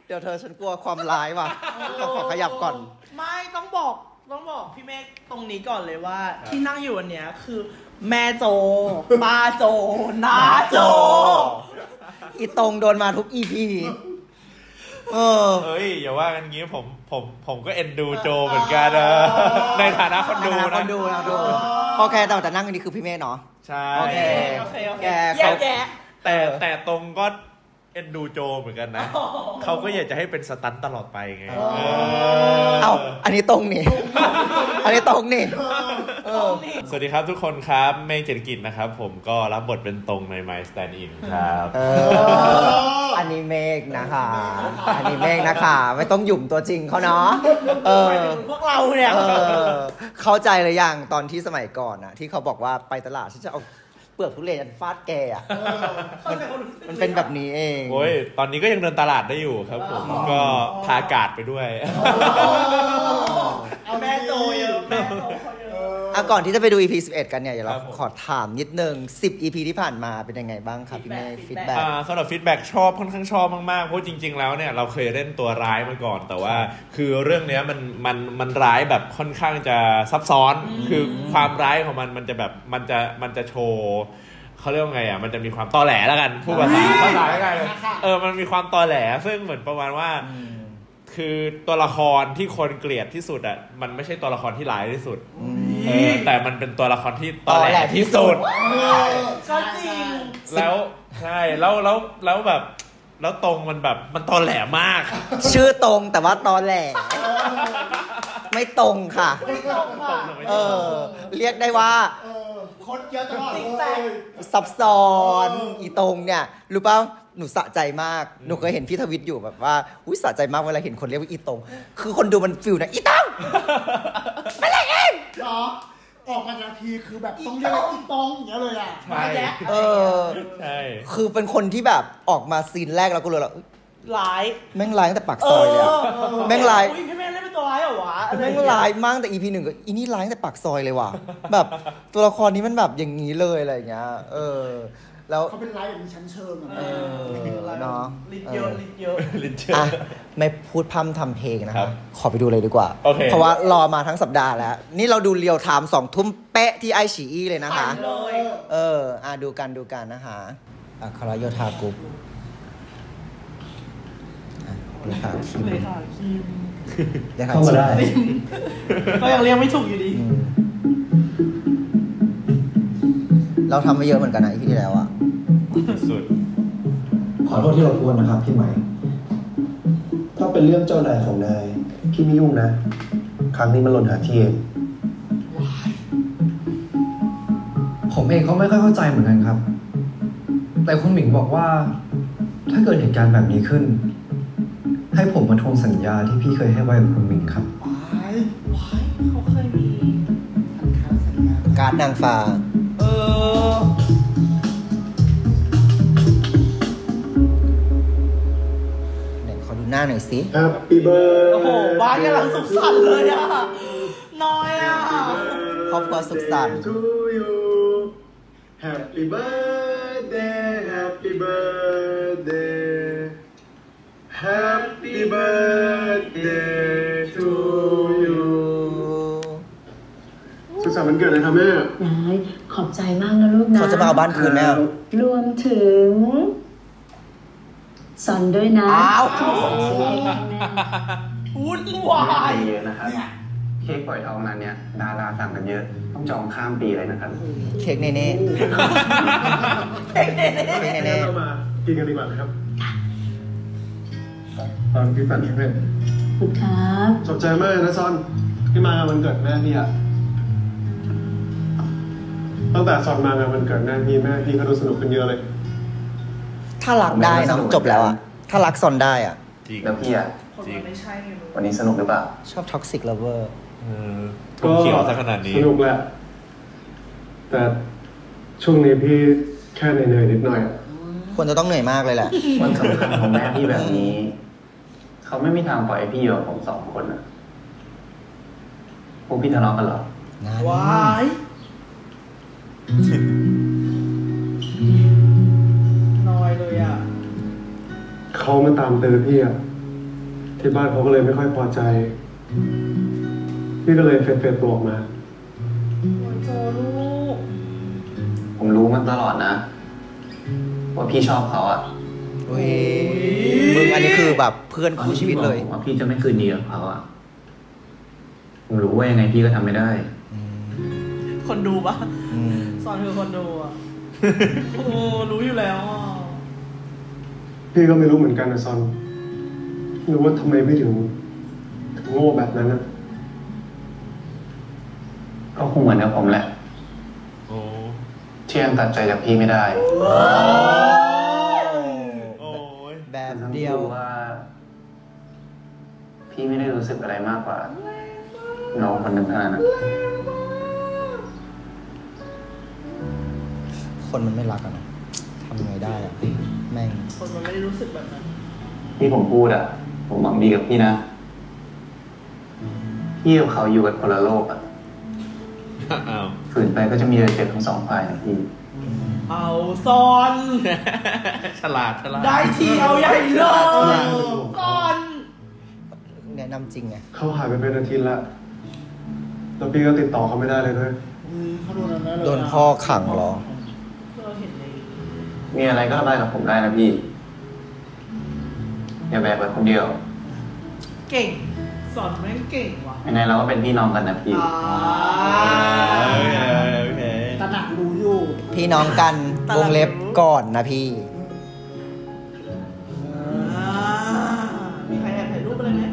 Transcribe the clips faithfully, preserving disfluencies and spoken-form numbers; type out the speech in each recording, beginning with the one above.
เดี๋ยวเธอฉันกลัวความร้ายว่ะต้องขอขยับก่อนไม่ต้องบอกต้องบอกพี่เมฆตรงนี้ก่อนเลยว่าที่นั่งอยู่วันเนี้ยคือแม่โจป้าโจน้าโจอีตรงโดนมาทุก อี พี เออเฮ้ยอย่าว่ากันงี้ผมผมผมก็เอ็นดูโจเหมือนกันนะในฐานะคนดูนะคนดูนะดูโอเคแต่แต่นั่งกันนี่คือพี่เมฆเนาะใช่โอเคโอเคโอเคแย่แกแต่แต่ตรงก็เอ็นดูโจเหมือนกันนะเขาก็อยากจะให้เป็นสตันตลอดไปไงเอ้าอันนี้ตรงนี่อันนี้ตรงนี่สวัสดีครับทุกคนครับเมฆเจตกิจนะครับผมก็รับบทเป็นตรงใน My Stand In ครับอันนี้เมฆนะคะอันนี้เมฆนะคะไม่ต้องหยุ่มตัวจริงเขาเนาะเออพวกเราเนี่ยเข้าใจเลยอย่างตอนที่สมัยก่อนอะที่เขาบอกว่าไปตลาดฉันจะเอาเปลือกทุเรียนฟาดแกอ่ะมันเป็นแบบนี้เองโอ้ยตอนนี้ก็ยังเดินตลาดได้อยู่ครับผมก็พาอากาศไปด้วยเอาแม่โจเยอะแม่โจเยอะก่อนที่จะไปดู อี พี สิบเอ็ดกันเนี่ยเดี๋ยวเราขอถามนิดนึงสิบ อี พี ที่ผ่านมาเป็นยังไงบ้างครับพี่เมย์ฟีดแบ็กสำหรับฟีดแบ็กชอบค่อนข้างชอบมากๆเพราะจริงๆแล้วเนี่ยเราเคยเล่นตัวร้ายมาก่อนแต่ว่าคือเรื่องนี้มันมันมันร้ายแบบค่อนข้างจะซับซ้อนคือความร้ายของมันมันจะแบบมันจะมันจะโชว์เขาเรียกว่าไงอ่ะมันจะมีความตอแหลแล้วกันพูดภาษาภาษาไงเออมันมีความตอแหลซึ่งเหมือนประมาณว่าคือตัวละครที่คนเกลียดที่สุดอ่ะมันไม่ใช่ตัวละครที่ร้ายที่สุดเออแต่มันเป็นตัวละครที่ตอแหลที่สุดก็จริงแล้วใช่แล้วแล้วแล้วแบบแล้วตรงมันแบบมันตอแหลมากชื่อตรงแต่ว่าตอแหลไม่ตรงค่ะไม่ตรงค่ะเออเรียกได้ว่าคนเยอะตลอดซับซ้อนอีตรงเนี่ยรู้ป่ะหนูสะใจมากหนูเคยเห็นพี่ทวิตอยู่แบบว่าอุ้ยสะใจมากเวลาเห็นคนเรียกว่าอีตรงคือคนดูมันฟิลนะอีตรงอะไรเองเหรอออกมานาทีคือแบบต้องเรียกอีตรงอย่างเงี้ยเลยอ่ะใช่เออใช่คือเป็นคนที่แบบออกมาซีนแรกแล้วก็เลยละร้ายแม่งร้ายตั้งแต่ปากซอยเลยอะแม่งร้ายอุ้ยพี่แม่เล่นเป็นตัวร้ายเหรอวะแม่งร้ายมากแต่ อี พี หนึ่งก็อีนี่ร้ายตั้งแต่ปากซอยเลยว่ะแบบตัวละครนี้มันแบบอย่างนี้เลยอะไรอย่างเงี้ยเออแล้วเขาเป็นร้ายแบบมีชั้นเชิงเออเนาะลิ้นเยอะลิ้นเยอะลิ้นเยอะอ่ะไม่พูดพร่ำทำเพลงนะครับขอไปดูเลยดีกว่าเพราะว่ารอมาทั้งสัปดาห์แล้วนี่เราดูเรียวไทม์สองทุ่มเป๊ะที่ไอฉีอีเลยนะคะเอออ่ะดูกันดูกันนะคะอ่ะคาราโยธากรุ๊ปเลยค่ะคิมเลยค่ะคิมเข้ามาได้ก็ยังเรียกไม่ถูกอยู่ดีเราทำไปเยอะเหมือนกันนะอีพีที่แล้วอ่ะสุดขอโทษที่เรากวนนะครับพี่ใหม่ถ้าเป็นเรื่องเจ้านายของนายพี่ไม่ยุ่งนะครั้งนี้มันหล่นหาที่เองผมเองก็ไม่ค่อยเข้าใจเหมือนกันครับแต่คุณหมิงบอกว่าถ้าเกิดเหตุการณ์แบบนี้ขึ้นให้ผมมาทวงสัญญาที่พี่เคยให้ไว้กับคุณหมิงครับว้ายว้ายเขาเคยมีสัญญาการ์ดนางฟ้าเออไหนขอดูหน้าหน่อยสิ Happy birthday โอ้โหบ้านกำลังสุขสันต์เลยอ่ะน้อยอ่ะครอบครัวสุขสันต์ to you Happy birthday Happy birthday Happy birthday to you สุขสันต์วันเกิดนะครับแม่ขอบใจมากนะลูกนะเขาจะมาเอาบ้านคืนแม่รวมถึงซอนด้วยนะอ้าววุ่นวายเยอะนะครับเค้กปล่อยทองนั้นเนี่ยดาราสั่งกันเยอะต้องจองข้ามปีเลยนะครับเค้กเน่เน่เค้กเน่เน่เค้กเน่เน่เรามากินกันดีกว่านะครับตอนพี่ฝันใช่ไหมคุณครับขอบใจมากนะซอนที่มางานวันเกิดแม่พี่อะตั้งแต่ซอนมางานวันเกิดแม่พี่แม่พี่ก็ดูสนุกขึ้นเยอะเลยถ้ารักได้เนาะจบแล้วอะถ้ารักซอนได้อะจริงแล้วพี่อะจริงไม่ใช่วันนี้สนุกหรือเปล่าชอบท็อกซิกลัฟเวอร์ก็เขียวซะขนาดนี้สนุกแหละแต่ช่วงนี้พี่แค่เหนื่อยๆนิดหน่อยควรจะต้องเหนื่อยมากเลยแหละวันสำคัญของแม่พี่แบบนี้เขาไม่มีทางปล่อยให้พี่อยู่กับผมสองคนนะพวกพี่ทะเลาะกันเหรอว้ายน้อยเลยอ่ะเขามาตามเตือนพี่อ่ะที่บ้านเขาก็เลยไม่ค่อยพอใจพี่ก็เลยเฟดเฟดตัวออกมาโจลูกผมรู้มาตลอดนะว่าพี่ชอบเขาอ่ะเฮ้ยมึงอันนี้คือแบบเพื่อนคู่ชีวิตเลยว่าพี่จะไม่คืนดีกับเขาอ่ะผมรู้ว่ายังไงพี่ก็ทำไม่ได้คนดูปะสอนคือคนดูอ่ะโอ้รู้อยู่แล้วอ่ะพี่ก็ไม่รู้เหมือนกันนะซอนไม่รู้ว่าทำไมพี่ถึงโง่แบบนั้นนะก็คงเหมือนกับผมแหละที่ยังตัดใจจากพี่ไม่ได้แบบเดียวว่าพี่ไม่ได้รู้สึกอะไรมากกว่าน้องคนหนึ่งเท่านั้นนะคนมันไม่รักอะนะทำไงได้อะแม่งคนมันไม่ได้รู้สึกแบบนั้นที่ผมพูดอะผมหวังดีกับพี่นะพี่กับเขาอยู่กันคนละโลกอะฝืนไปก็จะมีอะไรเจ็บทั้งสองฝ่ายนะพี่เอาซ่อนฉลาดฉลาดได้ทีเอาใหญ่เลยซ่อนแนะนำจริงไงเขาหายไปเป็นอาทิตย์ละแล้วพี่ก็ติดต่อเขาไม่ได้เลยด้วยโดนพ่อขังเหรอมีอะไรก็ระบายกับผมได้นะพี่อย่าแบกไว้คนเดียวเก่งสอนแม่งเก่งว่ะยังไงเราก็เป็นพี่น้องกันนะพี่ตระหนักรู้อยู่พี่น้องกันวงเล็บก่อนนะพี่มีใครแอบถ่ายรูปอะไรไหม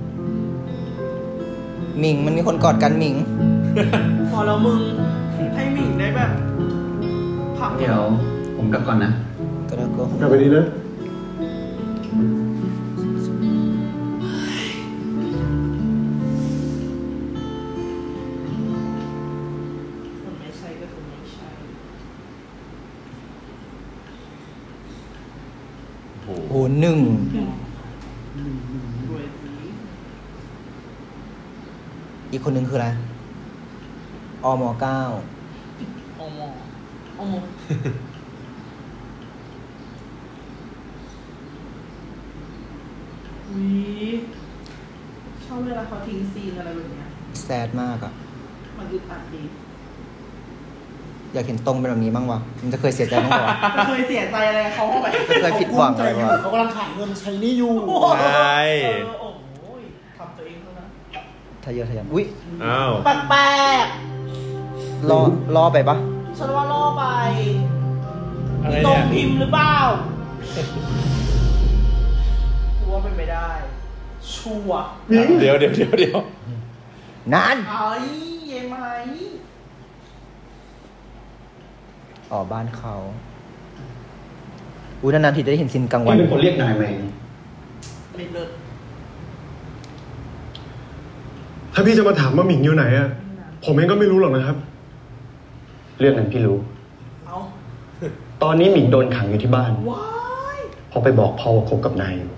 หมิงมันมีคนกอดกันหมิงพอแล้วมึงให้หมิงได้แบบพักเดี๋ยวผมกลับก่อนนะก็แล้วก็กลับไปดีนะคนไม่ใช่ก็คนไม่ใช่โอ้โหหนึ่งอีกคนหนึ่งคืออะไรอมเก้าอมอมวิชอบเวลาเขาทิ้งซีนอะไรแบบเนี้ยแซดมากอ่ะมันอึดอัดดีอยากเห็นตรงเป็นแบบนี้บ้างวะมันจะเคยเสียใจบ้างวะจะเคยเสียใจอะไรเขาเข้าไปจะเคยผิดหวังอะไรวะเขากำลังขาดเงินใช้นี่อยู่ใช่โอ้โหทำตัวเองเท่านั้นทะเยอทะยานอุ้ยอ้าวแปลกรอรอไปปะฉันว่าล่อไปตรงพิมพ์หรือเปล่าชัวร์เป็นไม่ได้ชัวร์เดี๋ยวเดี๋ยวเดี๋ยวเดี๋ยวนานไอ้เย่ไหมอ๋อบ้านเขาอุ้ยนานๆทีจะได้เห็นซินกลางวันเป็นคนเรียกนายไหมไม่เลิศถ้าพี่จะมาถามว่าหมิงอยู่ไหนอะผมเองก็ไม่รู้หรอกนะครับเรื่องนั้นพี่รู้ตอนนี้หมิงโดนขังอยู่ที่บ้านพอไปบอกพ่อว่าคบกับนายอยู่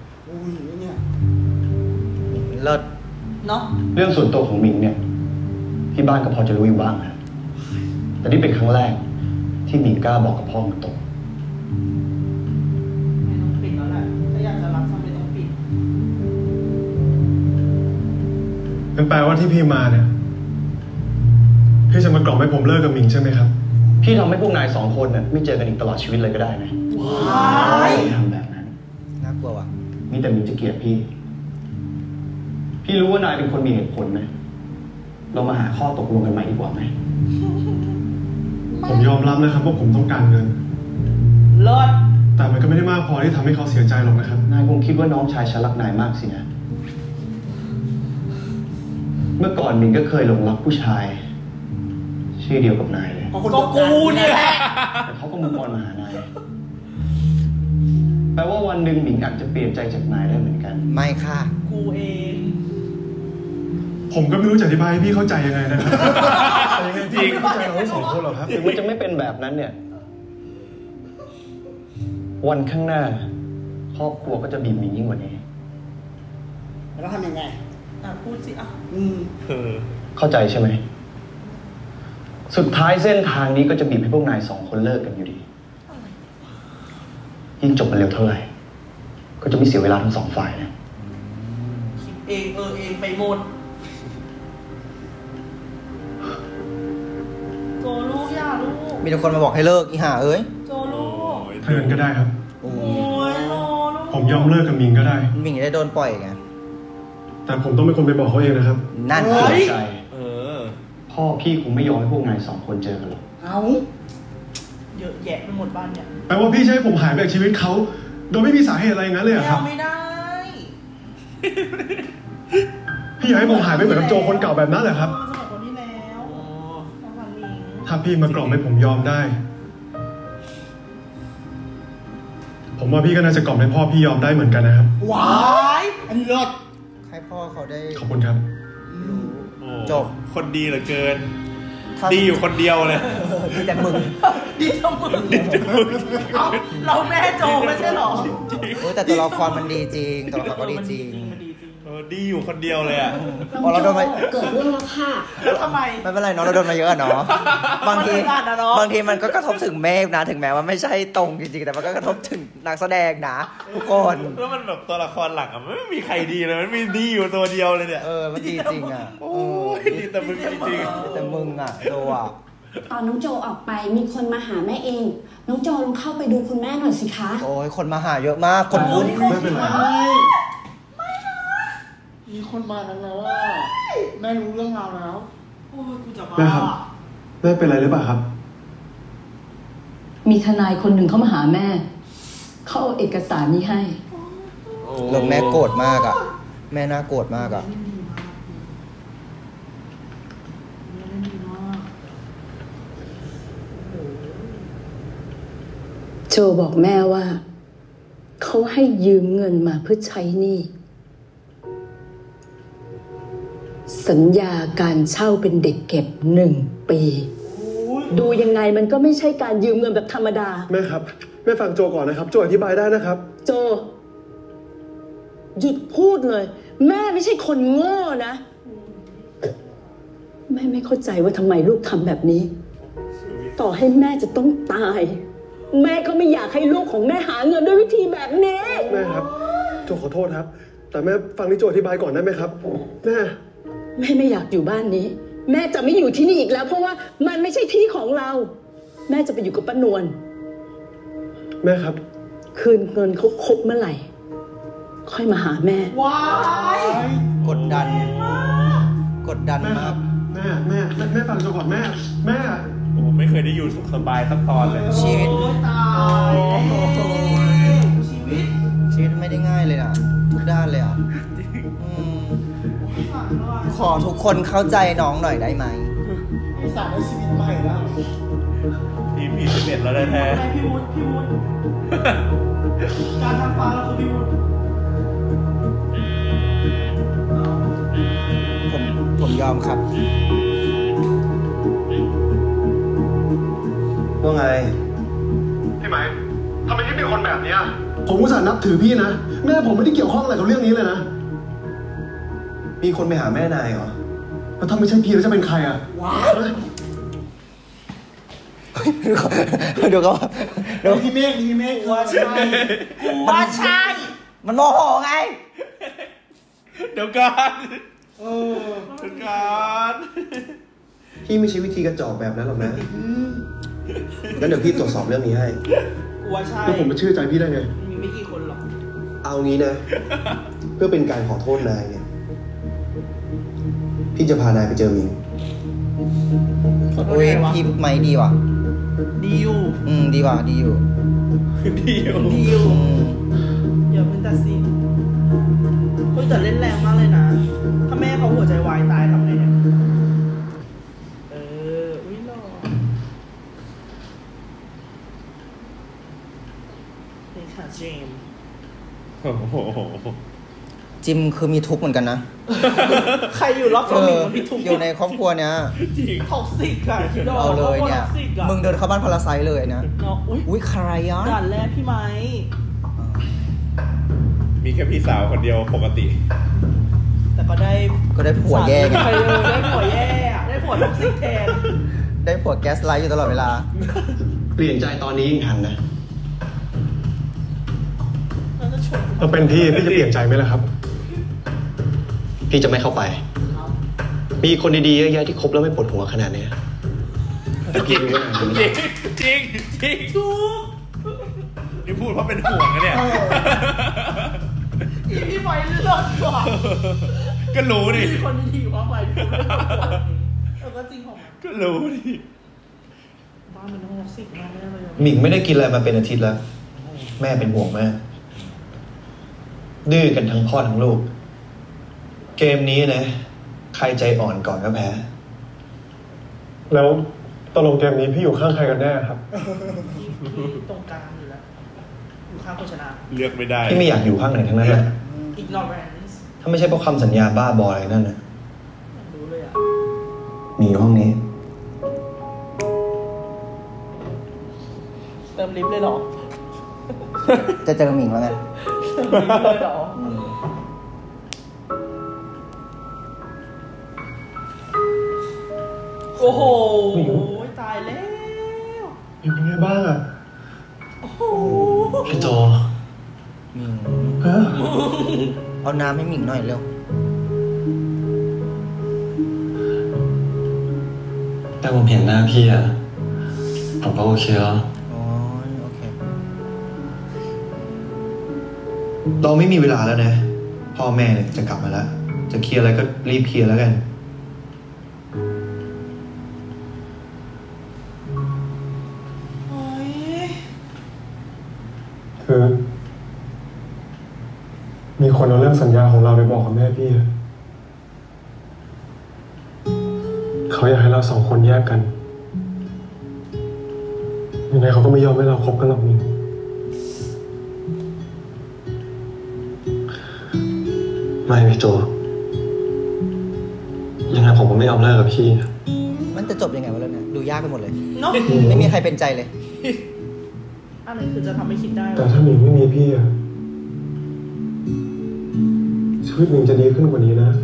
เลิศเนาะเรื่องส่วนตัวของหมิงเนี่ยที่บ้านก็พอจะรู้อยู่บ้างนะแต่นี่เป็นครั้งแรกที่หมิงกล้าบอกกับพ่อตรงไม่ต้องปิดแล้วแหละถ้าอยากจะรับทำไม่ต้องปิดนั่นแปลว่าที่พี่มาเนี่ยพี่จะมากล่อมให้ผมเลิกกับหมิงใช่ไหมครับพี่ทำให้พวกนายสองคนเนี่ยไม่เจอกันอีกตลอดชีวิตเลยก็ได้นะว้ายทำแบบนั้นน่ากลัวว่ะมีแต่หมิงจะเกลียดพี่พี่รู้ว่านายเป็นคนมีเหตุผลไหมเรามาหาข้อตกลงกันใหม่ดีกว่าไหมผมยอมรับนะครับว่าผมต้องการเงินเลิศแต่มันก็ไม่ได้มากพอที่ทำให้เขาเสียใจหรอกนะครับนายคงคิดว่าน้องชายฉันรักนายมากสินะเมื่อก่อนหมิงก็เคยหลงรักผู้ชายชื่อเดียวกับนายเลยก็กูนี่แหละแต่เขาก็มุ่งมั่นมาหานายแปลว่าวันหนึ่งหมิงอาจจะเปลี่ยนใจจากนายได้เหมือนกันไม่ค่ะกูเองผมก็ไม่รู้จะอธิบายให้พี่เข้าใจยังไงนะครับจริงเข้าใจเราทั้งสองคนหรอครับถึงมันจะไม่เป็นแบบนั้นเนี่ยวันข้างหน้าครอบครัวก็จะบีบหมิงยิ่งกว่านี้แล้วทำยังไงอ่ะพูดสิอ่ะอืมเข้าใจใช่ไหมสุดท้ายเส้นทางนี้ก็จะบีบให้พวกนายสองคนเลิกกันอยู่ดียิ่งจบมันเร็วเท่าไหร่ก็จะไม่เสียเวลาทั้งสองฝ่ายนะเองเออเองไปหมดโจลูกอย่าลูกมีแต่คนมาบอกให้เลิกอีห่าเอ้ยโจลูกถ้าเงินก็ได้ครับโอ้ยโจลูกผมยอมเลิกกับมิงก็ได้มิงได้โดนปล่อยไงแต่ผมต้องเป็นคนไปบอกเขาเองนะครับนั่นใจเออพ่อพี่คงไม่ยอมให้พวกนายสองคนเจอกันหรอกเอาเยอะแยะไปหมดบ้านเนี่ยแปลว่าพี่ใช่ผมหายไปจากชีวิตเขาโดยไม่มีสาเหตุอะไรอย่างนั้นเลยเหรอครับไม่ได้พี่อยากให้ผมหายไปเหมือนกับโจคนเก่าแบบนั้นเหรอครับสมัยคนที่แล้วถ้าพี่มากล่อมให้ผมยอมได้ผมว่าพี่ก็น่าจะกล่อมให้พ่อพี่ยอมได้เหมือนกันนะครับว้ายอันนี้เลิศให้พ่อเขาได้ขอบคุณครับจบคนดีเหลือเกินดีอยู่คนเดียวเลยดีแต่มึงดีแต่มึงดีแต่มึงเราแม่โจไม่ใช่หรอแต่ตัวละครมันดีจริงตัวละครก็ดีจริงดีอยู่คนเดียวเลยอ่ะน้องโจเกิดเรื่องแล้วค่ะทำไมไม่เป็นไรน้องเราโดนมาเยอะเนาะบางทีบางทีมันก็กระทบถึงเมฆนะถึงแม้ว่าไม่ใช่ตรงจริงๆแต่มันก็กระทบถึงนักแสดงนะทุกคนแล้วมันแบบตัวละครหลักอ่ะไม่มีใครดีเลยมันมีดีอยู่ตัวเดียวเลยเนี่ยเออมันดีจริงอ่ะโอ้ยดีแต่มึงจริงแต่มึงอ่ะโจอ่ะตอนน้องโจออกไปมีคนมาหาแม่เองน้องโจลองเข้าไปดูคุณแม่หน่อยสิคะโอ้ยคนมาหาเยอะมากคนพูดไม่เป็นไรมีคนมาแล้วนะว่าแม่รู้เรื่องราวแล้วโอ้ยกูจะบ้าแม่ครับแม่เป็นอะไรหรือเปล่าครับมีทนายคนหนึ่งเข้ามาหาแม่เขาเอาเอกสารนี้ให้แล้วแม่โกรธมากอ่ะแม่น่าโกรธมากอ่ะโจบอกแม่ว่าเขาให้ยืมเงินมาเพื่อใช้หนี้สัญญาการเช่าเป็นเด็กเก็บหนึ่งปีดูยังไงมันก็ไม่ใช่การยืมเงินแบบธรรมดาแม่ครับแม่ฟังโจก่อนนะครับโจอธิบายได้นะครับโจหยุดพูดเลยแม่ไม่ใช่คนโง่นะแม่ไม่เข้าใจว่าทำไมลูกทำแบบนี้ต่อให้แม่จะต้องตายแม่ก็ไม่อยากให้ลูกของแม่หาเงินด้วยวิธีแบบนี้แม่ครับโจขอโทษครับแต่แม่ฟังนี่โจอธิบายก่อนได้ไหมครับแม่แม่ไม่อยากอยู่บ้านนี้แม่จะไม่อยู่ที่นี่อีกแล้วเพราะว่ามันไม่ใช่ที่ของเราแม่จะไปอยู่กับป้านวลแม่ครับคืนเงินเขาครบเมื่อไหร่ค่อยมาหาแม่ว้ายกดดันกดดันมากแม่แม่แม่ฟังโจก่อนแม่แม่โอ้ไม่เคยได้อยู่สุขสบายสักตอนเลยชีวิตตายชีวิตชีวิตไม่ได้ง่ายเลยอ่ะทุกด้านเลยอ่ะขอทุกคนเข้าใจน้องหน่อยได้ไหมมีสารในชีวิตใหม่แล้วทีมพีสิบเอ็ดแล้วแท้พี่วุฒิพี่วุฒิการทำฟ้าแล้วคือพี่วุฒิผมผมยอมครับว่าไงพี่ไหมทำไมพี่เป็นคนแบบนี้ผมอุตส่าห์นับถือพี่นะแม่ผมไม่ได้เกี่ยวข้องอะไรกับเรื่องนี้เลยนะมีคนไปหาแม่นายเหรอแล้วถ้าไม่ใช่พี่แล้วจะเป็นใครอ่ะว้าเดี๋ยวก็เดี๋ยวพี่เมฆพี่เมฆว่าใช่กูว่าใช่มันโมโหไงเดี๋ยวกันเออเดี๋ยวกันพี่ไม่ใช่วิธีกระจอกแบบนั้นหรอกนะงั้นเดี๋ยวพี่ตรวจสอบเรื่องนี้ให้กูว่าใช่แล้วผมจะเชื่อใจพี่ได้ไงมีไม่กี่คนหรอกเอางี้นะเพื่อเป็นการขอโทษนายเนี่ยพี่จะพานายไปเจอมิงโอ้ยพี่ไม่ดีว่ะดีอยู่อืมดีว่ะดีอยู่ดีอยู่ดีอยู่อย่าเพิ่งตัดสินเฮ้ยแต่เล่นแรงมากเลยนะถ้าแม่เขาหัวใจวายตายทำไงเนี่ยเอออุ้ยหล่อนี่ค่ะเจมส์โอ้โหจิมคือมีทุกข์เหมือนกันนะใครอยู่รอบตัวมิงมีทุกข์อยู่ในครอบครัวเนี้ยท็อกซิกอะเอาเลยเนี่ยมึงเดินเข้าบ้านพาราไซต์เลยนะอุ้ยใครอ่ะด่านแรกพี่ไม้มีแค่พี่สาวคนเดียวปกติแต่ก็ได้ก็ได้ผัวแย่ไงได้ผัวแย่ได้ผัวท็อกซิกแทนได้ผัวแก๊สไลท์อยู่ตลอดเวลาเปลี่ยนใจตอนนี้ยังทันนะเราเป็นพี่พี่จะเปลี่ยนใจไหมล่ะครับพี่จะไม่เข้าไปมีคนดีๆเยอะแยะที่คบแล้วไม่ปวดหัวขนาดนี้แต่พี่รู้ว่าจริงจริงจริงนี่พูดเพราะเป็นห่วงนะเนี่ยอีพี่ไฟเลือกกว่าก็รู้ดิคนดีว่าไฟพูดเรื่องเออก็จริงของมันก็รู้ดิบ้านมันโหดสิกมากเลยหมิงไม่ได้กินอะไรมาเป็นอาทิตย์แล้วแม่เป็นห่วงมากดื้อกันทั้งพ่อทั้งลูกเกมนี้นะใครใจอ่อนก่อนก็แพ้แล้วตกลงเกมนี้พี่อยู่ข้างใครกันแน่ครับตรงกลางอยู่แล้วอยู่ข้างคนชนะเลือกไม่ได้พี่ไม่อยากอยู่ข้างไหนทั้งนั้นแหละอีกนอร์แวนส์ถ้าไม่ใช่เพราะคำสัญญาบ้าบออะไรนั่นนะรู้เลยอ่ะมีอยู่ห้องนี้เติมลิฟต์เลยหรอจะเจอหมิงแล้วไงเติมลิฟต์เลยหรอโอ้โหตายแล้วเป็นไงบ้างอ่ะโอ้โหพี่โจหมิงเอาน้ำให้หมิงหน่อยเร็วแต่ผมเห็นหน้าพี่อ่ะผมก็โอเคแล้วอ๋อโอเคเราไม่มีเวลาแล้วนะพ่อแม่เนี่ยจะกลับมาแล้วจะเคลียร์อะไรก็รีบเคลียร์แล้วกันคือมีคนเอาเรื่องสัญญาของเราไปบอกกับแม่พี่เขาอยากให้เราสองคนแยกกันยังไงเขาก็ไม่ยอมให้เราคบกันหรอกนี่ไม่พี่โจยังไงผมก็ไม่ยอมเลิกกับพี่มันจะจบยังไงวะเรื่องนี้ดูยากไปหมดเลยเนาะไม่มีใครเป็นใจเลยอะไรคือจะทำให้คิดได้แต่ถ้าหมิงไม่มีพี่อะชีวิตหมิงจะดีขึ้นกว่านี้นะ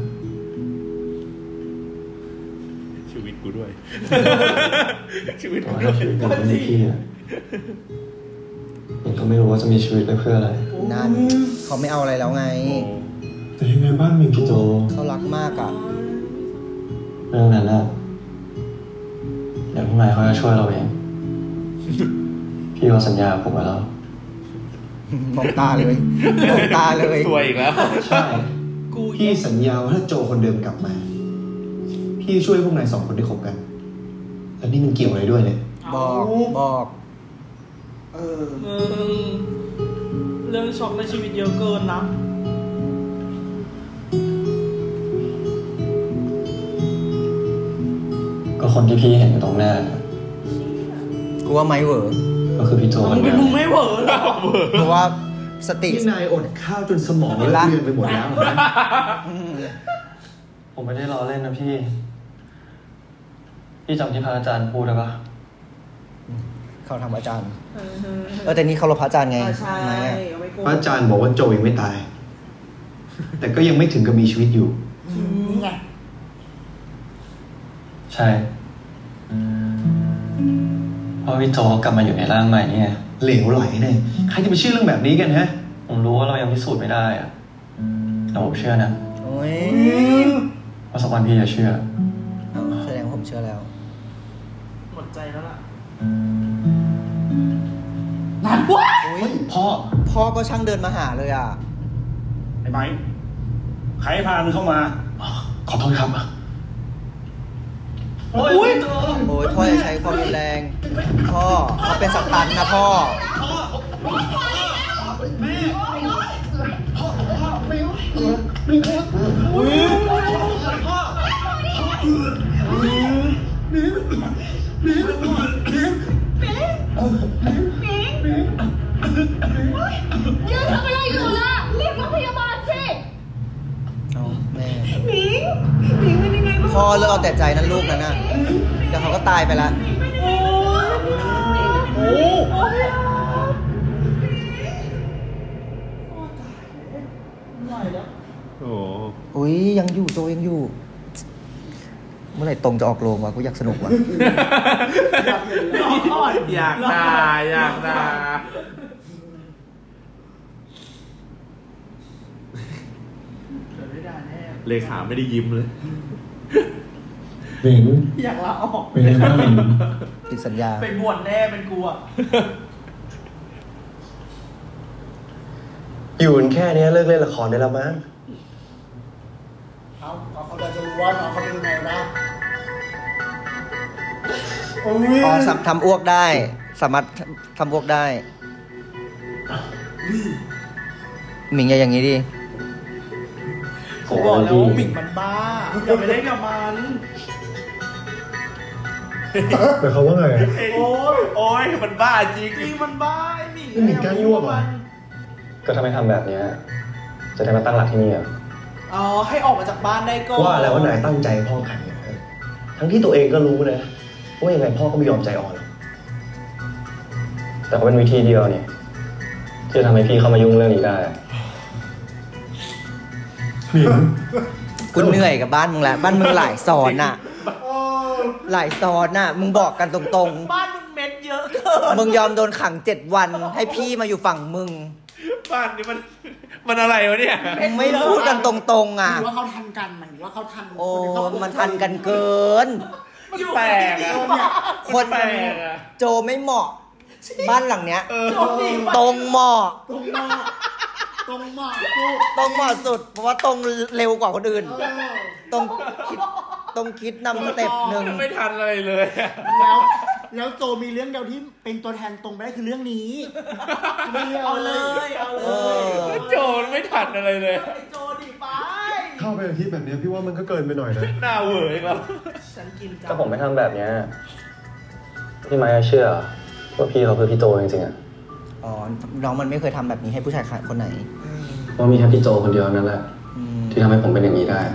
ชีวิตกูด้วยชีวิตกูด้วยชีวิตหมิงไม่มีพี่อะหมิงก็ไม่รู้ว่าจะมีชีวิตไปเพื่ออะไรนั่นเขาไม่เอาอะไรแล้วไงแต่ยังไงบ้านหมิงพี่โจเขารักมากอ่ะเรื่องนั้นอะเดี๋ยวพี่ไมค์เขาจะช่วยเราเองพี่เขาสัญญาผมไว้แล้วมองตาเลยมองตาเลยสวยอีกแล้วใช่พี่สัญญาว่าถ้าโจคนเดิมกลับมาพี่ช่วยพวกนายสองคนได้คบกันแล้วนี่มันเกี่ยวอะไรด้วยเนี่ยบอกบอกเออเรื่องช็อกในชีวิตเยอะเกินนะก็คนที่พี่เห็นอยู่ตรงหน้ากูว่าไม่เวอร์ก็คือพี่โจมันเป็นมึงไม่เวอร์หรอเพราะว่าสติที่นายอดข้าวจนสมองเลื่อนไปหมดแล้วผมไม่ได้ล้อเล่นนะพี่พี่จำที่พระอาจารย์พูดได้ปะเขาทำอาจารย์เออแต่นี่เขารพพระอาจารย์ไงใช่พระอาจารย์บอกว่าโจยังไม่ตายแต่ก็ยังไม่ถึงกับมีชีวิตอยู่นี่ไงใช่เพราะพี่โจกลับมาอยู่ในร่างใหม่นี่ไงเหลวไหลเนี่ยใครจะไปเชื่อเรื่องแบบนี้กันฮะผมรู้ว่าเรายังพิสูจน์ไม่ได้อะแต่ผมเชื่อนะโอ้ยว่าสักวันพี่จะเชื่อแสดงว่าผมเชื่อแล้วหมดใจแล้วล่ะนั่นวะพ่อพ่อก็ช่างเดินมาหาเลยอ่ะไอ้ไม้ใครพามึงเข้ามาขอโทษครับโอ้ยโอ้ยพ่ออย่าใช้ความรุนแรงพ่อเขาเป็นสัตว์ตันนะพ่อแม่พ่อพ่อไม่ไม่พ่ออุ้ยพ่อพ่อมิ้งมิ้งมิ้งมิ้งมิ้งยืนทำอะไรอยู่ล่ะเรียกรถพยาบาลสิเอาแม่มิ้งมิ้งเป็นยังไงบ้างพ่อเลิกเอาแต่ใจนั่นลูกนั่นน่ะเดี๋ยวเขาก็ตายไปละโอ้โหโอ้อุ้ยยังอยู่โจยังอยู่เมื่อไหร่ตรงจะออกโรงวะกูอยากสนุกวะอยากด่าอยากด่าเกิดไม่ได้แน่เลขาไม่ได้ยิ้มเลยหมิงอยากลาออกเป็นไงบ้างหมิงติดสัญญาเป็นบวชแน่เป็นกูอ่ะอยู่แค่นี้เลิกเล่นละครได้แล้วมั้งเอาเอาเขาจะรู้ว่าน้องเขาเป็นยังไงบ้างอ๋อทำอ้วกได้สามารถทำอ้วกได้หมิงอย่าอย่างนี้ดิผมบอกแล้วว่าหมิงมันบ้าอย่าไปเล่นกับมันแต่เขาว่าไงโอ้ยโอ้ยมันบ้าจริงจริงมันบ้าไอ้หมิงหมิงแกล้งยั่วมันก็ถ้าไม่ทำแบบนี้จะได้มาตั้งหลักที่นี่อ่ะอ๋อให้ออกมาจากบ้านได้ก็ว่าแล้วว่านายตั้งใจพ่อขันเนี่ยทั้งที่ตัวเองก็รู้นะว่ายังไงพ่อก็ไม่ยอมใจอ่อนแต่ก็เป็นวิธีเดียวเนี่ยที่จะทำให้พี่เข้ามายุ่งเรื่องนี้ได้กูเหนื่อยกับบ้านมึงแหละบ้านมึงหลายซ้อนน่ะหลายซ้อนน่ะมึงบอกกันตรงๆบ้านมึงเม็ดเยอะเกินมึงยอมโดนขังเจ็ดวันให้พี่มาอยู่ฝั่งมึงบ้านนี้มันมันอะไรวะเนี่ยไม่พูดกันตรงๆอ่ะว่าเขาทันกันหมายว่าเขาทันโอ้มันทันกันเกินมันแปลกอ่ะคนแปลกอ่ะโจไม่เหมาะบ้านหลังเนี้ยตรงเหมาะตรงเหมาะตรงเหมาะตรงเหมาะสุดเพราะว่าตรงเร็วกว่าคนอื่นตรงคิดตรงคิดนำสเต็ปหนึ่งไม่ทันอะไรเลยแล้วแล้วโจมีเรื่องเดียวที่เป็นตัวแทนตรงไปได้คือเรื่องนี้เอาเลยเอาเลยโจไม่ทันอะไรเลยโจดีไปเข้าไปอาทิตย์แบบนี้พี่ว่ามันก็เกินไปหน่อยนะหน้าเวอร์ครับฉันกินจ้าถ้าผมไม่ทำแบบนี้พี่ไม้เชื่อว่าพี่เขาคือพี่โจจริงๆอ่ะอ๋อน้องมันไม่เคยทำแบบนี้ให้ผู้ชายคนไหนเพราะมีแค่พี่โจคนเดียวนั่นแหละที่ทำให้ผมเป็นอย่างนี้ได้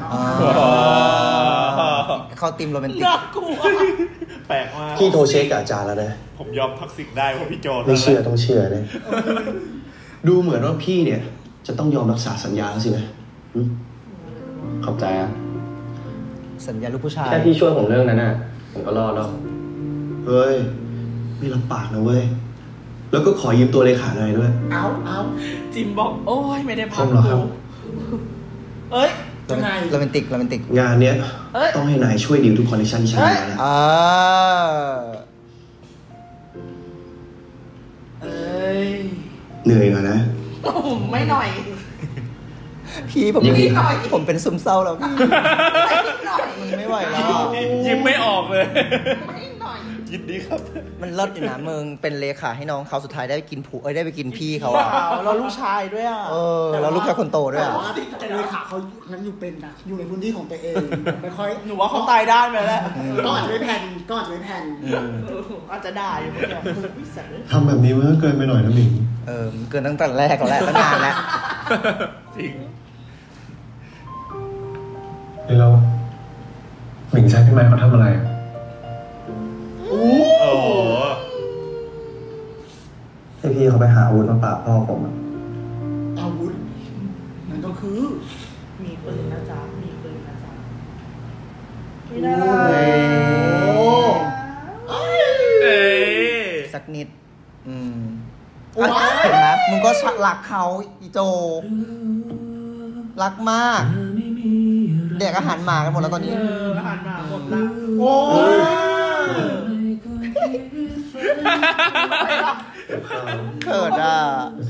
เขาติมโรแมนติกน่ากลัวแปลกมากพี่โทรเช็คกับอาจารย์แล้วนะผมยอมท็อกซิกได้เพราะพี่โจไม่เชื่อต้องเชื่อนะดูเหมือนว่าพี่เนี่ยจะต้องยอมรักษาสัญญาแล้วสินะขอบใจอ่ะสัญญาลูกผู้ชายแค่พี่ช่วยผมเรื่องนั้นน่ะผมก็รอดแล้วเฮ้ยไม่รับปากนะเว้ยแล้วก็ขอยืมตัวเลขาหน่อยด้วยเอาเอาจิมบอกโอ้ยไม่ได้พักกูเอ้ยยังไงโรแมนติกโรแมนติกงานเนี้ยต้องให้นายช่วยดีลทุกคอนเนคชั่นที่ฉันมีนะอ่าเอ้ยเหนื่อยหน่อยนะไม่หน่อยพี่ผมผมเป็นซึมเศร้าแล้วพี่ไม่ไหวแล้วยิ้มไม่ออกเลยยินดีครับมันเลิศอยู่นะมึงเป็นเลขาให้น้องเขาสุดท้ายได้ไปกินผูเอ้ยได้ไปกินพี่เขาอ่ะเราลูกชายด้วยอ่ะเออเราลูกชายคนโตด้วยอ่ะแต่เลขาเขานั้นอยู่เป็นนะอยู่ในพื้นที่ของตัวเองไม่ค่อยหนูว่าเขาตายได้ไหมล่ะก็อาจจะไม่แผ่นก็อาจจะไม่แผ่นอาจจะได้อยู่เนี่ยทำแบบนี้มันก็เกินไปหน่อยนะหมิงเออเกินตั้งแต่แรกแล้วตั้งนานแล้วจริงเดี๋ยวเราหมิงใช้พี่ไม้เขาทำอะไรโอ้โหให้พี่เขาไปหาอาวุธมาปราบพ่อผมอาวุธนั่นก็คือมีปืนนะจ๊ะมีปืนนะจ๊ะไม่ได้เอ้สักนิดอืมเห็นไหมมึงก็รักเขาอีโจรักมากเด็กอาหารหมากันหมดแล้วตอนนี้อาหารหมาหมดละโอ้เกิดอ่ะ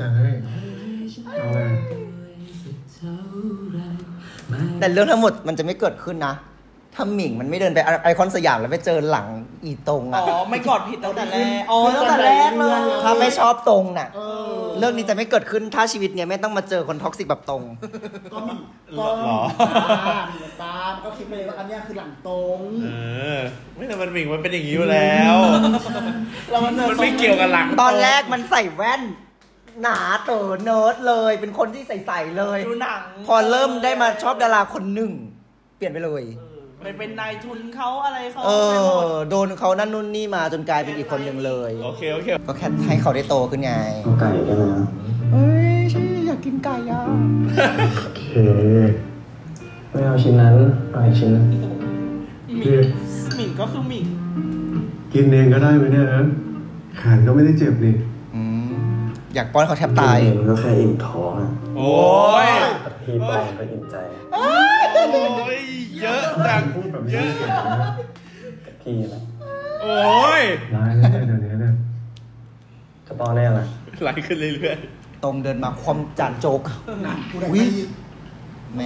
แต่เรื่องทั้งหมดมันจะไม่เกิดขึ้นนะถ้าหมิงมันไม่เดินไปไอคอนสยามแล้วไปเจอหลังอีตรงอ่ะอ๋อไม่กอดผิดตั้งแต่แรกอ๋อตั้งแต่แรกเลยถ้าไม่ชอบตรงน่ะเรื่องนี้จะไม่เกิดขึ้นถ้าชีวิตเนี้ยไม่ต้องมาเจอคนท็อกซิกแบบตรงก็มีก็หรอมีตาก็คิดไปเลยว่าอันนี้คือหลังตรงเออไม่แต่มันหมิงมันเป็นอย่างนี้อยู่แล้วแล้วมันไม่เกี่ยวกับหลังตอนแรกมันใส่แว่นหนาเต๋อเนิร์ดเลยเป็นคนที่ใส่ๆเลยดูหนังพอเริ่มได้มาชอบดาราคนหนึ่งเปลี่ยนไปเลยไปเป็นนายทุนเขาอะไรเขาเออโดนเขานั่นนู่นนี่มาจนกลายเป็นอีกคนหนึ่งเลยโอเคโอเคก็แค่ให้เขาได้โตขึ้นไงไก่ได้ไหมเฮ้ยใช่อยากกินไก่อ่ะโอเคไม่เอาชิ้นนั้นเอาอีกชิ้นนึงหมิ่งก็คือหมิ่งกินเองก็ได้ไหมเนี่ยนะแขนก็ไม่ได้เจ็บนี่อยากป้อนเขาแทบตายมันก็แค่อิ่มท้องอ่ะโอ้ยพี่ป้อนก็อิ่มใจโอ้ยเยอะจังพูดแบบเยนี้อะพี่แหละโอ้ยร้ายแล้วเดี๋ยวนี้เนี่ยจะป้อนแน่เลยไหลขึ้นเรื่อยตรงเดินมาคว่ำจานโจ๊กหนักกูได้อุ๊ยอีกแม่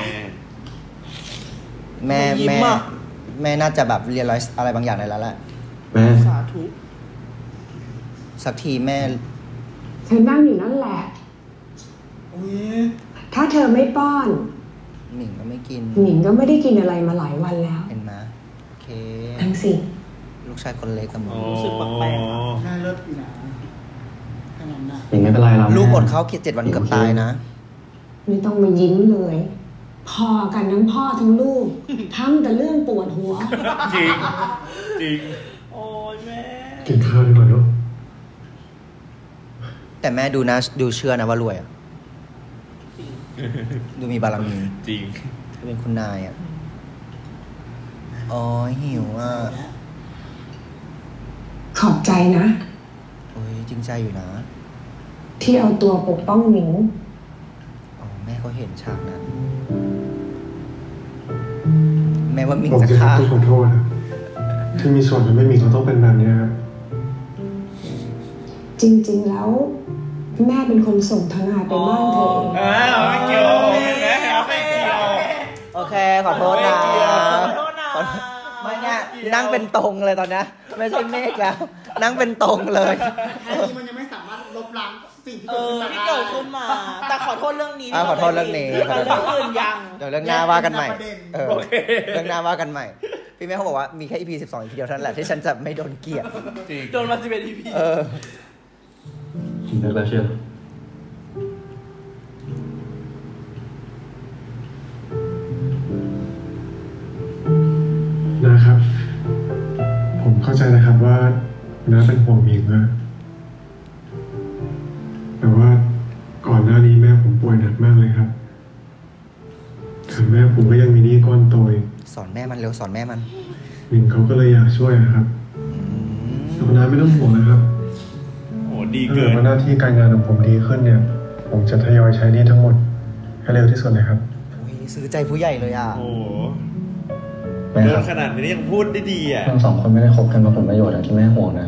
ๆแม่แม่ยิ้มแม่อะแม่น่าจะแบบเรียนรู้อะไรบางอย่างในแล้วแหละแม่สาธุสักทีแม่เธอนั่งอยู่นั่นแหละอุ้ยถ้าเธอไม่ป้อนหนิงก็ไม่กินหนิงก็ไม่ได้กินอะไรมาหลายวันแล้วเห็นไหมโอเคทั้งสิลูกชายคนเล็กกับหมอรู้สึกแปลกๆอะแม่เลิศอยู่นะขนาดนั้นหนิงไม่เป็นไรแล้วลูกอดข้าวเกียรเจ็ดวันเกือบตายนะไม่ต้องมายิ้มเลย พอกันทั้งพ่อทั้งลูกทำแต่เรื่องปวดหัวจริงจริงโอ้ยแม่กินข้าวดีกว่าเนาะแต่แม่ดูนะดูเชื่อนะว่ารวยอะดูมีบารมีจริงเป็นคุณนายอ่ะอ๋อหิวอ่ะขอบใจนะโอ้ยจริงใจอยู่นะที่เอาตัวปกป้องหนิงอ๋อแม่เขาเห็นฉากนั้นแม่ว่ามิงผมจะจะฆ่าขอโทษนะที่มีส่วนทำให้มีเขาต้องเป็นแบบนี้ครับจริงๆแล้ว แม่เป็นคนส่งทนายไปบ้านเธอเองเออไม่เกี่ยวเห็นไหมไม่เกี่ยวโอเคขอโทษนะขอโทษนะขอโทษไม่เนี่ยนั่งเป็นตรงเลยตอนนี้ไม่ใช่เมฆแล้ว นั่งเป็นตรงเลยแค่นี้มันยังไม่สามารถลบล้างสิ่งที่เอเกิดอขึ้นมาที่เกิดขึ้นมา แต่ขอโทษเรื่องนี้อ่ะขอโทษเรื่องนี้แต่เรื่องอื่นยังเดี๋ยวเรื่องหน้าว่ากันใหม่ประเด็นเออเรื่องหน้าว่ากันใหม่พี่แม่เขาบอกว่ามีแค่ อี พี สิบสอง อี พี เดียวเท่านั้นแหละที่ฉันจะไม่โดนเกลียดจริงโดนมาสิบเอ็ด อี พีเออผมเลิกแล้วเชียวนะครับ ผมเข้าใจนะครับว่าน้าเป็นห่วงหมิงนะแต่ว่าก่อนหน้านี้แม่ผมป่วยหนักมากเลยครับแถมแม่ผมก็ยังมีหนี้ก้อนโตอีกสอนแม่มันเร็วสอนแม่มันหมิงเขาก็เลยอยากช่วยนะครับแต่น้าไม่ต้องห่วงนะครับโอ้ดีถ้าเกิเกิดนว่าหน้าที่การงานของผมดีขึ้นเนี่ย ผมจะทยอยใช้หนี้ทั้งหมดให้เร็วที่สุดเลยครับอุ๊ยซื้อใจผู้ใหญ่เลยอ่ะโอ้โหแม่โดครันบขนาดนี้ยังพูดได้ดีอ่ะทั้งสองคนไม่ได้คบกันมาผลประโยชน์อย่างที่แม่ห่วงนะ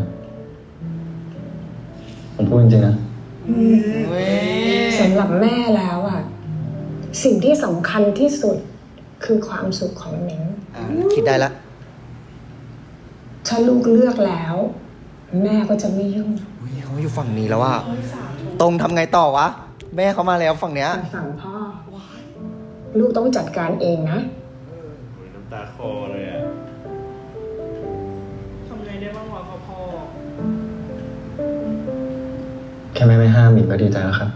ผมพูดจริงๆนะสำหรับแม่แล้วอ่ะ สิ่งที่สำคัญที่สุดคือความสุขของหนิงอ่าคิดได้ละถ้าลูกเลือกแล้ว แม่ก็จะไม่ยุ่งอุ๊ยเขาอยู่ฝั่งนี้แล้วว่าตรงทำไงต่อวะ แม่เขามาแล้วฝั่งเนี้ยแต่ฝั่งพ่อ ลูกต้องจัดการเองนะน้ำตาคลอเลยอ่ะทำไงได้บ้างวะพ่อพ่อแค่แม่ไม่ห้ามหมิงก็ดีใจแล้วครับ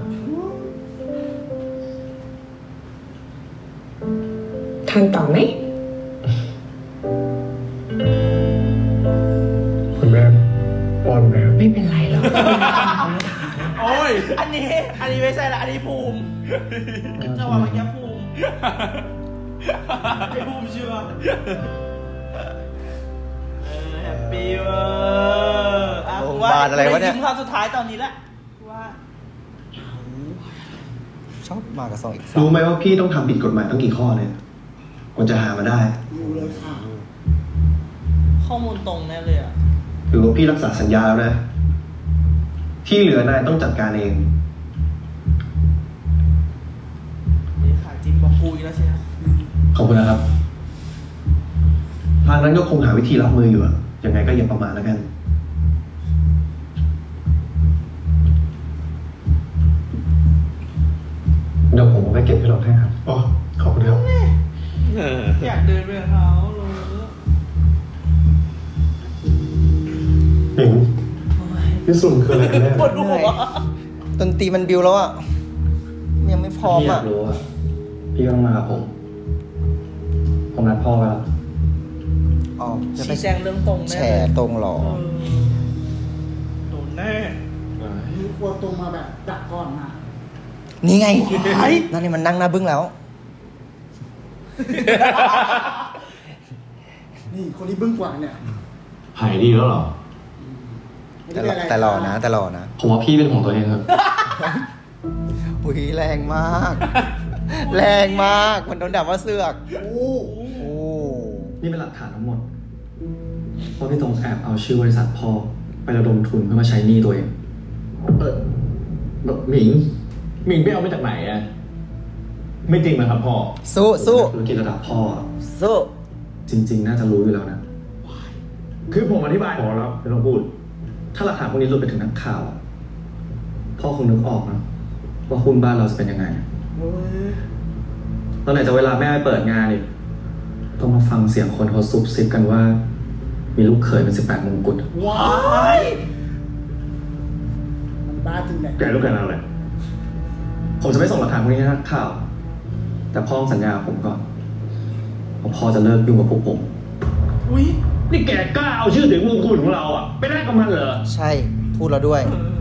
ทานต่อไหมคุณแม่ป้อนนะครับไม่เป็นไรหรอกโอ้ยอันนี้ อันนี้ไม่ใช่ละอันนี้ภูมิจังหวะเมื่อกี้ภูมิไอ้ภูมิเชื่อเออแฮปปี้เวอร์อ่ะโอ้กูว่าบานอะไรวะเนี่ยยิ้มครั้งสุดท้ายตอนนี้แหละกูว่าชอบมากับซองอีกสองรู้ไหมว่าพี่ต้องทำผิดกฎหมายตั้งกี่ข้อเนี่ยกว่าจะหามาได้อยู่เลยค่ะข้อมูลตรงแน่เลยอ่ะหรือว่าพี่รักษาสัญญาแล้วนะ ที่เหลือนายต้องจัดการเองนี่ค่ะจิมบอกกูอีกแล้วใช่ไหมขอบคุณนะครับ ทางนั้นก็คงหาวิธีรับมืออยู่อะยังไงก็อย่าประมาทแล้วกันเดี๋ยวผมเอาไปเก็บที่รถให้ครับอ๋อ ขอบคุณครับเอออยากเดินไปกับเขาเลยหมิงที่สุดคืออะไรกันแน่ปวดหัวดนตรีมันบิวแล้วอ่ะ ยังไม่พร้อมพี่อยาอ่ะกรู้อะพี่ต้องมากับผม ผมนัดพ่อไว้แล้วอ๋อจะไปชี้แจงเรื่องตรงแฉแน่เลยตรงเหรอเออโดนแน่มีกลัวตรงมาแบบดักก่อนนะนี่ไงนั่นนี่มันนั่งหน้าบึ้งแล้วนี่คนที่บึ้งกว่าเนี่ยหายดีแล้วเหรอไม่แต่ได้เป็นอะไรแต่หล่อนะ แต่หล่อนะผมว่าพี่เป็นของตัวเองครับอุ้ยแรงมากแรงมากมันโดนด่าว่าเสือกโอ้โหนี่เป็นหลักฐานทั้งหมดว่าพี่ตรงแอบเอาชื่อบริษัทพ่อไประดมทุนเพื่อมาใช้หนี้ตัวเองเออหมิงหมิงไปเอามาจากไหนอะไม่จริงนะครับพ่อสู้สู้ธุรกิจระดับพ่อสู้จริงๆน่าจะรู้อยู่แล้วนะคือผมอธิบายพอแล้วไม่ต้องพูดถ้าหลักฐานพวกนี้หลุดไปถึงนักข่าวพ่อคงนึกออกนะว่าหุ้นบ้านเราจะเป็นยังไงตอนไหนจะเวลาแม่ไปเปิดงานอีกต้องมาฟังเสียงคนเขาซุบซิบกันว่ามีลูกเขยเป็นสิบแปดมงกุฎว้ายมันบ้าจริงเลยแกลูกกันอะไรผมจะไม่ส่งหลักฐานพวกนี้ให้นักข่าวแต่พ่อสัญญาผมก่อนว่าพ่อจะเลิกยุ่งกับพวกผมอุ้ยนี่แกกล้าเอาชื่อถึงมงกุฎของเราอ่ะไปแลกกับมันเหรอใช่พูดแล้วด้วย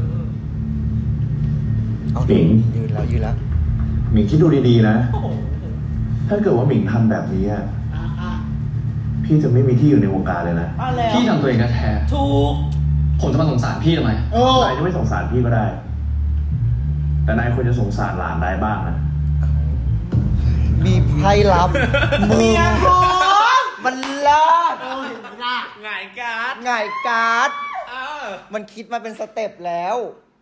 เอาหมิงยืนแล้วยืนแล้วหมิงคิดดูดีๆนะถ้าเกิดว่าหมิงทำแบบนี้อ่ะพี่จะไม่มีที่อยู่ในวงการเลยนะพี่ทำตัวเองแท้ๆถูกผมจะมาสงสารพี่ทำไมนายจะไม่สงสารพี่ก็ได้แต่นายควรจะสงสารหลานได้บ้างนะมีไพ่ลับเมียท้องมันเลิศหงายการ์ดหงายการ์ดมันคิดมาเป็นสเต็ปแล้ว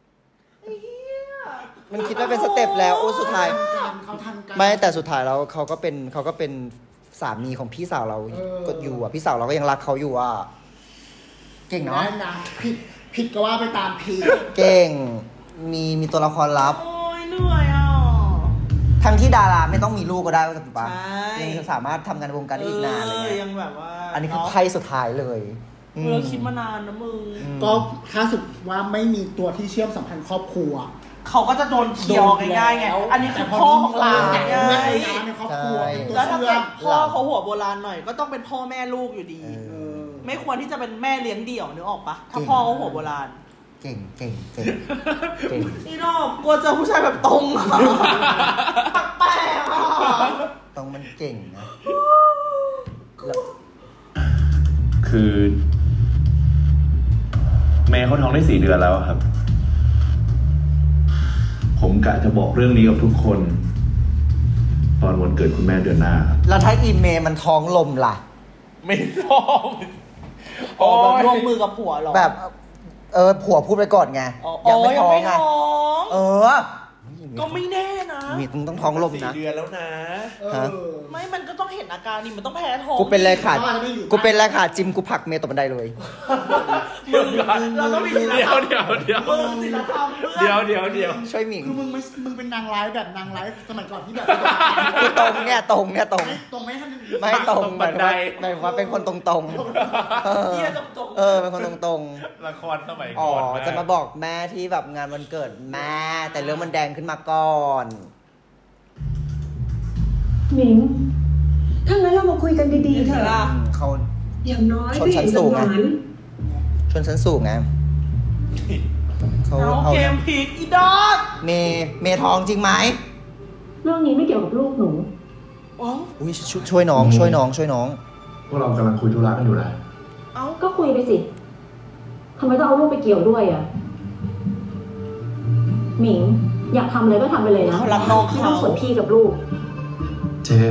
มันคิดมาเป็นสเต็ปแล้วโอ้สุดท้ายไม่แต่สุดท้ายแล้วเขาก็เป็นเขาก็เป็นสามีของพี่สาวเราก็อยู่อ่ะพี่สาวเราก็ยังรักเขาอยู่อ่ะเก่งเนาะผิดผิดก็ว่าไปตามผิดเก่งมีมีตัวละครลับโอ้ยเหนื่อยอ่ะทั้งที่ดาราไม่ต้องมีลูกก็ได้ก็ถูกปะยังสามารถทำงานในวงการได้อีกนานเลยยังแบบว่าอันนี้คือไพ่สุดท้ายเลยเราคิดมานานนะมึงก็ถ้าสุดว่าไม่มีตัวที่เชื่อมสัมพันธ์ครอบครัวเขาก็จะโดนเคี่ยวง่ายๆไงอันนี้คือพ่อของหลานไงในครอบครัวแล้วถ้าเกิดพ่อเขาหัวโบราณหน่อยก็ต้องเป็นพ่อแม่ลูกอยู่ดีไม่ควรที่จะเป็นแม่เลี้ยงเดี่ยวนึกออกปะถ้าพ่อเขาหัวโบราณเก่งเก่งเก่งเก่งนี่นอกกลัวเจอผู้ชายแบบตรงแปลกอ่ะตรงมันเก่งนะคือแม่เขาท้องได้สี่เดือนแล้วครับผมกะจะบอกเรื่องนี้กับทุกคนตอนวันเกิดคุณแม่เดือนหน้าแล้วถ้าอีเมย์มันท้องลมล่ะไม่ท้องอ๋อแบบร่วมมือกับผัวหรอแบบเออผัวพูดไปก่อนไงยังไม่ท้องไงเออก็ไม่แน่นะมีต้องต้องท้องลมนะสี่เดือนแล้วนะไม่มันก็ต้องเห็นอาการนี่มันต้องแพ้ท้องกูเป็นไรขาดกูเป็นไรขาดจิมกูผักเมย์ตกบันไดเลยมึงเราต้องมีศิลธรรมเดี๋ยวเดี๋ยวมึงศิลธรรมเดี๋ยวเดี๋ยวเดี๋ยวช่วยหมิงคือมึงมึงเป็นนางร้ายแบบนางร้ายสมัยก่อนที่แบบกูตรงเนี่ยตรงเนี่ยตรงตรงไม่ทันไม่ตรงบันไดหมายว่าเป็นคนตรงตรงเออเป็นคนตรงตรงละครสมัยก่อนอ๋อจะมาบอกแม่ที่แบบงานวันเกิดแม่แต่เรื่องมันแดงขึ้นมาก่อนหมิงถ้างั้นเรามาคุยกันดีๆเถอะเขาอย่างน้อยชนชั้นสูงไงชนชั้นสูงไงเขาเอาเกมผิดอีดอทเมเมทองจริงไหมเรื่องนี้ไม่เกี่ยวกับลูกหนูอ๋ออุ้ยช่วยน้องช่วยน้องช่วยน้องพวกเรากำลังคุยธุระกันอยู่นะเอ้าก็คุยไปสิทำไมต้องเอาลูกไปเกี่ยวด้วยอ่ะหมิงอยากทำอะไรก็ทำไปเลยนะเขารักน้องเขาไม่ต้องสนพี่กับลูกเจ๊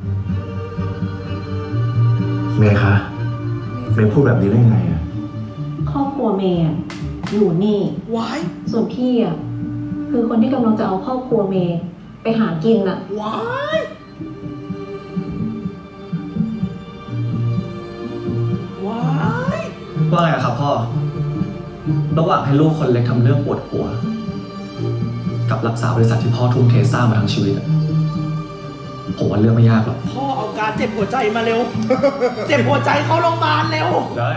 เมย์คะเมย์พูดแบบนี้ได้ยังไงอ่ะครอบครัวเมย์อยู่นี่ว้ายส่วนพี่อ่ะคือคนที่กำลังจะเอาครอบครัวเมย์ไปหากินอ่ะว้ายว้ายว่าไงครับพ่อระหว่างให้ลูกคนเล็กทำเรื่องปวดหัวกับรักษาบริษัทที่พ่อทุ่มเทสร้างมาทั้งชีวิตผมว่าเรื่องไม่ยากหรอกพ่อเอาการเจ็บหัวใจมาเร็วเจ็บหัวใจเข้าโรงพยาบาลเร็วได้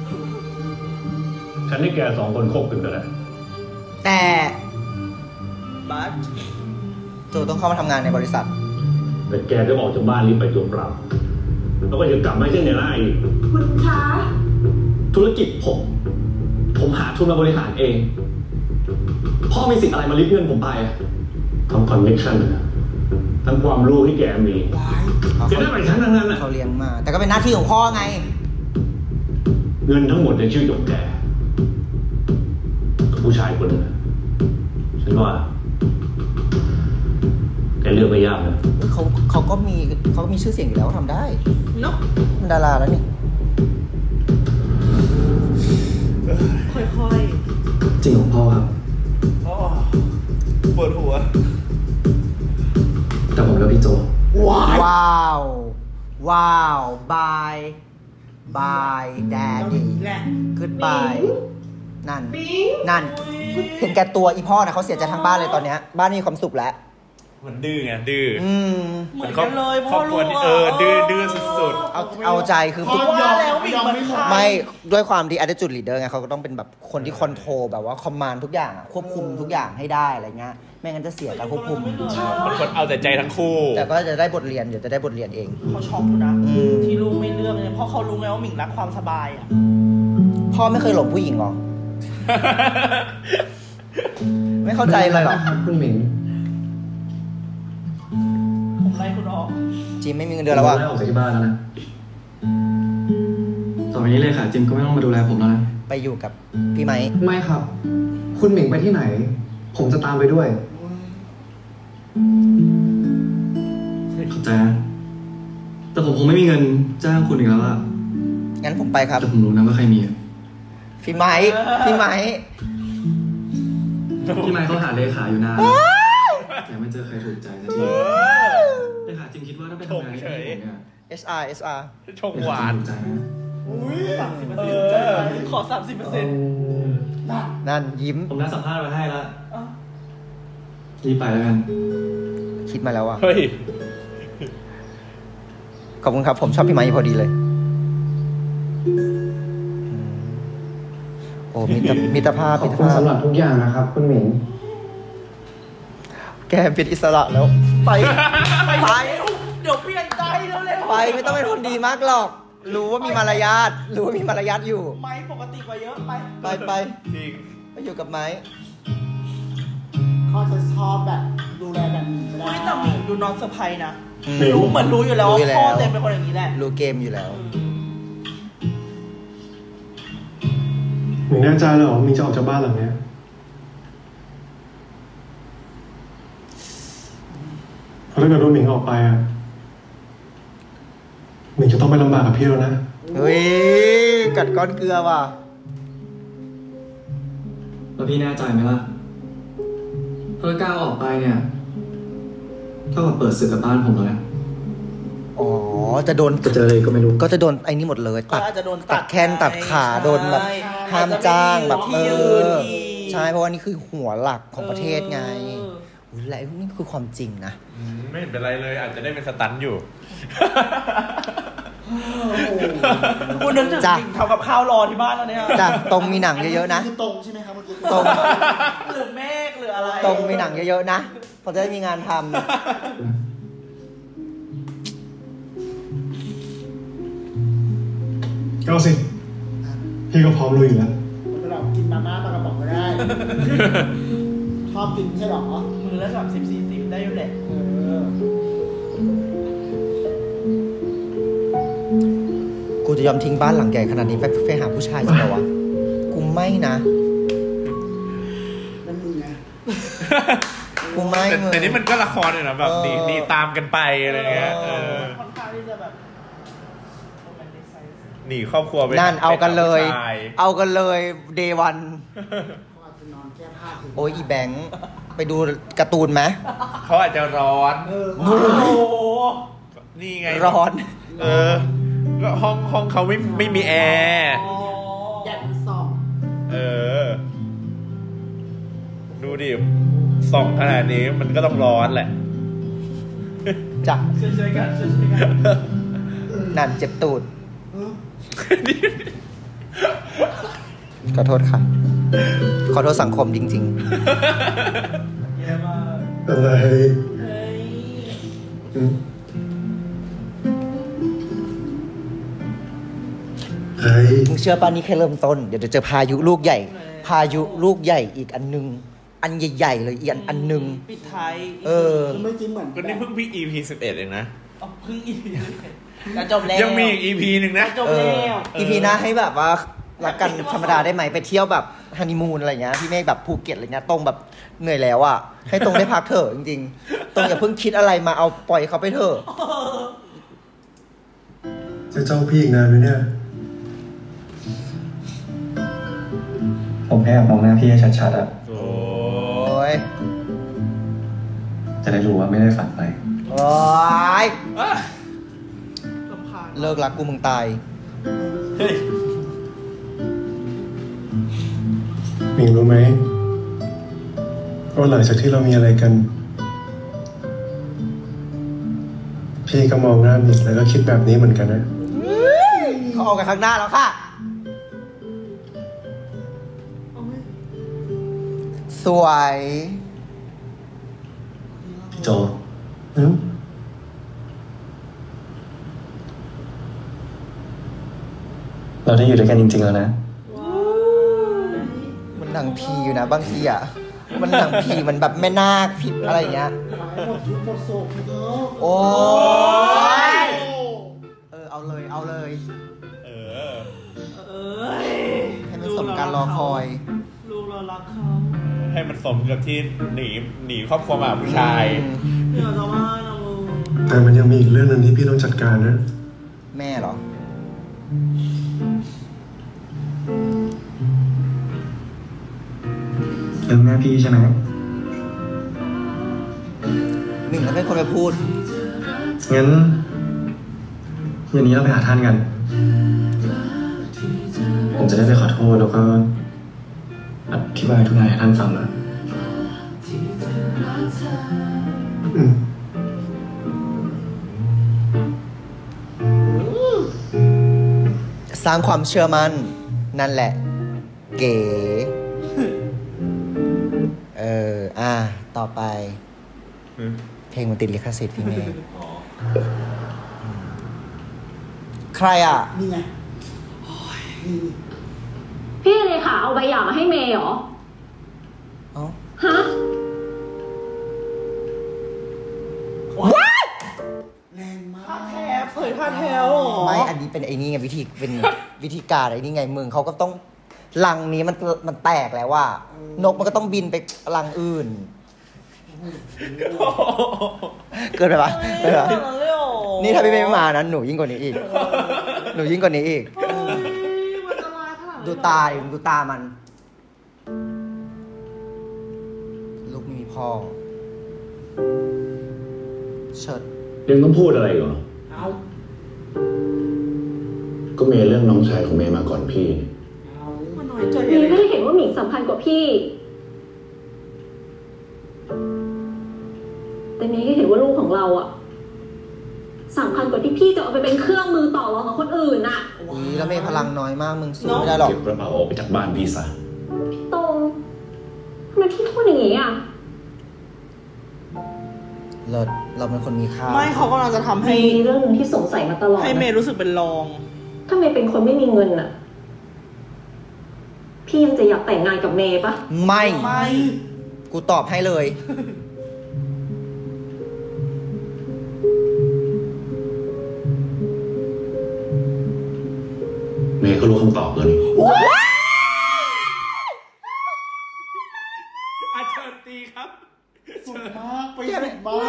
ฉันให้แกสองคนคบกันก็ได้แต่บัสโจต้องเข้ามาทำงานในบริษัทแต่แกจะออกจากบ้านรีบไปตัวเปล่าแล้วก็จะกลับมาเช่นเดียวกันอีกคุณคะธุรกิจผมผมหาทุนมาบริหารเองพ่อมีสิทธิ์อะไรมาริบเงินผมไปทั้งคอนเนคชั่นทั้งความรู้ที่แกมีแกได้ไปชั้นนั้นน่ะเขาเลี้ยงมาแต่ก็เป็นหน้าที่ของพ่อไงเงินทั้งหมดในชื่อของแกผู้ชายคนนึงฉันว่าแกแต่เรื่องไม่ยากนะเขาเขาก็มีเขาก็มีชื่อเสียงอยู่แล้วทำได้เนาะมันดาราแล้วนี่ค่อยๆจริงของพ่อครับปวดหัวแต่ผมเลือกพี่โจว้าวว้าวว้าวบายบายแดดดี้ขึ้นบายนั่นนั่นเห็นแก่ตัวอีพ่อนะเขาเสียใจทั้งบ้านเลยตอนเนี้ยบ้านมีความสุขแล้วมันดื้อไงดื้ออืมเหมือนกันเลยพ่อลูกเออดื้อดื้อสุดๆเอาเอาใจคือเพราะว่าแล้วมีมันขาดไม่ด้วยความที่ attitude leader ไงเขาก็ต้องเป็นแบบคนที่คอนโทรลแบบว่าคอมมานด์ทุกอย่างควบคุมทุกอย่างให้ได้อะไรเงี้ยไม่งั้นจะเสียการควบคุมมันคนเอาแต่ใจทั้งคู่แต่ก็จะได้บทเรียนเดี๋ยวจะได้บทเรียนเองเขาช็อกนะที่ลูกไม่เลือกเนี่ยเพราะเขารู้ไงว่าหมิงรักความสบายอ่ะพ่อไม่เคยหลงผู้หญิงหรอ ไม่เข้าใจเลยหรอคุณหมิงผมไล่คุณออกจิมไม่มีเงินเดือนแล้ววะไล่ออกจากที่บ้านแล้วนะต่อไปนี้เลยค่ะจิมก็ไม่ต้องมาดูแลผมแล้วนะไปอยู่กับพี่ไม้ไม่ครับคุณหมิงไปที่ไหนผมจะตามไปด้วยเข้าใจนะแต่ผมคงไม่มีเงินจ้างคุณอีกแล้วอะงั้นผมไปครับแต่ผมรู้นะว่าใครมีพี่ไม้พี่ไม้พี่ไม้เขาหาเลขาอยู่นานแต่ไม่เจอใครถูกใจสักทีเลขาจิมคิดว่าถ้าไปทำงานที่ผมเนี่ยเอส อาร์ เอส อาร์ชงหวานสามสิบเปอร์เซ็นต์ขอสามสิบเปอร์เซ็นต์นั่นยิ้มผมนัดสัมภาษณ์มาให้แล้วรีบไปแล้วกันคิดมาแล้วอ่ะเฮ้ยขอบคุณครับผมชอบพี่ไม้พอดีเลยโอ้มิตรมิตรภาพขอบคุณสำหรับทุกอย่างนะครับคุณหมิงแกเป็นอิสระแล้วไปไปเดี๋ยวเปลี่ยนใจแล้วเลยไปไม่ต้องเป็นคนดีมากหรอกรู้ว่ามีมารยาทรู้ว่ามีมารยาทอยู่ไม้ปกติกว่าเยอะไปไปไปจริงไปอยู่กับไม้เขาจะชอบแบบดูแลแบบนี้ไม่แต่หมิงดูนอนเซอร์ไพรส์นะรู้เหมือนรู้อยู่แล้วพ่อเต็มเป็นคนอย่างนี้แหละรู้เกมอยู่แล้วหมิงแน่ใจเหรอมิงจะออกจากบ้านหลังนี้เพราะถ้าเกิดว่าหมิงออกไปอ่ะหมิงจะต้องไปลำบากกับพี่แล้วนะเฮ้ยกัดก้อนเกลือว่ะแล้วพี่แน่ใจไหมล่ะถ้าก้าวออกไปเนี่ยเท่ากับเปิดศึกกับบ้านผมแล้วนะอ๋อจะโดนจะเจออะไรก็ไม่รู้ก็จะโดนไอ้นี่หมดเลยตัดตัดแขนตัดขาโดนแบบห้ามจ้างแบบเออใช่เพราะว่านี่คือหัวหลักของประเทศไงอุ้ยแล้วนี่คือความจริงนะไม่เห็นเป็นไรเลยอาจจะได้เป็นสตันอยู่กูนึกถึงทำกับข้าวรอที่บ้านแล้วเนี่ยจ้ะตรงมีหนังเยอะๆนะตรงใช่ไหมครับเมื่อกี้ตรงหรือเมฆหรืออะไรตรงมีหนังเยอะๆนะเขาจะได้มีงานทำเอาสิพี่ก็พร้อมลุยอยู่แล้วเรากินมาม่าปลากระป๋องก็ได้ชอบกินใช่หรอมือละสามสิบสี่สิบได้อยู่แหละกูจะยอมทิ้งบ้านหลังใหญ่ขนาดนี้ไปไปหาผู้ชายจริงเหรอวะกูไม่นะนั่นมึงไงกูไม่แต่นี่มันก็ละครเลยนะแบบหนีหนีตามกันไปอะไรเงี้ยค่อนข้างที่จะแบบหนีครอบครัวไปนั่นเอากันเลยเอากันเลยเดวันโอ้ยอีแบงค์ไปดูการ์ตูนไหมเขาอาจจะร้อนโอ้โหนี่ไงร้อนเออก็ห้องห้องเขาไม่ไม่มีแอร์แดดส่องเออดูดิส่องขนาดนี้มันก็ต้องร้อนแหละจ้ะช่วยๆกันช่วยๆกันนั่นเจ็บตูดขอโทษค่ะขอโทษสังคมจริงๆอะไรมึงเชื่อป่ะนี่แค่เริ่มต้นเดี๋ยวจะเจอพายุลูกใหญ่พายุลูกใหญ่อีกอันนึงอันใหญ่ๆเลยอีกอันอันนึงปิดท้ายเออไม่จริงเหมือนก็นี่เพิ่งพี่ อี พี สิบเอ็ดเองนะอ๋อเพิ่ง อี พี จะจบแล้วยังมีอีก อี พี นึงนะจบแล้วอี พี หน้าให้แบบว่ารักกันธรรมดาได้ไหมไปเที่ยวแบบฮันนีมูนอะไรเงี้ยพี่เมฆแบบภูเก็ตอะไรเงี้ยตรงแบบเหนื่อยแล้วอ่ะให้ตรงได้พักเถอะจริงๆตรงอย่าเพิ่งคิดอะไรมาเอาปล่อยเขาไปเถอะจะจ้องพี่อีกนานไหมเนี่ยผมแค่มองหน้าพี่ให้ชัดๆอ่ะโอ้ยจะได้รู้ว่าไม่ได้ฝันไปโอ้ยเลิกรักกูมึงตายหมิงรู้ไหมว่าหลังจากที่เรามีอะไรกันพี่ก็มองหน้าหมิงแล้วก็คิดแบบนี้เหมือนกันนะเขาออกกันข้างหน้าแล้วค่ะสวยพี่โจเราได้อยู่ด้วยกันจริงๆแล้วนะมันหนังผีอยู่นะบางทีอ่ะมันหนังผีมันแบบแม่นาคผิดอะไรอย่างเงี้ยหมดทุกหมดโศกเถอะโอ้ยเออเอาเลยเอาเลยเออเออให้มันสมการรอคอยลูกเรารักเขาให้มันสมกับที่หนีหนีครอบครัวมาผู้ชายเดี๋ยวจะว่านะมึงแต่มันยังมีอีกเรื่องนึงที่พี่ต้องจัดการนะแม่เหรอเรื่องแม่พี่ใช่ไหมหนึ่งแล้วไม่คนไปพูดงั้นวันนี้เราไปหาท่านกันผมจะได้ไปขอโทษแล้วก็อธิบายทุกอย่างให้ท่านฟังนะสร้างความเชื่อมั่นนั่นแหละเก๋เอออ่ะต่อไปเพลงมันติดลิขสิทธิ์พี่เมย์ใครอ่ะนี่ไงพี่เลยค่ะเอาใบหย่ามาให้เมย์เหรออ๋อฮะว้ายแรงมากแทบเผยท่าแถวไม่อันนี้เป็นไอ้นี่ไงวิธีเป็นวิธีการไอ้นี่ไงมึงเขาก็ต้องรังนี้มันมันแตกแล้วว่านกมันก็ต้องบินไปรังอื่นเกินไปปะเกินไปปะนี่ถ้าพี่ไม่มานะหนูยิ่งกว่านี้อีกหนูยิ่งกว่านี้อีกดูตาดิดูตามันลูกไม่มีพ่อเชิดยังต้องพูดอะไรเหรอเอาก็เมย์เรื่องน้องชายของเมย์มาก่อนพี่เมย์ไม่ได้เห็นว่าหมิงสำคัญกว่าพี่แต่เมย์ก็เห็นว่าลูกของเราอะสำคัญกว่าที่พี่จะเอาไปเป็นเครื่องมือต่อรองกับคนอื่นน่ะอุ้ยแล้วเมย์พลังน้อยมากมึงสู้ไม่ได้หรอกเก็บกระเป๋าออกไปจากบ้านพี่ซะพี่โตทำไมพี่พูดอย่างนี้อ่ะเลิศเราเป็นคนมีค่าไม่เขากำลังจะทำให้มีเรื่องนึงที่สงสัยมาตลอดให้เมย์รู้สึกเป็นรองถ้าเมย์เป็นคนไม่มีเงินอ่ะพี่ยังจะอยากแต่งงานกับเมย์ปะไม่ไม่กูตอบให้เลยเมย์ก็รู้คำตอบแล้วนี่อาเชิญตีครับสุดมากไปสุดมาก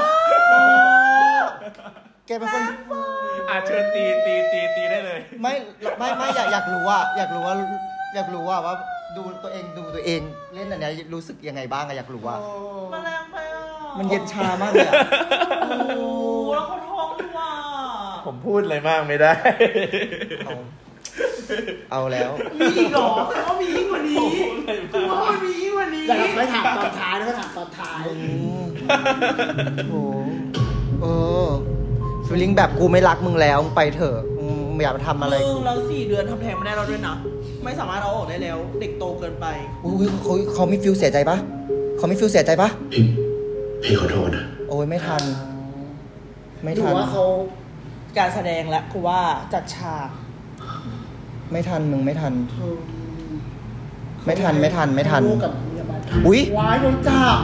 แกเป็นคนอาเชิญตีตีตีตีได้เลยไม่ไม่ไม่อยากอยากรู้ว่าอยากรู้ว่าอยากรู้ว่าว่าดูตัวเองดูตัวเองเล่นอันนี้รู้สึกยังไงบ้างอะอยากรู้ว่ามันแรงไปอ่ะมันเย็นชามากเลยโอ้แล้วเขาท้องด้วยว่ะผมพูดอะไรมากไม่ได้เอาแล้วมีอีกหรอแต่ว่ามียิ่งกว่านี้กูว่ามันมียิ่งกว่านี้แต่เราไม่ถามตอนท้ายแล้วถามตอนท้ายโอ้เออฟีลลิ่งแบบกูไม่รักมึงแล้วมึงไปเถอะมึงอยากไปทำอะไรมึงเราสี่เดือนทำแท้งไม่ได้เราด้วยนะไม่สามารถเอาออกได้แล้วเด็กโตเกินไปอุ้ยเขาเขาไม่ฟิลเสียใจปะเขาไม่ฟิลเสียใจปะพี่พี่ขอโทษนะโอ้ยไม่ทันไม่ทันว่าเขาการแสดงแล้วคือว่าจัดฉากไม่ทันมึงไม่ทันไม่ทันไม่ทันไม่ทันอุ้ยวายโดนจับ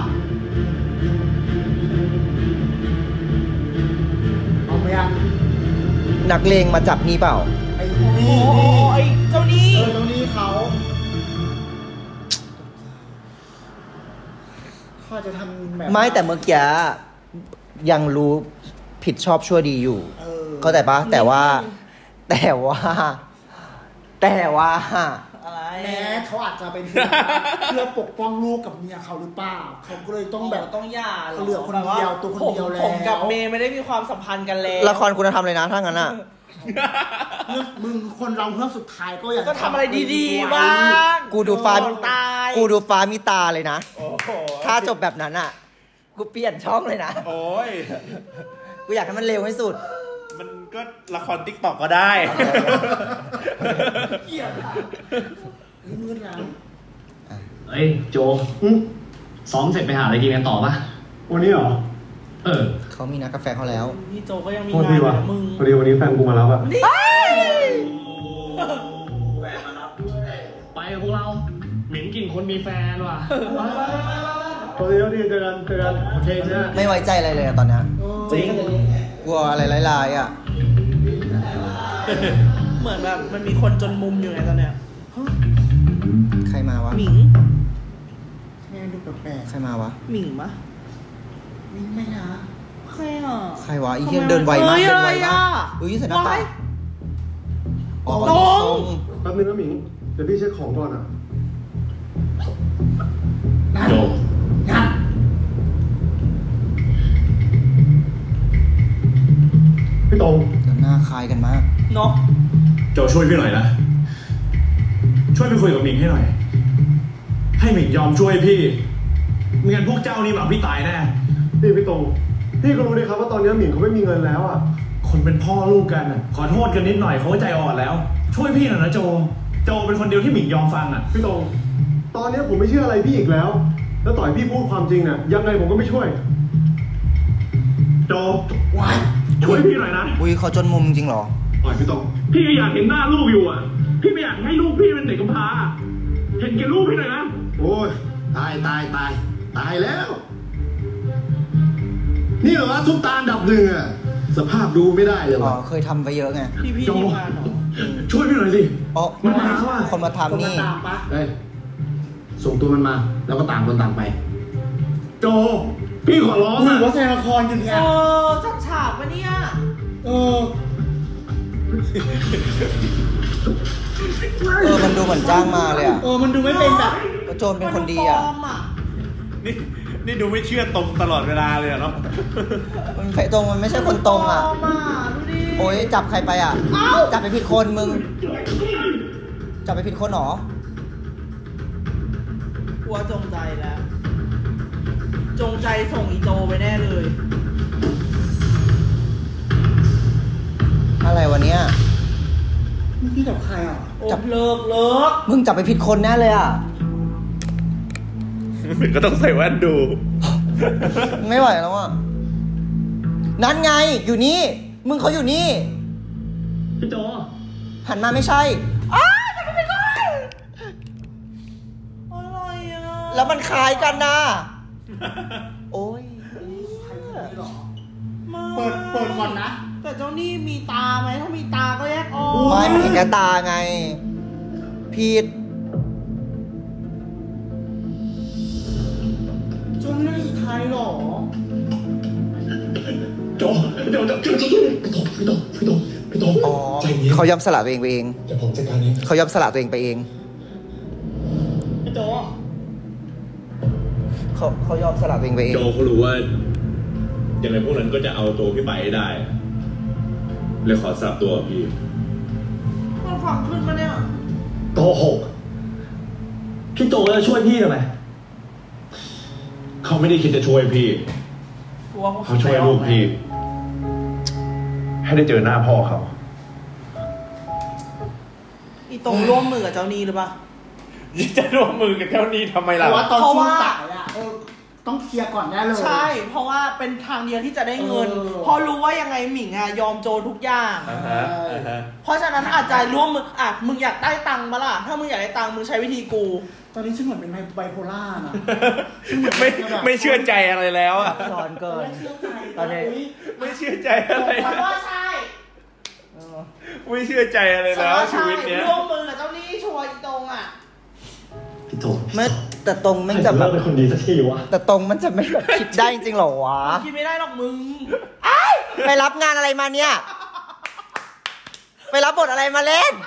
เอาไหมอ่ะนักเลงมาจับนี่เปล่าไอ้นี่ไอ้เจ้านี่เออเจ้านี่เขาเขเขาจะทำแบบไม่แต่เมื่อกี้ยังรู้ผิดชอบชั่วดีอยู่เข้าใจปะแต่ว่าแต่ว่าแต่ว่าอะไรแม้เขาอาจจะเป็นเพื่อปกป้องลูกกับเมียเขาหรือเปล่าเขาก็เลยต้องแบบต้องหย่าเหลือคนเดียวตัวคนเดียวแล้วผมกับเมย์ไม่ได้มีความสัมพันธ์กันแล้วละครคุณธรรมเลยนะถ้างั้นอ่ะมึงคนเราเรื่องสุดท้ายก็อยากก็ทำอะไรดีๆบ้างกูดูฟ้ากูดูฟ้ามีตาเลยนะถ้าจบแบบนั้นอ่ะกูเปลี่ยนช่องเลยนะโอ้ยกูอยากให้มันเร็วที่สุดมันก็ละครติ๊กต็อกก็ได้เกลียดอ่ะมืดแล้วเฮ้ยโจซ้อมเสร็จไปหาอะไรกินกันต่อปะวันนี้เหรอเออเขามีนัดกาแฟเขาแล้วพี่โจก็ยังมีงานอยู่มึงพอดีวันนี้แฟนกูมารับอะไปพวกเราหมิงกิ่งคนมีแฟนว่ะพอดีแล้วดีเจอกันเจอกันโอเคใช่ไม่ไว้ใจอะไรเลยตอนนี้จริงกลัวอะไรลายๆอ่ะเหมือนแบบมันมีคนจนมุมอยู่ไงตอนเนี้ยใครมาวะหมิงแม่ดูแปลกๆใครมาวะหมิงปะไม่นะใครอ่ะใครวะอีเหี้ยเดินไวมากเดินไวมากอุ้ยใส่หน้ากากอ๋อตรงแป๊บนึงนะหมิงเดี๋ยวพี่เช็คของก่อนอ่ะโจงัดพี่ตรงหน้าคล้ายกันมากเนาะโจช่วยพี่หน่อยนะช่วยไปคุยกับหมิงให้หน่อยให้หมิงยอมช่วยพี่ไม่งั้นพวกเจ้านี่แบบพี่ตายแน่พี่พี่ตรงพี่ก็รู้ดีครับว่าตอนนี้หมิงเขาไม่มีเงินแล้วอ่ะคนเป็นพ่อลูกกันอ่ะขอโทษกันนิดหน่อยเขาใจอ่อนแล้วช่วยพี่หน่อยนะโจโจเป็นคนเดียวที่หมิงยอมฟังอ่ะพี่ตรงตอนนี้ผมไม่เชื่ออะไรพี่อีกแล้วแล้วต่อยพี่พูดความจริงน่ะยังไงผมก็ไม่ช่วยโจว้ายช่วยพี่หน่อยนะอุ้ยเขาจนมุมจริงเหรอปล่อยพี่ตรงพี่อยากเห็นหน้าลูกอยู่อ่ะพี่ไม่อยากให้ลูกพี่เป็นเด็กกำพร้าเห็นแก่ลูกพี่หน่อยนะโอ้ยตายตายตายตายแล้วนี่เหรอวะทุกตาอันดับหนึ่งอะสภาพดูไม่ได้เลยอ๋อเคยทำไปเยอะไงพี่พี่ทีมงานเหรอช่วยพี่หน่อยสิอ๋อมันมาว่าคนมาทำนี่เฮ้ยส่งตัวมันมาแล้วก็ต่างคนต่างไปโจพี่ขอร้องอะว่าแสดงละครอยู่เนี่ยเออจัดฉากปะเนี่ยเออเออมันดูเหมือนจ้างมาเลยอ่ะเออมันดูไม่เป็นแบบโจรเป็นคนดีอ่ะนี่นี่ดูไม่เชื่อตรงตลอดเวลาเลยเนาะมันไผ่ตรงมันไม่ใช่คนตรงอ่ะโอ้ยจับใครไปอ่ะจับไปผิดคนมึงจับไปผิดคนหรอกลัวจงใจแล้วจงใจส่งอีโจไปแน่เลยอะไรวะเนี้ยมึงพี่จับใครอ่ะจับเลิกเลิกมึงจับไปผิดคนแน่เลยอ่ะก็ต้องใส่แว่นดูไม่ไหวแล้วอ่ะนั่นไงอยู่นี่มึงเขาอยู่นี่พี่โจหันมาไม่ใช่อ้าจับไปผิดคนอะไรอ่ะแล้วมันคล้ายกันนะโอ้ยเปิดเปิดก่อนนะแต่เจ้านี่มีตาไหมถ้ามีตาก็แยกออกไม่มันเห็นแค่ตาไงผิดจนไม่ไทยหรอโจโจโจโจโจพี่โตพี่โตพี่โตพี่โตอ๋อเขายอมสละตัวเองไปเองเดี๋ยวผมจัดการเองเขายอมสละตัวเองไปเองพี่โจเขาเขายอมสละตัวเองไปเองโจเขารู้ว่ายังไงพวกนั้นก็จะเอาตัวพี่ไปให้ได้เลยขอสลับตัวพี่มันฟังขึ้นมาเนี่ยโกหกพี่โจจะช่วยพี่ทำไมเขาไม่ได้คิดจะช่วยพี่เขาช่วยลูกพี่ให้ได้เจอหน้าพ่อเขาอีตรงร่วมมือกับเจ้านี่หรือเปล่าจะร่วมมือกับเจ้านี่ทำไมล่ะเพราะว่าตอนช่วงสายอะต้องเคลียร์ก่อนแน่เลยใช่เพราะว่าเป็นทางเดียวที่จะได้เงินเพราะรู้ว่ายังไงหมิงอะยอมโจทุกอย่างเพราะฉะนั้นอาจจะร่วมมืออ่ะมึงอยากได้ตังค์มาล่ะถ้ามึงอยากได้ตังค์มึงใช้วิธีกูตอนนี้ฉันเหมือนเป็นไบโพล่านะไม่ไม่เชื่อใจอะไรแล้วอ่ะสอนเกินตอนนี้ไม่เชื่อใจอะไรว่าใช่ไม่เชื่อใจอะไรแล้วชีวิตเนี้ยร่วมมือกับเจ้านี่ชัวร์อีตรงอ่ะพี่โโจไม่แต่ตรงไม่จะแบบเป็นคนดีสักทีวะแต่ตรงมันจะไม่แบบคิดได้จริงๆหรอวะคิดไม่ได้หรอกมึงไปรับงานอะไรมาเนี่ยไปรับบทอะไรมาเล่น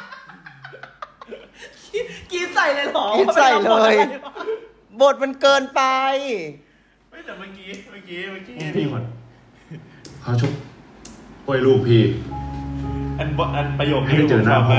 กินใส่เลยหรอกินใส่เลยบทมันเกินไปไม่แต่เมื่อกี้เมื่อกี้เมื่อกี้พี่คนเขาชุบป่วยลูกพี่อันอันประโยคนี้เจอหน้าพ่อ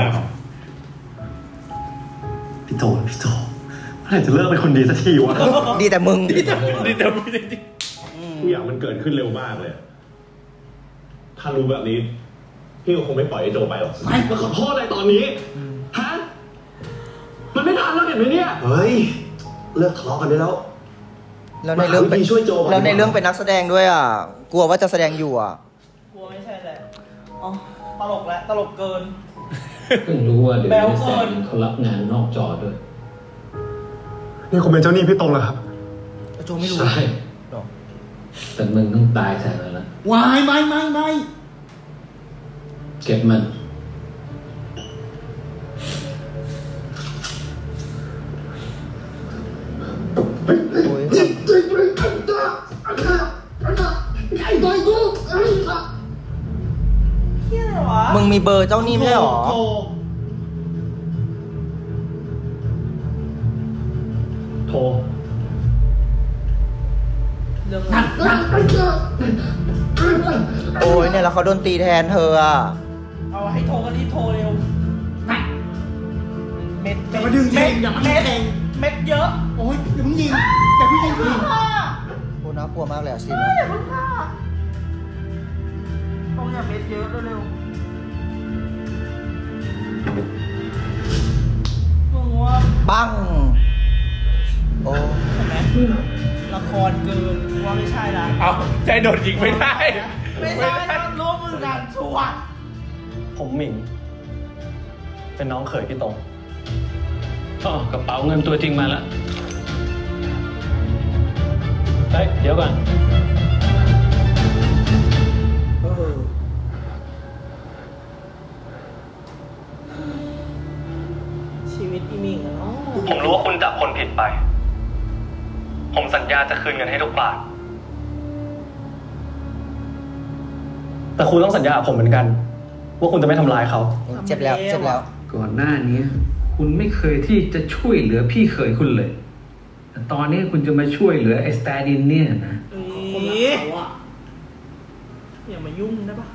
พี่โจพี่โจเมื่อไหร่จะเลิกเป็นคนดีสักทีวะดีแต่มึงดีแต่มึงดีแต่มึงจริงๆทุกอย่างมันเกิดขึ้นเร็วมากเลยถ้ารู้แบบนี้พี่ก็คงไม่ปล่อยไอ้โจไปหรอกไม่มาขอโทษอะไรตอนนี้ฮะมันไม่ทันแล้วเห็นไหมเนี่ยเฮ้ยเลิกทะเลาะกันได้แล้วแล้วในเรื่องเป็นแล้วในเรื่องเป็นนักแสดงด้วยอ่ะกลัวว่าจะแสดงอยู่อ่ะกลัวไม่ใช่แหละอ๋อตลกแล้วตลกเกินเพิ่งรู้ว่าเดี๋ยวนี้แสดงเขารับงานนอกจอด้วยนี่คุณเป็นเจ้าหนี้พี่ตรงเหรอครับโจไม่รู้ใช่แต่มึงต้องตายแทนแล้วนะวายไม่ไม่ไม่เก็บมันมึงมีเบอร์เจ้าหนี้ไม่ใช่หรอโทรเรื่องนักนักโอ้ยเนี่ยแล้วเขาโดนตีแทนเธออ่ะเอาให้โทรกันที่โทรเร็วเม็ดอย่ามาดึงเองอย่ามาดึงเองเม็ดเยอะโอ้ยอย่าเพิ่งยิงอย่าเพิ่งยิงยิงโอ้น่ากลัวมากเลยอ่ะซีนอย่าเพิ่งฆ่าต้องอย่าเม็ดเยอะเร็วมึงว่าปังโอ้เห็นไหมละครเกินว่าไม่ใช่ละเอาใจโดนยิงไม่ได้ไม่ใช่ต้องร่วมมือกันชัวร์ผมหมิงเป็นน้องเขยพี่ตรงอ๋อกระเป๋าเงินตัวจริงมาแล้วเฮ้ยเดี๋ยวก่อนชีวิตอีมิงอะเนาะผมรู้ว่าคุณจับคนผิดไปผมสัญญาจะคืนเงินให้ทุกบาทแต่คุณต้องสัญญาผมเหมือนกันว่าคุณจะไม่ทำลายเขาเจ็บแล้วเจ็บแล้วก่อนหน้านี้คุณไม่เคยที่จะช่วยเหลือพี่เขยคุณเลยแต่ตอนนี้คุณจะมาช่วยเหลือไอ้สแตดินเนี่ยนะคนละเขาอะอย่ามายุ่งนะปะ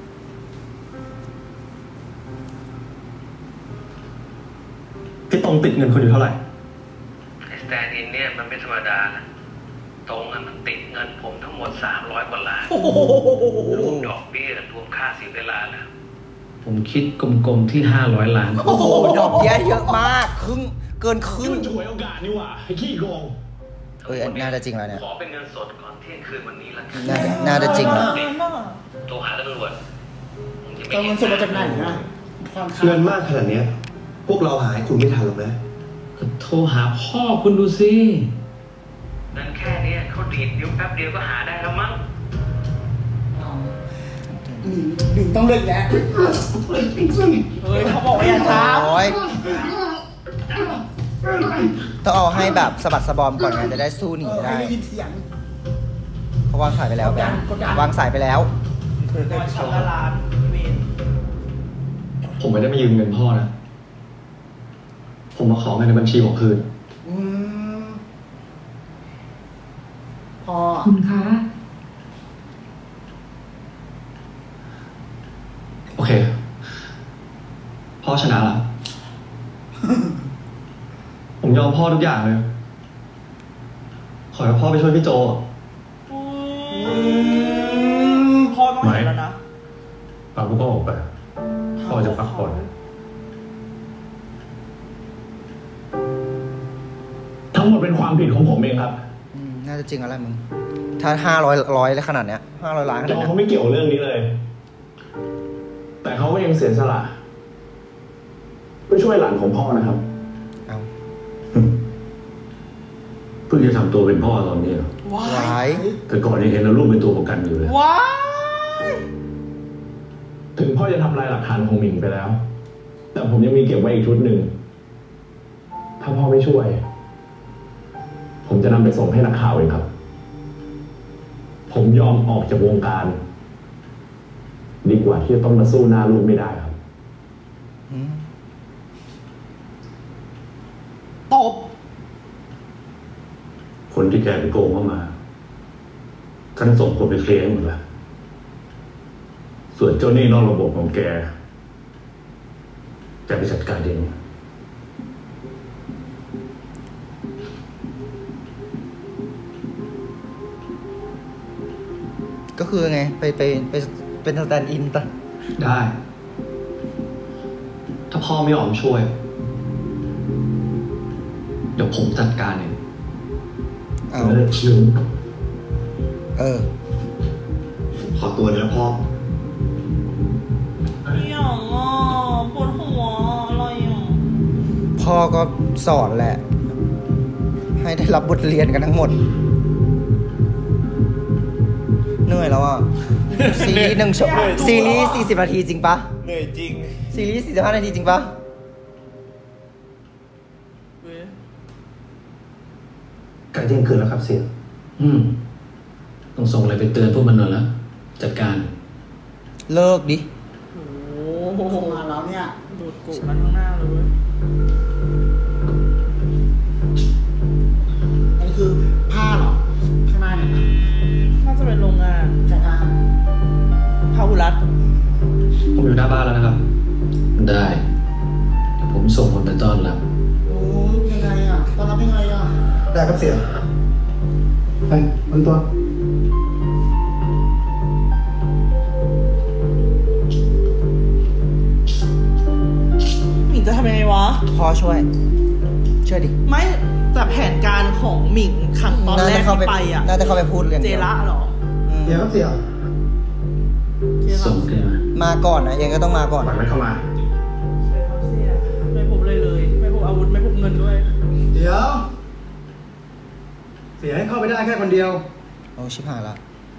พี่ตรงติดเงินคุณอยู่เท่าไหร่ไอ้สแตดินเนี่ยมันไม่ธรรมดานะตรงมันติดเงินผมทั้งหมดสามร้อยกว่าล้านรวมดอกเบี้ยรวมค่าเสียเวลาแล้วผมคิดกลมๆที่ห้าร้อยล้านโอ้โหดอกเบี้ยเยอะมากครึ่งเกินครึ่งช่วยโอกาสนี่หว่าไอ้ขี้โกงเอ้ยน่าจะจริงแล้วเนี่ยขอเป็นเงินสดก่อนเที่ยงคืนวันนี้ละน่าน่าจะจริงแล้วโทรหาตำรวจเอาเงินสดมาจากไหนนะเงินมากขนาดนี้พวกเราหาให้คุณไม่ทันหรอกนะโทรหาพ่อคุณดูสินั่นแค่นี้เขาดีดนิ้วแป๊บเดียวก็หาได้แล้วมั้งหนึ่งต้องเลิกแล้วเฮ้ยเขาบอกว่าอย่าทำต้องเอาให้แบบสะบัดสะบอมก่อนไงจะได้สู้หนีได้เขาวางสายไปแล้วแบบวางสายไปแล้วผมไม่ได้มายืมเงินพ่อนะผมมาขอเงินในบัญชีผมคืนพ่อคุณคะโอเคพ่อชนะแล้วผมยอมพ่อทุกอย่างเลยขอให้พ่อไปช่วยพี่โจพ่อต้องเห็นแล้วนะตามพวกเขาออกไปพ่อจะพักผ่อนทั้งหมดเป็นความผิดของผมเองครับน่าจะจริงอะไรมึงถ้าห้าร้อยร้อยขนาดเนี้ยห้าร้อยล้านขนาดเนี้ยเขาไม่เกี่ยวเรื่องนี้เลยแต่เขาก็ยังเสียสละเพื่อช่วยหลานของพ่อนะครับเอาเพิ่งจะทำตัวเป็นพ่อตอนนี้เหรอว้ายแต่ก่อนยังเห็นเราลูกเป็นตัวประกันอยู่เลยว้ายถึงพ่อจะทำลายหลักฐานของหมิงไปแล้วแต่ผมยังมีเก็บไว้อีกชุดหนึ่งถ้าพ่อไม่ช่วยผมจะนำไปส่งให้นักข่าวเองครับผมยอมออกจากวงการดีกว่าที่จะต้องมาสู้หน้าลูกไม่ได้ครับตบคนที่แกไปโกงเข้ามาท่านส่งคนไปเคลียร์ให้หมดแล้วส่วนเจ้าหนี้นอกระบบของแกแกไปจัดการเองก็คือไงไปไปไปเป็นสแตนด์อินปะได้ ถ้าพ่อไม่ยอมช่วย เดี๋ยวผมจัดการเองเอาเลิกชิวเออขอตัวนะพ่ออย่างอ่ะปวดหัวอะไรอ่ะพ่อก็สอนแหละให้ได้รับบทเรียนกันทั้งหมดเหนื่อยแล้วอ่ะซีรีส์หนึ่งชั่วโมงซีรีส์สี่สิบนาทีจริงปะเหนื่อยจริงซีรีส์สี่สิบห้านาทีจริงปะใกล้เที่ยงคืนแล้วครับเสี่ยอืมต้องส่งอะไรไปเตือนพวกมันหน่อยแล้วจัดการเลิกดิโอ้โหมาแล้วเนี่ยดูดกุมันข้างหน้าเลยอันนี้คือผ้าเหรอข้างหน้าเนี่ยน่าจะเป็นโรงงานจากงานพาหุรัตผมอยู่หน้าบ้านแล้วนะครับได้เดี๋ยวผมส่งคนไปต้อนรับโอ้ยังไงอ่ะต้อนรับยังไงอ่ะได้ครับเสี่ยไปมันตัวหมิงจะทำยังไงวะพอช่วยช่วยดิไม่แต่แผนการของหมิงครั้งตอนแรกที่ไปอ่ะน่าจะเข้าไปพูดเรื่องเจระหรอเดี๋ยวครับเสี่ยส่งขึ้นมามาก่อนนะยังก็ต้องมาก่อนไม่เข้ามาไม่พบเลยเลยไม่พบอาวุธไม่พบเงินด้วยเดี๋ยวเสียให้เข้าไปได้แค่คนเดียวโอ้ชิบหายละ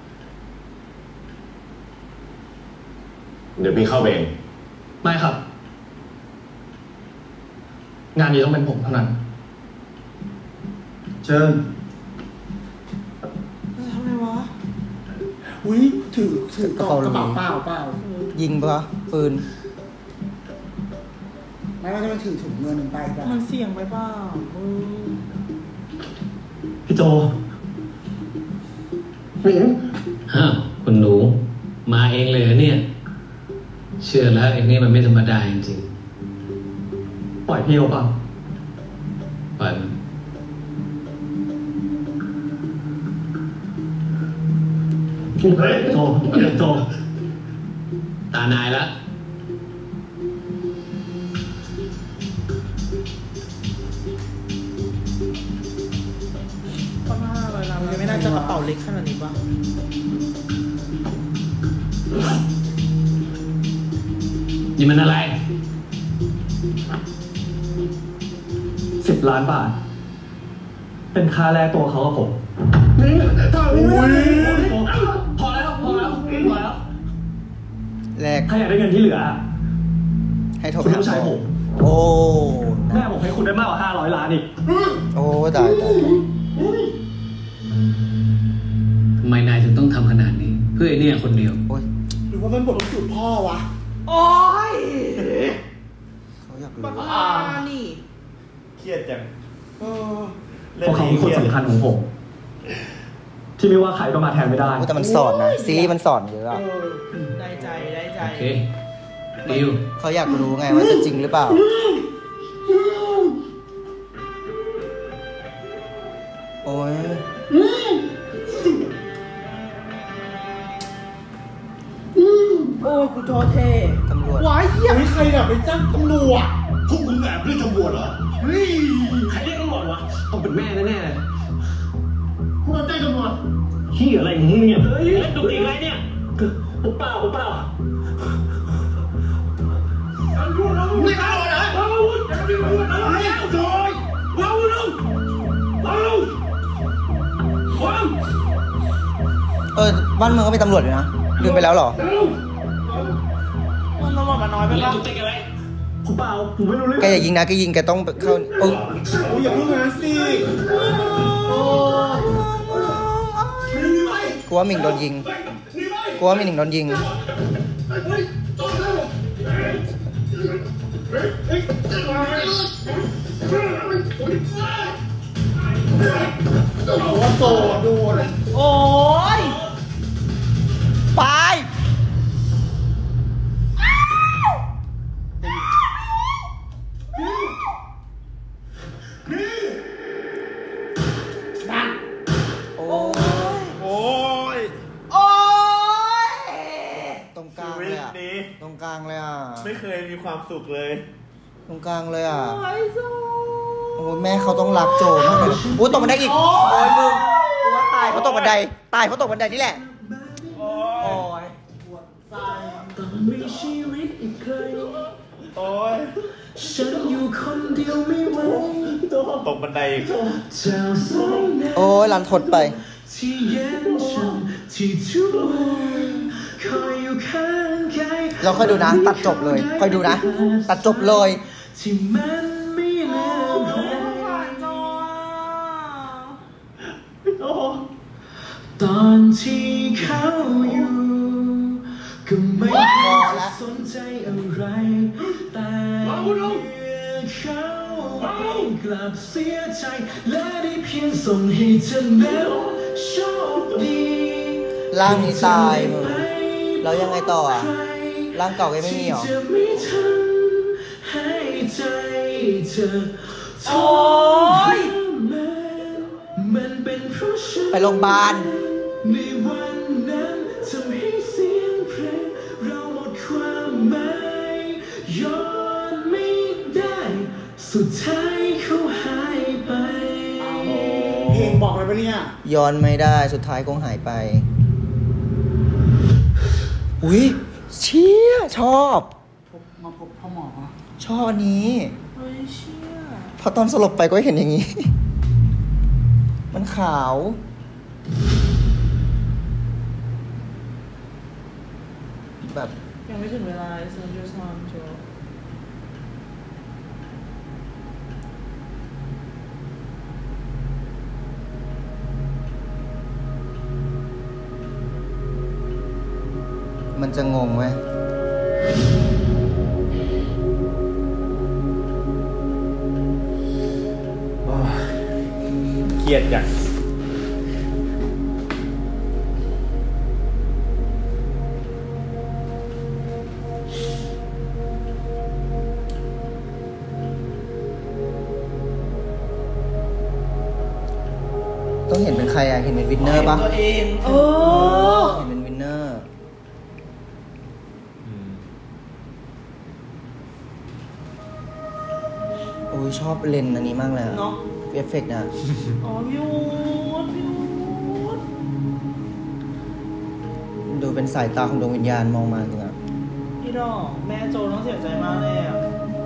เดี๋ยวพี่เข้าเองไม่ครับงานนี้ต้องเป็นผมเท่านั้นเชิญทำไงวะอุ้ยถือถือกระเป๋าเปล่าเปล่าเปล่ายิงปะปืนไม่ว่าจะมันถือถุงเงินไปป่ะมันเสี่ยงไปเปล่าพี่โจหมิงฮะคุณหนูมาเองเลยเนี่ยเชื่อแล้วไอ้นี่มันไม่ธรรมดาจริงๆปล่อยพี่โอป่ะปล่อยมันเฮ้ยโจโจตานายละก็น่าอะไรนะมันไม่น่าจะกระเป๋าเล็กขนาดนี้ป่ะนี่มันอะไรสิบล้านบาทเป็นค่าแลกตัวเขากับผมพอแล้วพอแล้วพอแล้วแลกถ้าอยากได้เงินที่เหลือให้โทรคุณต้องใช้ผมโอ้แม่ผมให้คุณได้มากกว่าห้าร้อยล้านอีกโอ้ตายตายทำไมนายถึงต้องทำขนาดนี้เพื่อไอ้เนี่ยคนเดียวหรือว่ามันบทลงสูตรพ่อวะโอ้ยเขาอยากรู้ว่านี่เครียดจังเพราะเขาเป็นคนสำคัญของผมที่ไม่ว่าใครก็มาแทนไม่ได้แต่มันสอนนะซีรีส์มันสอนเยอะอะได้ใจได้ใจโอเคดิวเขาอยากรู้ไงว่าจะจริงหรือเปล่าโอ้ยโอ้กูโทษเทตำรวจว้ายเหี้ยใครน่ะเป็นจ้างตำรวจพวกมึงแอบเรียกตำรวจเหรอเฮ้ยใครเรียกตำรวจวะต้องเป็นแม่แน่ๆพวกมันแจ้งตำรวจขี้อะไรของมึงเนี่ยเฮ้ยเล่นตุ๊กติ๊กอะไรเนี่ยผมเปล่าผมเปล่าไม่กล้าเลยนะว้าวจะไม่พูดอะไรจอยว้าวลุงว้าวว้าวเออบ้านเมืองก็มีตำรวจอยู่นะลืมไปแล้วหรอมันตำรวจมาน้อยไปปะผมเปล่าผมไม่รู้เรื่องแกอย่ายิงนะแกยิงแกต้องเข้าโอ้ยอย่าเพิ่งนะสิกลัวหมิงโดนยิงกลัวหมิงโดนยิงว่าโซดูเลยโอ้ยไปตรงกลางเลยอ่ะไม่เคยมีความสุขเลยตรงกลางเลยอ่ะโอ้ยแม่เขาต้องรักโจมากเลยโอ้ยตกบันไดอีกโอ้ยมึงกูว่าตายเพราะตกบันไดตายเพราะตกบันไดนี่แหละโอ้ยต้องมีชีวิตอีกใครโอ้ยฉันอยู่คนเดียวไม่ไหวตกบันไดอีกโอ้ยลันทดไปที่เย็นฉันที่ทุกวันคอยอยู่ข้างกายเราค่อยดูนะตัดจบเลยค่อยดูนะตัดจบเลยที่มันไม่เลือกใครตอนที่เขาอยู่ก็ไม่เคยสนใจอะไรแต่เมื่อเขากลับเสียใจและได้เพียงส่งให้เธอแล้วโชคดีร่างนี้ตายมึงแล้วยังไงต่ออ่ะร่างเก่าก็ไม่มีหรอโอ้ยไปโรงพยาบาลในวันนั้นทำให้เสียงเพลงเราหมดความหมายย้อนไม่ได้สุดท้ายเขาหายไปเพลงบอกอะไรปะเนี่ยย้อนไม่ได้สุดท้ายคงหายไปอุ้ยเชี่ยชอบมาพบพ่อหมอชอบอันนี้เฮ้ยเชี่ยพอตอนสลบไปก็เห็นอย่างนี้มันขาวแบบยังไม่ถึงเวลาเซนจูซอนโจมันจะงงไหมเครียดจังต้องเห็นเป็นใครอ่ะเห็นเป็นวินเนอร์ปะตัวเองเออเห็นเป็นวินเนอร์โอ้ยชอบเลนอันนี้มากเลยเนาะเอฟเฟกต์นะอ๋อพี่อู๊ดพี่อู๊ดดูเป็นสายตาของดวงวิญญาณมองมาจริงอ่ะพี่ดอกแม่โจต้องเสียใจมากเลยอ่ะ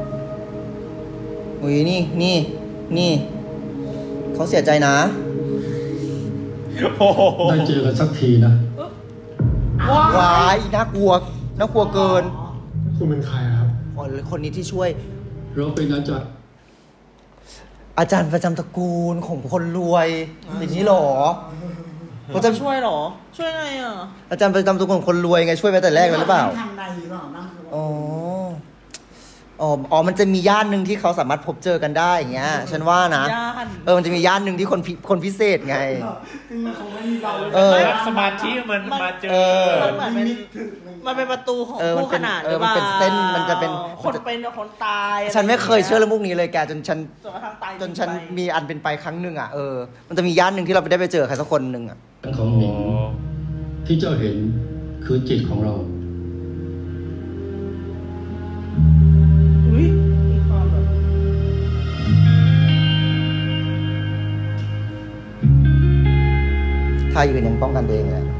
อุ้ยนี่นี่นี่เขาเสียใจนะได้เจอกันสักทีนะว้ายน่ากลัวน่ากลัวเกินคุณเป็นใครครับอ๋อคนนี้ที่ช่วยเราเป็นอาจารย์อาจารย์ประจำตระกูลของคนรวยอย่างนี้หรอเขาจะช่วยหรอช่วยไงอ่ะอาจารย์ประจำตระกูลของคนรวยไงช่วยไปแต่แรกเลยหรือเปล่าทางในหรอนั่งอ๋ออ๋ออ๋อมันจะมีย่านหนึ่งที่เขาสามารถพบเจอกันได้อย่างเงี้ยฉันว่านะเออมันจะมีย่านหนึ่งที่คนคนพิเศษไงเออสมาธิมันมาเจอมันเป็นมันเป็นประตูของคู่ขนานหรือเปล่ามันเป็นเส้นมันจะเป็นคนเป็นคนตายฉันไม่เคยเชื่อเรื่องพวกนี้เลยแกจนฉันจนฉันมีอันเป็นไปครั้งหนึ่งอ่ะเออมันจะมีย่านหนึ่งที่เราไปได้ไปเจอใครสักคนหนึ่งอ่ะของหนิงที่เจ้าเห็นคือจิตของเราอุ้ยมีความแบบถ้ายืนยังป้องกันตัวเองเลย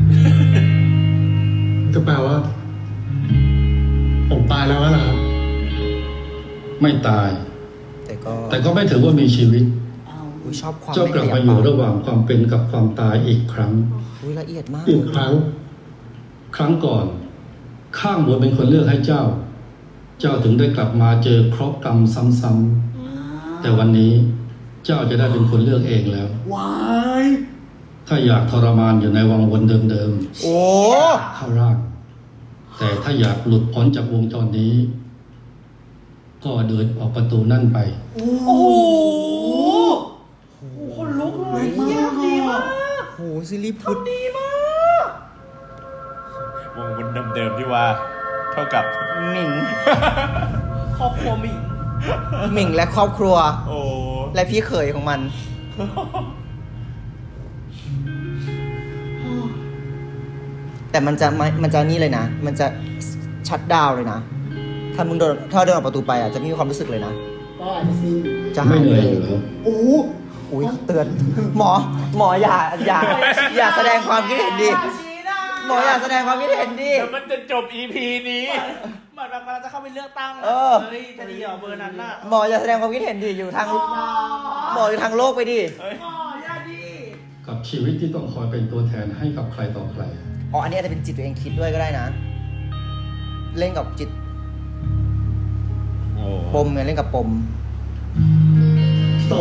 ก็แปลว่าผมตายแล้วนะไม่ตายแต่ก็แต่ก็ไม่ถือว่ามีชีวิตชอบความเจ้ากลับมาอยู่ระหว่างความเป็นกับความตายอีกครั้งละเอียดมากอีกครั้งครั้งก่อนข้างบนเป็นคนเลือกให้เจ้าเจ้าถึงได้กลับมาเจอครอบกรรมซ้ำๆแต่วันนี้เจ้าจะได้เป็นคนเลือกเองแล้วว้ายถ้าอยากทรมานอยู่ในวังวนเดิมๆโอ้เข้าร่างแต่ถ้าอยากหลุดพ้นจากวงจรนี้ ก็เดินออกประตูนั่นไปโอ้โหคนลุกเลยเยี่ยมดีมากโอ้ซีรีส์พุทธดีมากวงวนเดิมๆที่ว่าเท่ากับหมิงครอบครัวหมิงหมิงและครอบครัวโอ้และพี่เขยของมันแต่มันจะมันจะนี่เลยนะมันจะชัดดาวเลยนะถ้ามึงโดนถ้าเดินออกประตูไปอ่ะจะไม่มีความรู้สึกเลยนะก็อาจจะซีจะหายเลยโอ้โหเตือนหมอหมออย่าอย่าอย่าแสดงความคิดเห็นดิหมออย่าแสดงความคิดเห็นดิเดี๋ยวมันจะจบ อี พี นี้เหมือนแบบเราจะเข้าไปเลือกตั้งเออจะดีเหรอเบอร์นั้นน่ะหมออย่าแสดงความคิดเห็นดิอยู่ทางหมออยู่ทางโลกไปดิหมออย่าดิกับชีวิตที่ต้องคอยเป็นตัวแทนให้กับใครต่อใครอ๋ออันนี้อาจจะเป็นจิตตัวเองคิดด้วยก็ได้นะเล่นกับจิตปมเนี่ยเล่นกับปมโต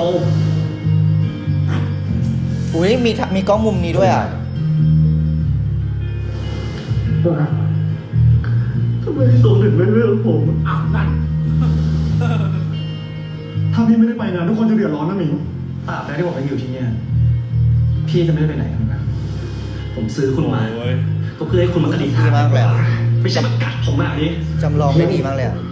อุ้ยมีมีกล้องมุมนี้ด้วยอ่ะทำไมโตถึงไม่เลือกผมอ้าวนั่นถ้าพี่ไม่ได้ไปงานทุกคนจะเดือดร้อนนะหมิงตราบใดที่ผมยังอยู่ที่นี่พี่จะไม่ได้ไปไหนทั้งนั้นผมซื้อคุณมาก็เพื่อให้คุณมาคดีดีมากเลยไม่ใช่มากัดผมแบบนี้จำลองได้ดีมากเลยอ่ะ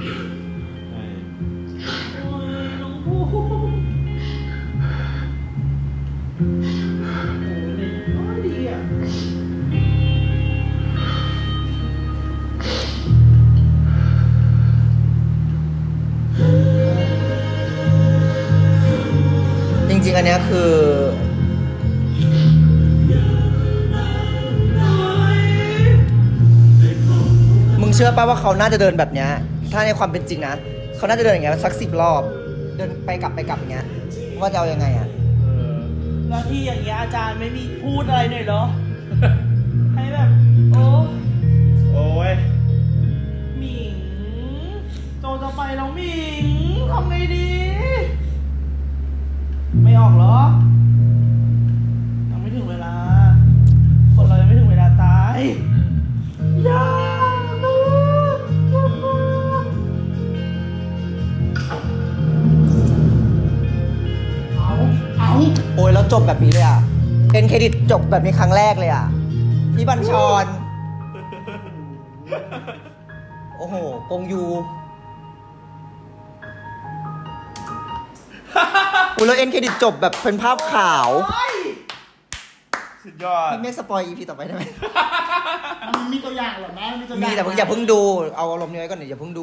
จริงๆอันนี้คือมึงเชื่อป่ะว่าเขาน่าจะเดินแบบนี้ถ้าในความเป็นจริงนะเขาน่าจะเดินอย่างเงี้ยสักสิบรอบเดินไปกลับไปกลับอย่างเงี้ยว่าจะเอายังไงอ่ะแล้วที่อย่างเงี้ยอาจารย์ไม่มีพูดอะไรหน่อยเหรอให้แบบโอ้โอ้ยหมิงโจจะไปแล้วหมิงทำไงดีไม่ออกเหรอยังไม่ถึงเวลาคนเรายังไม่ถึงเวลาตายอย่าดูเอาเอาโอ้ยแล้วจบแบบนี้เลยอ่ะเป็นเครดิตจบแบบนี้ครั้งแรกเลยอ่ะพี่บัญชรโอ้โหกงยูอุ้ยแล้วเอ็นเครดิตจบแบบเป็นภาพขาวสุดยอดพี่เมฆสปอยอีพีต่อไปได้ไหมมันมีตัวอย่างหรอแม่มีตัวอย่างมีแต่เพิ่งอย่าเพิ่งดูเอาอารมณ์นี้ไว้ก่อนอย่าเพิ่งดู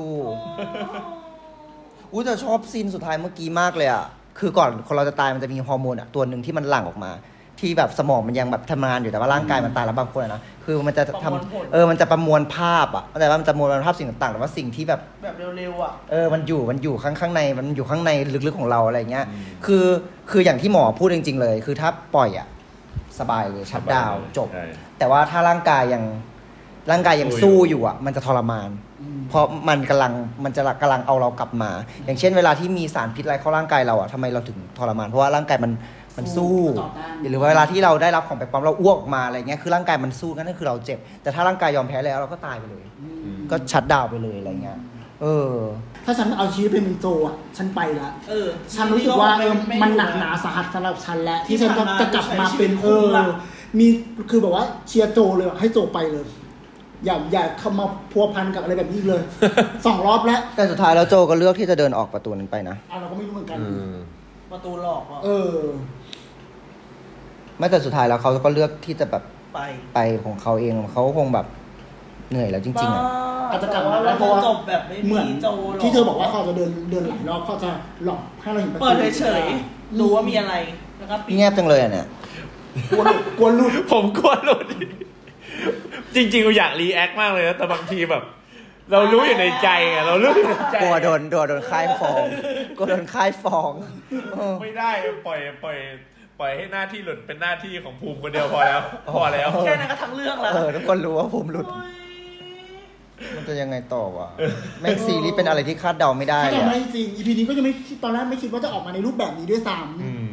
อุ้ยแต่ชอบซีนสุดท้ายเมื่อกี้มากเลยอ่ะคือก่อนคนเราจะตายมันจะมีฮอร์โมนอ่ะตัวหนึ่งที่มันหลั่งออกมาที่แบบสมองมันยังแบบทำงานอยู่แต่ว่าร่างกายมันตายแล้วบางคนนะคือมันจะทำเออมันจะประมวลภาพอ่ะแต่ว่ามันจะประมวลภาพสิ่งต่างๆแต่ว่าสิ่งที่แบบแบบเร็วๆอ่ะเออมันอยู่มันอยู่ข้างข้างในมันอยู่ข้างในลึกๆของเราอะไรเงี้ยคือคืออย่างที่หมอพูดจริงๆเลยคือถ้าปล่อยอ่ะสบายเลยชัดดาวจบแต่ว่าถ้าร่างกายยังร่างกายยังสู้อยู่อ่ะมันจะทรมานเพราะมันกำลังมันจะกำลังเอาเรากลับมาอย่างเช่นเวลาที่มีสารพิษอะไรเข้าร่างกายเราอ่ะทำไมเราถึงทรมานเพราะว่าร่างกายมันมันสู้หรือว่าเวลาที่เราได้รับของแปลกปลอมเราอ้วกออกมาอะไรเงี้ยคือร่างกายมันสู้นั่นคือเราเจ็บแต่ถ้าร่างกายยอมแพ้แล้วเราก็ตายไปเลยก็ชัดดาวไปเลยอะไรเงี้ยเออถ้าฉันเอาชีวิตเป็นมินโจอ่ะฉันไปละเออฉันรู้สึกว่าเออมันหนักหนาสาหัสสำหรับฉันแล้วที่ฉันจะกลับมาเป็นเออมีคือแบบว่าเชียร์โจเลยให้โจไปเลยอย่าอย่าเข้ามาพัวพันกับอะไรแบบนี้เลยสองรอบแล้วแต่สุดท้ายแล้วโจก็เลือกที่จะเดินออกประตูนั้นไปนะเราก็ไม่รู้เหมือนกันประตูหลอกอ่ะเออไม่แต่สุดท้ายแล้วเขาก็เลือกที่จะแบบไปไปของเขาเองเขาคงแบบเหนื่อยแล้วจริงๆอ่ะอาจจะกลับมาแล้วเพราะว่าจบแบบไม่เหมือนที่เธอบอกว่าเขาจะเดินเดินหลายรอบเขาจะหลอกให้เราเห็นเปิดเฉยๆดูว่ามีอะไรแล้วก็เงียบจังเลยอ่ะเนี่ยกลัวหลุดกลัวหลุดผมกลัวหลุดจริงๆกูอยากรีแอคมากเลยนะแต่บางทีแบบเรารู้อยู่ในใจไงเรารู้อยู่ในใจกลัวโดนโดนโดนค่ายฟ้องกลัวโดนค่ายฟ้องไม่ได้ปล่อยปล่อยปล่อยให้หน้าที่หลุดเป็นหน้าที่ของภูมิคนเดียวพอแล้วพอแล้วแค่นั้นก็ทั้งเรื่องแล้วเออทุกคนรู้ว่าภูมิหลุดมันจะยังไงต่อวะแม็กซีรีส์เป็นอะไรที่คาดเดาไม่ได้เลยคาดเดาไม่จริง อี พี นี้ก็ยังไม่ตอนแรกไม่คิดว่าจะออกมาในรูปแบบนี้ด้วยซ้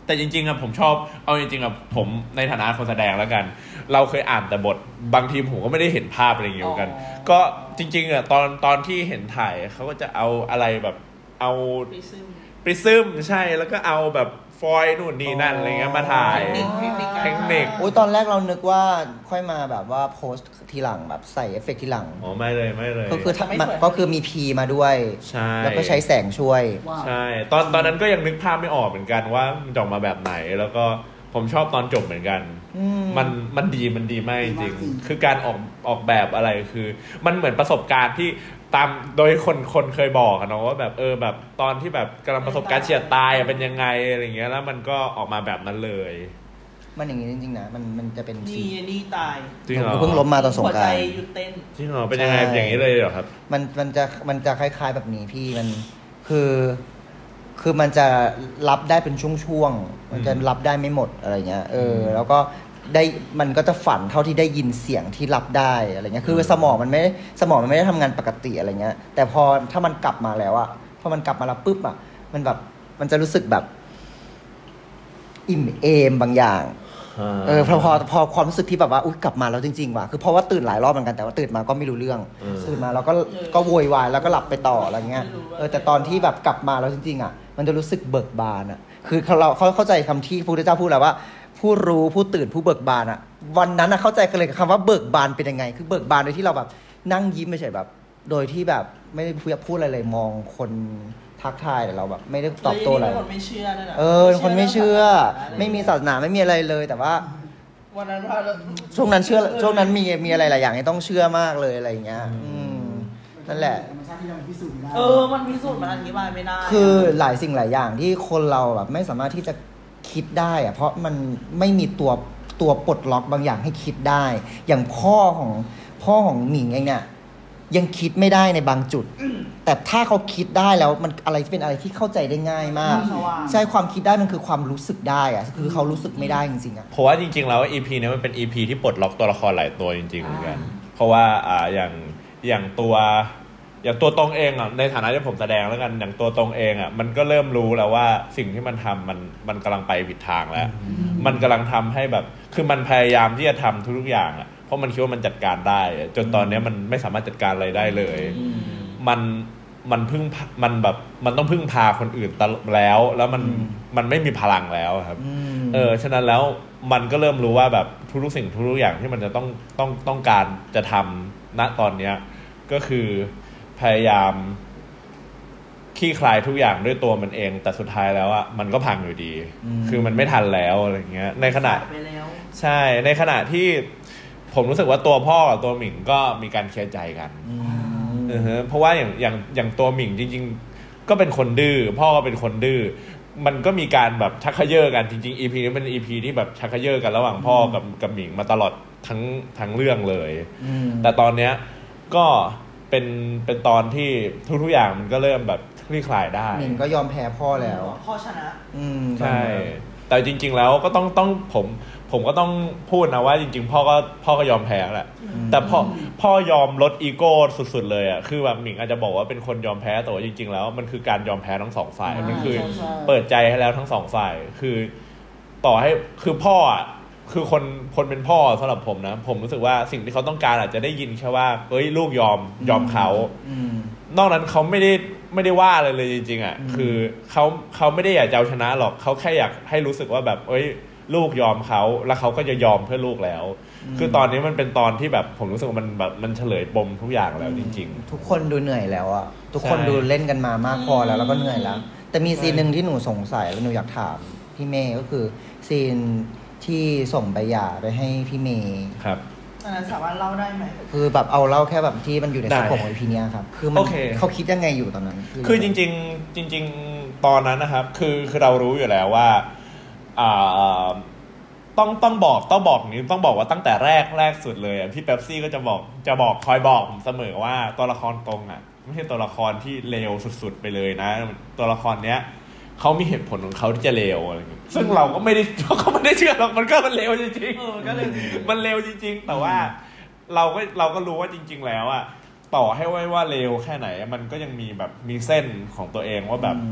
แต่จริงๆอะผมชอบเอาจริงๆอะผมในฐานะคนแสดงแล้วกันเราเคยอ่านแต่บทบางทีผมก็ไม่ได้เห็นภาพอะไรอย่างเงี้ยกันก็จริงๆอะตอนตอนที่เห็นถ่ายเขาก็จะเอาอะไรแบบเอาปริซึมใช่แล้วก็เอาแบบฟอยล์นู่นนี่นั่นอะไรเงี้ยมาถ่ายเทคนิคโอ้ยตอนแรกเรานึกว่าค่อยมาแบบว่าโพสต์ทีหลังแบบใส่เอฟเฟกต์ทีหลังอ๋อไม่เลยไม่เลยก็คือก็คือมีพีมาด้วยใช่แล้วก็ใช้แสงช่วยใช่ตอนตอนนั้นก็ยังนึกภาพไม่ออกเหมือนกันว่ามันจะออกมาแบบไหนแล้วก็ผมชอบตอนจบเหมือนกันมันมันดีมันดีมากจริงๆคือการออกออกแบบอะไรคือมันเหมือนประสบการณ์ที่ตามโดยคนคนเคยบอกกันเนาะว่าแบบเออแบบตอนที่แบบกำลังประสบการณ์เฉียดตายเป็นยังไงอะไรเงี้ยแล้วมันก็ออกมาแบบนั้นเลยมันอย่างนี้จริงๆนะมันมันจะเป็นนี่นี่ตายจริงเหรอเพิ่งล้มมาตอนสงกรานต์หัวใจหยุดเต้นจริงเหรอเป็นยังไงอย่างนี้เลยเหรอครับมันมันจะมันจะคล้ายๆแบบนี้พี่มันคือคือมันจะรับได้เป็นช่วงๆมันจะรับได้ไม่หมดอะไรเงี้ยเออแล้วก็ได้มันก็จะฝันเท่าที่ได้ยินเสียงที่รับได้อะไรเงี้ยคือสมองมันไม่สมองมันไม่ได้ทำงานปกติอะไรเงี้ยแต่พอถ้ามันกลับมาแล้วอะพอมันกลับมาแล้วปุ๊บอะมันแบบมันจะรู้สึกแบบอิ่มเอมบางอย่างเออพอพอพอความรู้สึกที่แบบว่าอุ๊ยกลับมาแล้วจริงๆว่ะคือเพราะว่าตื่นหลายรอบเหมือนกันแต่ว่าตื่นมาก็ไม่รู้เรื่องตื่นมาแล้วก็ก็โวยวายแล้วก็หลับไปต่ออะไรเงี้ยเออแต่ตอนที่แบบกลับมาแล้วจริงๆอะมันจะรู้สึกเบิกบานอะคือเราเขาเข้าใจคำที่พระพุทธเจ้าพูดแล้วว่าผู้รู้ผู้ตื่นผู้เบิกบานอะวันนั้นอะเข้าใจกันเลยกับคำว่าเบิกบานเป็นยังไงคือเบิกบานโดยที่เราแบบนั่งยิ้มไม่ใช่แบบโดยที่แบบไม่ได้พูดอะไรเลยมองคนทักทายแต่เราแบบไม่ได้ตอบโต้อะไรคนไม่เชื่อนั่นแหละเออคนไม่เชื่อไม่มีศาสนาไม่มีอะไรเลยแต่ว่าวันนั้นช่วงนั้นเชื่อช่วงนั้นมีมีอะไรหลายอย่างที่ต้องเชื่อมากเลยอะไรอย่างเงี้ยอืมนั่นแหละเออมันพิสูจน์มันอธิบายไม่ได้คือหลายสิ่งหลายอย่างที่คนเราแบบไม่สามารถที่จะคิดได้อะเพราะมันไม่มีตัวตัวปลดล็อกบางอย่างให้คิดได้อย่างพ่อของพ่อของหมิงเองเนี่ยยังคิดไม่ได้ในบางจุดแต่ถ้าเขาคิดได้แล้วมันอะไรที่เป็นอะไรที่เข้าใจได้ง่ายมากใช่ความคิดได้มันคือความรู้สึกได้อะคือเขารู้สึกไม่ได้จริงๆอะเพราะว่าจริงๆแล้ว อี พี นี้มันเป็น อี พี ที่ปลดล็อกตัวละครหลายตัวจริงๆเหมือนกันเพราะว่าอ่าอย่างอย่างตัวอย่างตัวตรงเองอ่ะในฐานะที่ผมแสดงแล้วกันอย่างตัวตรงเองอ่ะมันก็เริ่มรู้แล้วว่าสิ่งที่มันทำมันมันกำลังไปผิดทางแล้วมันกำลังทำให้แบบคือมันพยายามที่จะทำทุกๆอย่างอ่ะเพราะมันคิดว่ามันจัดการได้จนตอนนี้มันไม่สามารถจัดการอะไรได้เลยมันมันพึ่งมันแบบมันต้องพึ่งพาคนอื่นแล้วแล้วมันมันไม่มีพลังแล้วครับเออฉะนั้นแล้วมันก็เริ่มรู้ว่าแบบทุกๆสิ่งทุกๆอย่างที่มันจะต้องต้องต้องการจะทำณตอนเนี้ยก็คือพยายามขี้คลายทุกอย่างด้วยตัวมันเองแต่สุดท้ายแล้วอ่ะมันก็พังอยู่ดีคือมันไม่ทันแล้วอะไรเงี้ยในขณะใช่ในขณะที่ผมรู้สึกว่าตัวพ่อกับตัวหมิงก็มีการเคลียร์ใจกันเออเพราะว่าอย่างอย่างอย่างตัวหมิงจริงๆก็เป็นคนดื้อพ่อก็เป็นคนดื้อมันก็มีการแบบชักเขย่อกันจริงๆ อี พี นี้เป็น อี พี ที่แบบชักเขย่อกันระหว่างพ่อกับกับหมิงมาตลอดทั้งทั้งเรื่องเลยแต่ตอนเนี้ยก็เป็นเป็นตอนที่ทุกๆอย่างมันก็เริ่มแบบคลี่คลายได้หมิงก็ยอมแพ้พ่อแล้วพ่อชนะอืมใช่แต่จริงๆแล้วก็ต้องต้องผมผมก็ต้องพูดนะว่าจริงๆพ่อก็พ่อก็ยอมแพ้แหละแต่พ่อพ่อยอมลดอีโก้สุดๆเลยอ่ะคือแบบหมิงอาจจะบอกว่าเป็นคนยอมแพ้แต่ว่าจริงๆแล้วมันคือการยอมแพ้ทั้งสองฝ่ายมันคือเปิดใจให้แล้วทั้งสองฝ่ายคือต่อให้คือพ่ออ่ะคือคนคนเป็นพ่อสำหรับผมนะผมรู้สึกว่าสิ่งที่เขาต้องการอาจจะได้ยินแค่ว่าเอ้ยลูกยอมยอมเขานอกนั้นเขาไม่ได้ไม่ได้ว่าอะไรเลยจริงๆอ่ะคือเขาเขาไม่ได้อยากจะเอาชนะหรอกเขาแค่อยากให้รู้สึกว่าแบบเอ้ยลูกยอมเขาแล้วเขาก็จะยอมเพื่อลูกแล้วคือตอนนี้มันเป็นตอนที่แบบผมรู้สึกว่ามันแบบมันเฉลยปมทุกอย่างแล้วจริงๆทุกคนดูเหนื่อยแล้วอ่ะทุกคนดูเล่นกันมามากพอแล้วแล้วก็เหนื่อยแล้วแต่มีซีนนึงที่หนูสงสัยแล้วหนูอยากถามพี่เมย์ก็คือซีนที่ส่งใบหย่าไปให้พี่เมย์ครับอันนั้นสามารถเล่าได้ไหมคือแบบเอาเล่าแค่แบบที่มันอยู่ในสโคปของพีเนี้ยครับคือมันเขาคิดยังไงอยู่ตอนนั้นคือจริงๆจริงๆตอนนั้นนะครับคือคือเรารู้อยู่แล้วว่าอ่าต้องต้องบอกต้องบอกนี้ต้องบอกว่าตั้งแต่แรกแรกสุดเลยอ่ะพี่เป๊ปซี่ก็จะบอกจะบอกคอยบอกผมเสมอว่าตัวละครตรงอ่ะไม่ใช่ตัวละครที่เลวสุดๆไปเลยนะตัวละครเนี้ยเขามีเหตุผลของเขาที่จะเลวอะไรอย่างเงี้ยซึ่งเราก็ไม่ได้เขาไม่ได้เชื่อหรอกมันก็มันเลวจริงๆเออก็เลยมันเลวจริงๆแต่ว่าเราก็เราก็รู้ว่าจริงๆแล้วอ่ะต่อให้ว่าว่าเลวแค่ไหนมันก็ยังมีแบบมีเส้นของตัวเองว่าแบบ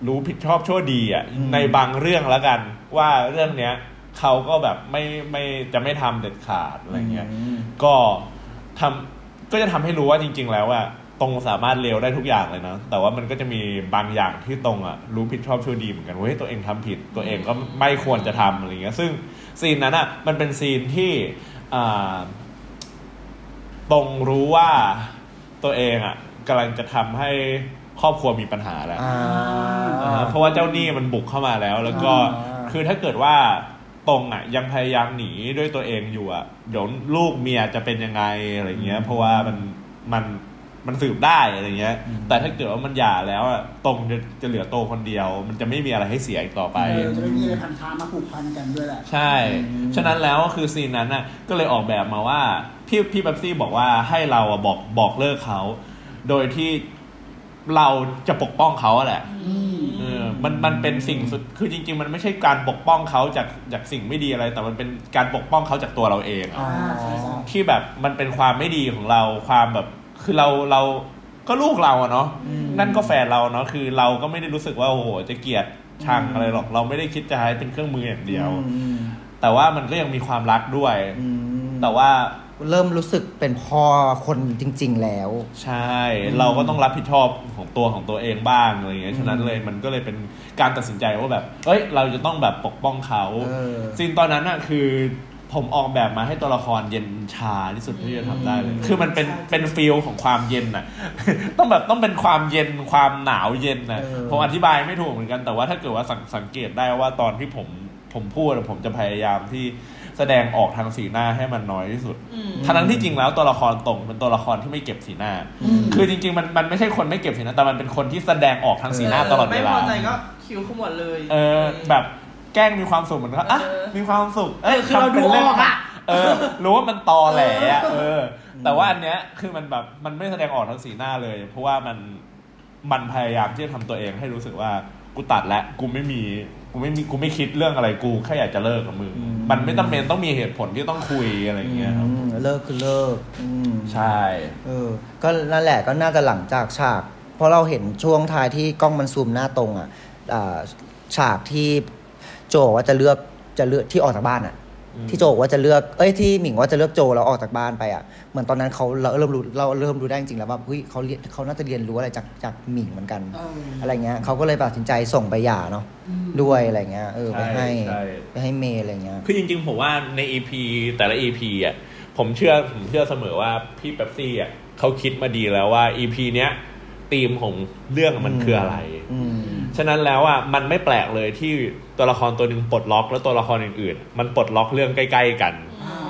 รู้ผิดชอบชั่วดีอ่ะในบางเรื่องแล้วกันว่าเรื่องเนี้ยเขาก็แบบไม่ไม่จะไม่ทำเด็ดขาดอะไรเงี้ยก็ทำก็จะทำให้รู้ว่าจริงๆแล้วอ่ะตรงสามารถเลวได้ทุกอย่างเลยนะแต่ว่ามันก็จะมีบางอย่างที่ตรงอ่ะรู้ผิดชอบชั่วดีเหมือนกันว่าเฮ้ยตัวเองทำผิดตัวเองก็ไม่ควรจะทำอะไรเงี้ยซึ่งซีนนั้นอ่ะมันเป็นซีนที่อ่าตรงรู้ว่าตัวเองอ่ะกำลังจะทำให้ครอบครัวมีปัญหาแล้วเพราะว่าเจ้าหนี้มันบุกเข้ามาแล้วแล้วก็คือถ้าเกิดว่าตรงอ่ะยังพยายามหนีด้วยตัวเองอยู่อ่ะเดี๋ยวลูกเมียจะเป็นยังไงอะไรเงี้ยเพราะว่ามันมันมันสืบได้อะไรเงี้ยแต่ถ้าเกิดว่ามันหย่าแล้วอ่ะตรงจะจะเหลือโตคนเดียวมันจะไม่มีอะไรให้เสียอีกต่อไปจะไม่มีอะไรพันธะมาผูกพันกันด้วยแหละใช่ฉะนั้นแล้วคือซีนนั้นน่ะก็เลยออกแบบมาว่าพี่พี่เป๊ปซี่บอกว่าให้เราอ่ะบอกบอกเลิกเขาโดยที่เราจะปกป้องเขาแหละเออมันมันเป็นสิ่งสุดคือจริงๆมันไม่ใช่การปกป้องเขาจากจากสิ่งไม่ดีอะไรแต่มันเป็นการปกป้องเขาจากตัวเราเองที่แบบมันเป็นความไม่ดีของเราความแบบคือเราเราก็ลูกเราอะเนาะนั่นก็แฟนเราเนาะคือเราก็ไม่ได้รู้สึกว่าโอ้โหจะเกลียดชังอะไรหรอกเราไม่ได้คิดจะให้เป็นเครื่องมืออย่างเดียวแต่ว่ามันก็ยังมีความรักด้วยแต่ว่าเริ่มรู้สึกเป็นพ่อคนจริงๆแล้วใช่เราก็ต้องรับผิดชอบของตัวของตัวเองบ้างอะไรอย่างเงี้ยฉะนั้นเลยมันก็เลยเป็นการตัดสินใจว่าแบบเอ้ยเราจะต้องแบบปกป้องเขาซีนตอนนั้นอะคือผมออกแบบมาให้ตัวละครเย็นชาที่สุดที่จะทำได้เลยคือมันเป็นเป็นฟีลของความเย็นน่ะ ต้องแบบต้องเป็นความเย็นความหนาวเย็นน่ะผมอธิบายไม่ถูกเหมือนกันแต่ว่าถ้าเกิดว่าสังสังเกตได้ว่าตอนที่ผมผมพูดผมจะพยายามที่แสดงออกทางสีหน้าให้มันน้อยที่สุดทั้งที่จริงแล้วตัวละครตรงเป็นตัวละครที่ไม่เก็บสีหน้าคือจริงๆมันมันไม่ใช่คนไม่เก็บสีหน้าแต่มันเป็นคนที่แสดงออกทางสีหน้าตลอดเวลาไม่พอใจก็คิ้วขมวดเลยเออแบบแกล้งมีความสุขเหมือนกันอ่ะมีความสุขเอ้ยคือเราดูออกอ่ะเออรู้ว่ามันตอแหลอ่ะเออแต่ว่าอันเนี้ยคือมันแบบมันไม่แสดงออกทางสีหน้าเลยเพราะว่ามันมันพยายามที่จะทำตัวเองให้รู้สึกว่ากูตัดแล้วกูไม่มีกูไม่มีกูไม่คิดเรื่องอะไรกูแค่อยากจะเลิกกับมึงมันไม่จำเป็นต้องมีเหตุผลที่ต้องคุยอะไรอย่างเงี้ยครับเลิกคือเลิกใช่เออก็นั่นแหละก็น่าจะหลังจากฉากเพราะเราเห็นช่วงท้ายที่กล้องมันซูมหน้าตรงอ่ะฉากที่โจว่าจะเลือกจะเลือกที่ออกจากบ้านอ่ะที่โจว่าจะเลือกเอ้ยที่หมิงว่าจะเลือกโจแล้วออกจากบ้านไปอ่ะเหมือนตอนนั้นเขาเราเริ่มรู้เราเริ่มรู้ได้จริงๆแล้วว่าเฮ้ยเขาเรียนเขาน่าจะเรียนรู้อะไรจากจากหมิงเหมือนกันอะไรเงี้ยเขาก็เลยตัดสินใจส่งไปหย่าเนาะด้วยอะไรเงี้ยเออไปให้ไปให้เมย์อะไรเงี้ยคือจริงๆผมว่าใน อี พี แต่ละ อี พี อ่ะผมเชื่อผมเชื่อเสมอว่าพี่เป๊ปซี่อ่ะเขาคิดมาดีแล้วว่า อี พี เนี้ยธีมของเรื่องมันคืออะไรฉะนั้นแล้วอ่ะมันไม่แปลกเลยที่ตัวละครตัวหนึ่งปลดล็อกแล้วตัวละครอื่นๆมันปลดล็อกเรื่องใกล้ๆกัน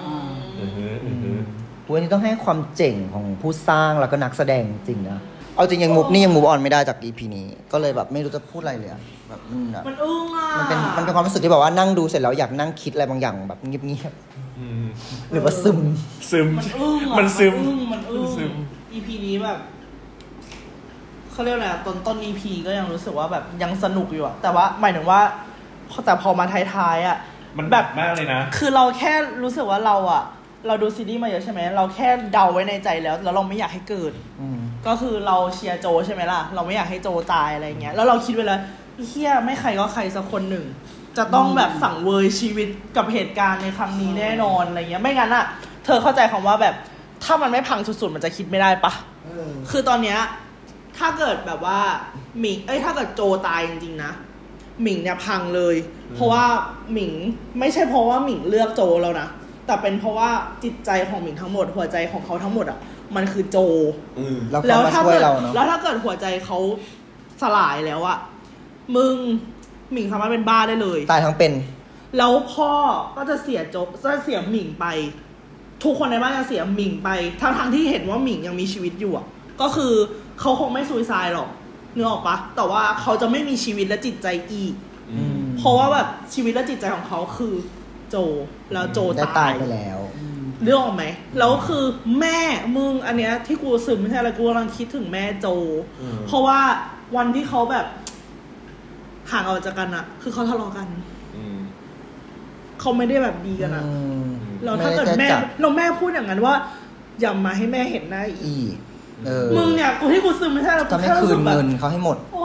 วันนี้ต้องให้ความเจ๋งของผู้สร้างแล้วก็นักแสดงจริงนะเอาจริงยังมุกนี่ยังมูฟออนไม่ได้จาก อี พี นี้ก็เลยแบบไม่รู้จะพูดอะไรเลยแบบมันอึ้งอ่ะมันเป็นมันเป็นความรู้สึกที่แบบว่านั่งดูเสร็จแล้วอยากนั่งคิดอะไรบางอย่างแบบเงียบๆหรือว่าซึมซึมมันอึ้งมันซึมมันอึ้ง อี พี นี้แบบเขาเรียกอะไรต้นต้น อี พี ก็ยังรู้สึกว่าแบบยังสนุกอยู่อะแต่ว่าหมายถึงว่าแต่พอมาท้ายๆอะมันแบบมากเลยนะคือเราแค่รู้สึกว่าเราอะเราดูซีรีส์มาเยอะใช่ไหมเราแค่เดาไว้ในใจแล้วแล้วเราไม่อยากให้เกิดก็คือเราเชียร์โจใช่ไหมล่ะเราไม่อยากให้โจตายอะไรเงี้ยแล้วเราคิดไว้แล้วเฮียไม่ใครก็ใครสักคนหนึ่งจะต้องแบบสั่งเวยชีวิตกับเหตุการณ์ในครั้งนี้แน่นอนอะไรเงี้ยไม่งั้นอะเธอเข้าใจคำว่าแบบถ้ามันไม่พังสุดๆมันจะคิดไม่ได้ปะคือตอนเนี้ยถ้าเกิดแบบว่าหมิงเอ้ยถ้าเกิดโจตายจริงๆนะหมิงเนี่ยพังเลยเพราะว่าหมิงไม่ใช่เพราะว่าหมิงเลือกโจแล้วนะแต่เป็นเพราะว่าจิตใจของหมิงทั้งหมดหัวใจของเขาทั้งหมดอ่ะมันคือโจแล้วถ้าเกิดแล้วถ้าเกิดหัวใจเขาสลายแล้วอ่ะมึงหมิงสามารถเป็นบ้าได้เลยตายทั้งเป็นแล้วพ่อก็จะเสียโจจะเสียหมิงไปทุกคนในบ้านจะเสียหมิงไปทั้งทั้งที่เห็นว่าหมิงยังมีชีวิตอยู่อ่ะก็คือเขาคงไม่ซูซายหรอกนึกออกปะแต่ว่าเขาจะไม่มีชีวิตและจิตใจอีกเพราะว่าแบบชีวิตและจิตใจของเขาคือโจแล้วโจตายไปแล้วเรื่องออกไหมแล้วคือแม่มึงอันเนี้ยที่กูซึมไม่ใช่อะไรกูกำลังคิดถึงแม่โจเพราะว่าวันที่เขาแบบห่างออกจากกันอะคือเขาทะเลาะกันเขาไม่ได้แบบดีกันอะแล้วถ้าเกิดแม่เราแม่พูดอย่างนั้นว่าอย่ามาให้แม่เห็นหน้าอีกมึงเนี่ยกูที่กูซึมไม่ใช่แล้วทำให้คืนเงินเขาให้หมดโอ้ย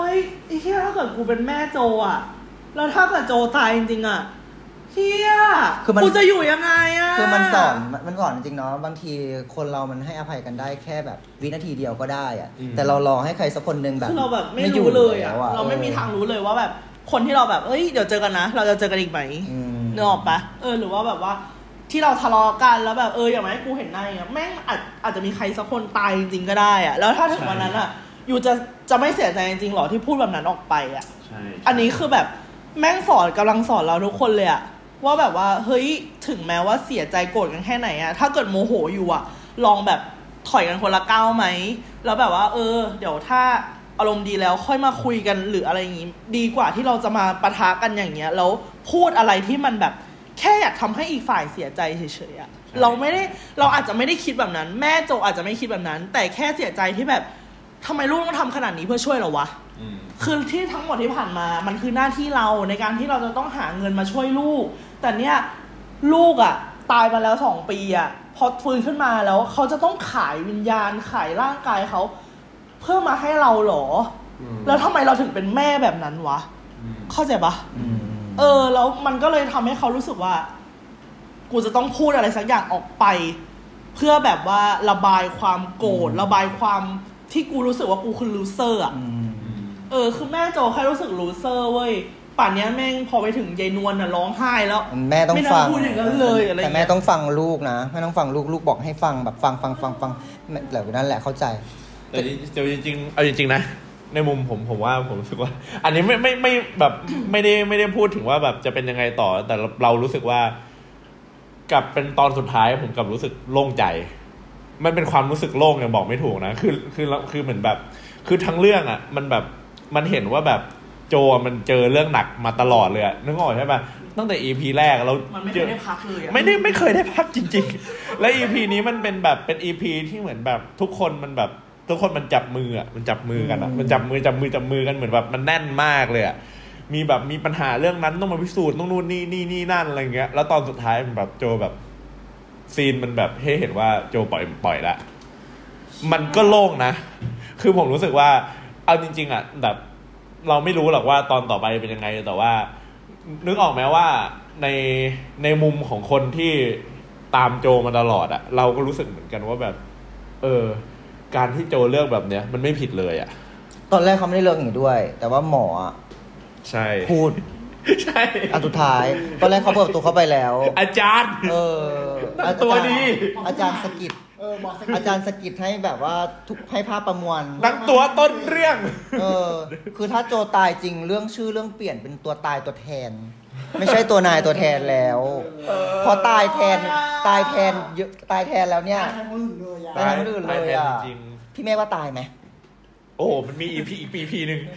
ฮ้ยไอ้เหี้ยถ้าเกิดกูเป็นแม่โจอ่ะแล้วถ้าเกิดโจตายจริงๆอ่ะเฮียคือมันกูจะอยู่ยังไงอ่ะคือมันสอนมันสอนจริงเนาะบางทีคนเรามันให้อภัยกันได้แค่แบบวินาทีเดียวก็ได้อ่ะแต่เรารอให้ใครสักคนนึงแบบเราแบบไม่รู้เลยอ่ะเราไม่มีทางรู้เลยว่าแบบคนที่เราแบบเอ้ยเดี๋ยวเจอกันนะเราจะเจอกันอีกไหมนึกออกปะเออหรือว่าแบบว่าที่เราทะเลาะกันแล้วแบบเอออย่างไรกูเห็นหน้าอ่ะแม่งอาจอาจจะมีใครสักคนตายจริงๆก็ได้อ่ะแล้วถ้าถึงวันนั้นอ่ะอยู่จะจะไม่เสียใจจริงๆหรอที่พูดแบบนั้นออกไปอ่ะอันนี้คือแบบแม่งสอนกำลังสอนเราทุกคนเลยอ่ะว่าแบบว่าเฮ้ยถึงแม้ว่าเสียใจโกรธกันแค่ไหนอ่ะถ้าเกิดโมโหอยู่อ่ะลองแบบถอยกันคนละก้าวไหมแล้วแบบว่าเออเดี๋ยวถ้าอารมณ์ดีแล้วค่อยมาคุยกันหรืออะไรอย่างงี้ดีกว่าที่เราจะมาปะทะกันอย่างเงี้ยแล้วพูดอะไรที่มันแบบแค่อยากทำให้อีกฝ่ายเสียใจเฉยๆอ่ะเราไม่ได้เราอาจจะไม่ได้คิดแบบนั้นแม่โจอาจจะไม่คิดแบบนั้นแต่แค่เสียใจที่แบบทำไมลูกต้องทำขนาดนี้เพื่อช่วยเราวะคือที่ทั้งหมดที่ผ่านมามันคือหน้าที่เราในการที่เราจะต้องหาเงินมาช่วยลูกแต่เนี้ยลูกอ่ะตายมาแล้วสองปีอ่ะพอฟื้นขึ้นมาแล้วเขาจะต้องขายวิญญาณขายร่างกายเขาเพื่อมาให้เราหรอแล้วทำไมเราถึงเป็นแม่แบบนั้นวะเข้าใจปะเออแล้วมันก็เลยทำให้เขารู้สึกว่ากูจะต้องพูดอะไรสักอย่างออกไปเพื่อแบบว่าระบายความโกรธระบายความที่กูรู้สึกว่ากูคือลูเซอร์อ่ะเออคือแม่โจแค่รู้สึกลูเซอร์เว้ยป่านนี้แม่งพอไปถึงยายนวลน่ะร้องไห้แล้วแม่ต้องฟังพูดอย่างนั้นเลยอะไรแต่แม่ต้องฟังลูกนะแม่ต้องฟังลูกลูกบอกให้ฟังแบบฟังฟังฟังฟังแบบนั้นแหละเข้าใจแต่จริงๆเอาจริงๆนะในมุมผมผมว่าผมรู้สึกว่าอันนี้ไม่ไม่ไม่แบบไม่ได้ไม่ได้พูดถึงว่าแบบจะเป็นยังไงต่อแต่เรารู้สึกว่ากับเป็นตอนสุดท้ายผมกับรู้สึกโล่งใจมันเป็นความรู้สึกโล่งอย่างบอกไม่ถูกนะคือคือคือเหมือนแบบคือทั้งเรื่องอ่ะมันแบบมันเห็นว่าแบบโจมันเจอเรื่องหนักมาตลอดเลยอะนึกออกใช่ป่ะตั้งแต่ อี พี แรกเรามันไม่เคยได้พักเลยไม่ได้ไม่เคยได้พักจริงๆและ อี พี นี้มันเป็นแบบเป็น อี พี ที่เหมือนแบบทุกคนมันแบบทุกคนมันจับมืออ่ะมันจับมือกันอ่ะมันจับมือจับมือจับมือกันเหมือนแบบมันแน่นมากเลยอ่ะมีแบบมีปัญหาเรื่องนั้นต้องมาพิสูจน์ต้องนู่นนี่นี่นี่นั่นอะไรเงี้ยแล้วตอนสุดท้ายมันแบบโจแบบซีนมันแบบให้เห็นว่าโจปล่อยปล่อยละมันก็โล่งนะคือผมรู้สึกว่าเอาจริงๆอ่ะแบบเราไม่รู้หรอกว่าตอนต่อไปเป็นยังไงแต่ว่านึกออกไหมว่าในในมุมของคนที่ตามโจมาตลอดอ่ะเราก็รู้สึกเหมือนกันว่าแบบเออการที่โจเลือกแบบเนี้ยมันไม่ผิดเลยอ่ะตอนแรกเขาไม่ได้เลือกอย่างนี้ด้วยแต่ว่าหมอใช่พูดใช่อันสุดท้ายตอนแรกเขาเปิดประตูเข้าไปแล้วอาจารย์เออตัวดีอาจารย์สกิดอาจารย์สกิดให้แบบว่าทุกให้ภาพประมวลตั้งตัวต้นเรื่องเออคือถ้าโจตายจริงเรื่องชื่อเรื่องเปลี่ยนเป็นตัวตายตัวแทนไม่ใช่ตัวนายตัวแทนแล้วพอตายแทนตายแทนเยอะตายแทนแล้วเนี่ยตายแทนคนอื่นเลยอ่ะพี่แม่ว่าตายไหมโอ้มันมีอีพีอีกปีพีหนึ่ง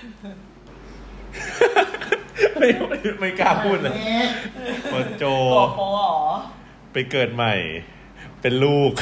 ไม่ไม่กล้าพูดเลยว่าโจไปเกิดใหม่เป็นลูก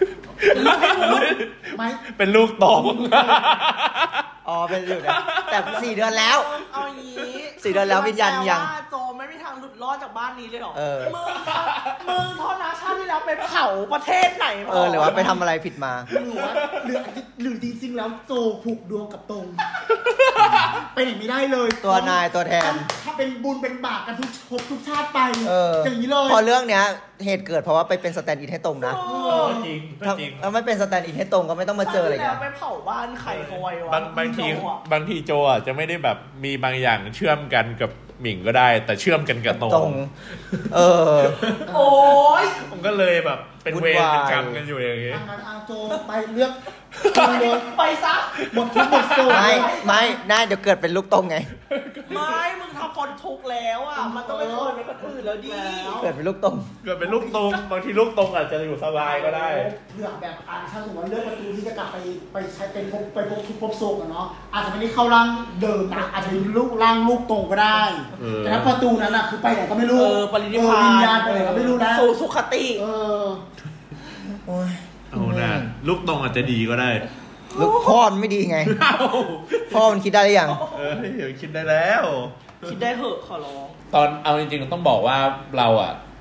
ไม่เป็นลูกตองอ๋อเป็นลูกนะแต่สี่เดือนแล้วเอาอย่างนี้สี่เดือนแล้ววิญญาณยังโจไม่มีทางหลุดรอดจากบ้านนี้เลยหรอมึงมึงโทษนะชาติที่แล้วไปเผาประเทศไหนมาเออหรือว่าไปทำอะไรผิดมาหรือว่าหรือหรือจริงๆแล้วโจผูกดวงกับตรงไปไหนไม่ได้เลยตัวนายตัวแทนถ้าเป็นบุญเป็นบาปกันทุกภพทุกชาติไปอย่างนี้เลยพอเรื่องเนี้ยเหตุเกิดเพราะว่าไปเป็นสแตนด์อินให้ตรงนะจริงจริงถ้าไม่เป็นสแตนด์อินให้ตรงก็ไม่ต้องมาเจออะไรอย่างเงี้ยไปเผาบ้านใครเขาไว้วะบางบางทีบางทีโจอ่ะจะไม่ได้แบบมีบางอย่างเชื่อมกันกับหมิงก็ได้แต่เชื่อมกันกับตรงเออโอ้ยผมก็เลยแบบเป็นเวรเป็นกรรมกันอยู่อย่างงี้อาโจไปเลือกไปซะหมดทุกหมดโซ่ไม่ไม่น่าเดี๋ยวเกิดเป็นลูกตรงไงไม่มึงทำคนทุกแล้วอ่ะมันต้องไปโทษคนอื่นแล้วดิเกิดเป็นลูกตรงเกิดเป็นลูกตรงบางทีลูกตรงอาจจะอยู่สบายก็ได้เผื่อแบบอ่านถ้าสมมติว่าเลือกประตูที่จะกลับไปไปใช้เป็นไปพบทุกภพโซ่กันเนาะอาจจะไม่ได้เข้าร่างเดิมนะอาจจะเป็นลูกร่างลูกตรงก็ได้แต่ถ้าประตูนั้นอ่ะคือไปไหนก็ไม่รู้เออปรินิพพานวิญญาณไปไหนก็ไม่รู้นะสู่สุขติเออโอ้ยเอาหน้าลูกตรงอาจจะดีก็ได้ลูกพ่อมันไม่ดีไงพ่อมันคิดได้หรือยังเออเดี๋ยวคิดได้แล้วคิดได้เหอะขอร้องตอนเอาจริงๆต้องบอกว่าเราอ่ะ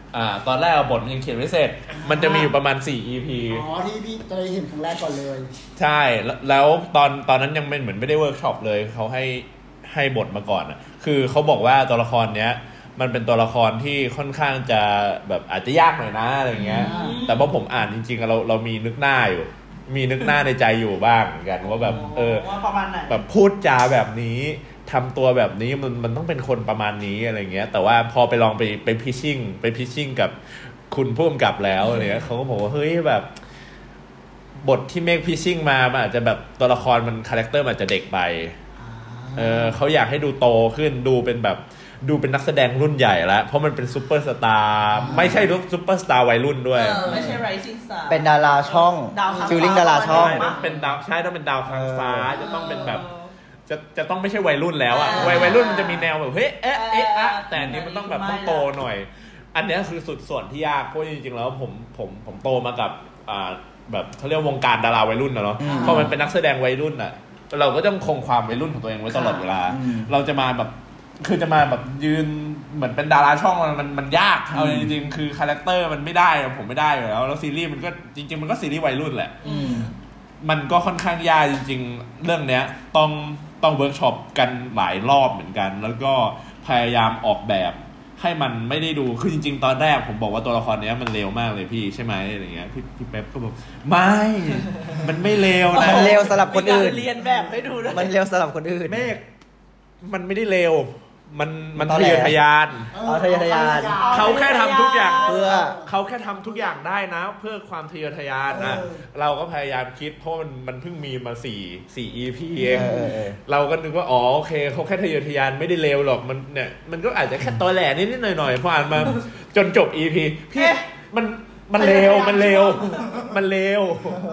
อ่าตอนแรกบทมันยังเขียนไม่เสร็จมันจะมีอยู่ประมาณสี่ อี พีอ๋อที่พี่จะได้เห็นครั้งแรกก่อนเลยใช่แล้วตอนตอนนั้นยังเหมือนไม่ได้เวิร์กช็อปเลยเขาให้ให้บทมาก่อนอ่ะคือเขาบอกว่าตัวละครเนี้ยมันเป็นตัวละครที่ค่อนข้างจะแบบอาจจะยากหน่อยนะอะไรเงี้ยแต่พอผมอ่านจริงๆเราเรามีนึกหน้าอยู่มีนึกหน้าในใจอยู่บ้างเหมือนกันว่าแบบเออแบบพูดจาแบบนี้ทำตัวแบบนี้มันมันต้องเป็นคนประมาณนี้อะไรเงี้ยแต่ว่าพอไปลองไปไปพิชชิ่งไปพิชชิ่งกับคุณผู้กำกับแล้วอะไรเงี้ยเขาก็บอกว่าเฮ้ยแบบบทที่เมคพิชชิ่งมามันอาจจะแบบตัวละครมันคาแรคเตอร์มันอาจจะเด็กไปเออเขาอยากให้ดูโตขึ้นดูเป็นแบบดูเป็นนักแสดงรุ่นใหญ่แล้วเพราะมันเป็นซุปเปอร์สตาร์ไม่ใช่ซุปเปอร์สตาร์วัยรุ่นด้วยไม่ใช่ rising star เป็นดาราช่องฟิลลิ่งดาราช่องเป็นดาวใช่ต้องเป็นดาวค้างฟ้าจะต้องเป็นแบบจะจะต้องไม่ใช่วัยรุ่นแล้วอ่ะวัยวัยรุ่นมันจะมีแนวแบบเฮ้ยเอ๊ะเอ๊ะอะแต่อันนี้มันต้องแบบต้องโตหน่อยอันนี้คือสุดส่วนที่ยากเพราะจริงๆแล้วผมผมผมโตมากับอ่าแบบเขาเรียกวงการดาราวัยรุ่นนะเนาะพอมันเป็นนักแสดงวัยรุ่นอ่ะเราก็ต้องคงความวัยรุ่นของตัวเองไว้ตลอดเวลาเราจะมาแบบคือจะมาแบบยืนเหมือนเป็นดาราช่องมันมันมันยากเอาจริงๆคือคาแรคเตอร์มันไม่ได้ผมไม่ได้อยู่แล้วแล้วซีรีส์มันก็จริงๆมันก็ซีรีส์วัยรุ่นแหละมันก็ค่อนข้างยากจริงๆเรื่องเนี้ยต้องต้องเวิร์กช็อปกันหลายรอบเหมือนกันแล้วก็พยายามออกแบบให้มันไม่ได้ดูคือจริงๆตอนแรกผมบอกว่าตัวละครเนี้ยมันเลวมากเลยพี่ใช่ไหมอะไรเงี้ยพี่พี่เป๊ปก็บอกไม่มันไม่เลวนะมันเลวสำหรับคนอื่นเรียนแบบให้ดูด้วยมันเลวสำหรับคนอื่นเมฆมันไม่ได้เลวมันมันทะเยอทะยานเอาทะเยอทะยานเขาแค่ทำทุกอย่างเพื่อเขาแค่ทำทุกอย่างได้นะเพื่อความทะเยอทะยานนะเราก็พยายามคิดเพราะมันมันเพิ่งมีมาสี่สี่ อี พี เองเราก็นึกว่าอ๋อโอเคเขาแค่ทะเยอทะยานไม่ได้เลวหรอกมันเนี่ยมันก็อาจจะแค่ตอแหลนิดๆหน่อยๆพออ่านมาจนจบ อี พี พี่มันมันเลวมันเลวมันเลว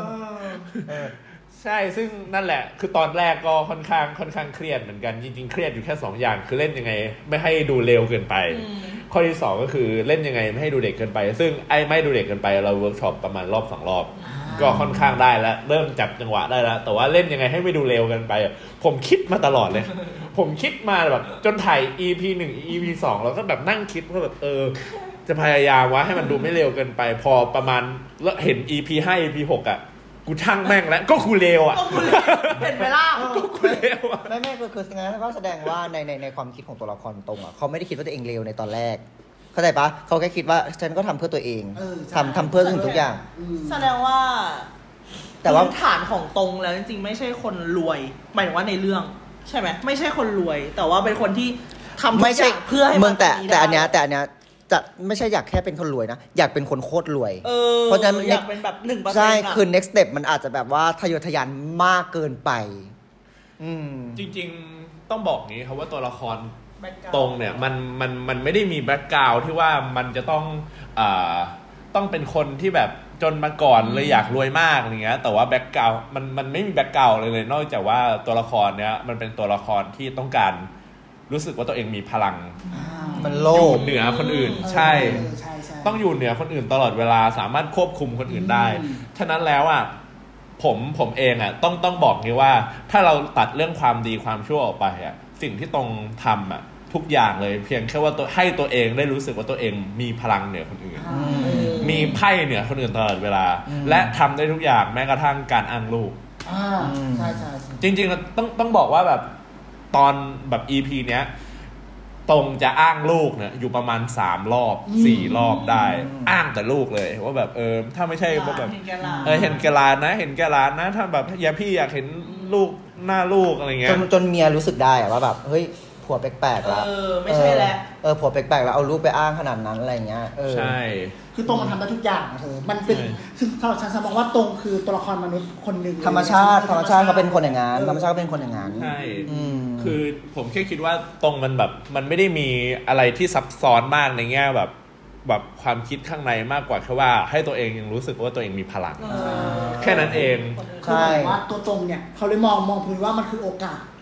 ใช่ซึ่งนั่นแหละคือตอนแรกก็ค่อนข้างค่อนข้างเครียดเหมือนกันจริงๆเครียดอยู่แค่สองอย่างคือเล่นยังไงไม่ให้ดูเร็วเกินไปข้อที่สองก็คือเล่นยังไงไม่ให้ดูเด็กเกินไปซึ่งไอ้ไม่ดูเด็กเกินไปเราเวิร์กช็อปประมาณรอบสองรอบก็ค่อนข้างได้แล้วเริ่มจับจังหวะได้แล้วแต่ว่าเล่นยังไงให้ไม่ดูเร็วเกินไปผมคิดมาตลอดเลยผมคิดมาแบบจนถ่าย อี พี หนึ่ง อี พี สองแล้วก็แบบนั่งคิดว่าแบบเออจะพยายามว่าให้มันดูไม่เร็วเกินไปพอประมาณแล้วเห็น อี พี ห้า อี พี หกอ่ะกูช่างแม่งแล้วก็กูเลวอ่ะเห็นไหมล่ะก็กูเลวอ่ะไม่ไม่คือคืองั้นก็แสดงว่าในในในความคิดของตัวละครตรงอ่ะเขาไม่ได้คิดว่าตัวเองเลวในตอนแรกเข้าใจปะเขาแค่คิดว่าฉันก็ทำเพื่อตัวเองทำทำเพื่อถึงทุกอย่างแสดงว่าแต่ว่าฐานของตรงแล้วจริงๆไม่ใช่คนรวยหมายถึงว่าในเรื่องใช่ไหมไม่ใช่คนรวยแต่ว่าเป็นคนที่ทำทุกอย่างเพื่อให้มันแต่แต่อันเนี้ยแต่อันเนี้ยจะไม่ใช่อยากแค่เป็นคนรวยนะอยากเป็นคนโคตรรวยเออเพราะฉะนั้นอยากเป็นแบบ หนึ่งเปอร์เซ็นต์ใช่คือ next step มันอาจจะแบบว่าทะเยอทะยานมากเกินไปอืมจริงๆต้องบอกงี้ครับว่าตัวละครตรงเนี่ยมันมันมันไม่ได้มีแบ็คกราวด์ที่ว่ามันจะต้องอ่าต้องเป็นคนที่แบบจนมาก่อนเลยอยากรวยมากอย่างเงี้ยแต่ว่าแบ็คกราวด์มันมันไม่มีแบ็คกราวด์เลยเลยนอกจากว่าตัวละครเนี้ยมันเป็นตัวละครที่ต้องการรู้สึกว่าตัวเองมีพลังมันโลภเหนือคนอื่นใช่ต้องอยู่เหนือคนอื่นตลอดเวลาสามารถควบคุมคนอื่นได้ฉะนั้นแล้วอ่ะผมผมเองอ่ะต้องต้องบอกงี้ว่าถ้าเราตัดเรื่องความดีความชั่วออกไปอ่ะสิ่งที่ตรงทำอ่ะทุกอย่างเลยเพียงแค่ว่าตัวให้ตัวเองได้รู้สึกว่าตัวเองมีพลังเหนือคนอื่นมีไพ่เหนือคนอื่นตลอดเวลาและทำได้ทุกอย่างแม้กระทั่งการอ้างลูกใช่ใช่จริงๆต้องต้องบอกว่าแบบตอนแบบ อี พี เนี้ยตรงจะอ้างลูกเนี่ยอยู่ประมาณสามรอบสี่รอบได้อ้างแต่ลูกเลยว่าแบบเออถ้าไม่ใช่แบบเออเห็นแกลานนะเห็นแกลานนะถ้าแบบอย่าพี่อยากเห็นลูกหน้าลูกอะไรเงี้ยจนจนเมียรู้สึกได้อะว่าแบบเฮ้ยผัวแปลกๆแล้วเออไม่ใช่แล้วเออผัวแปลกๆแล้วเอาลูกไปอ้างขนาดนั้นอะไรเงี้ยเออใช่คือตรงมันทำได้ทุกอย่างเธอมันเป็นคือฉันฉันมองว่าตรงคือตัวละครมนุษย์คนหนึ่งธรรมชาติธรรมชาติเขาเป็นคนอย่างนั้นธรรมชาติเป็นคนอย่างนั้นใช่คือผมแค่คิดว่าตรงมันแบบมันไม่ได้มีอะไรที่ซับซ้อนมากในแง่แบบแบบความคิดข้างในมากกว่าแค่ว่าให้ตัวเองยังรู้สึกว่าตัวเองมีพลังแค่นั้นเองใช่ว่าตัวตรงเนี่ยเขาเลยมองมองพูดว่ามันคือโอกาส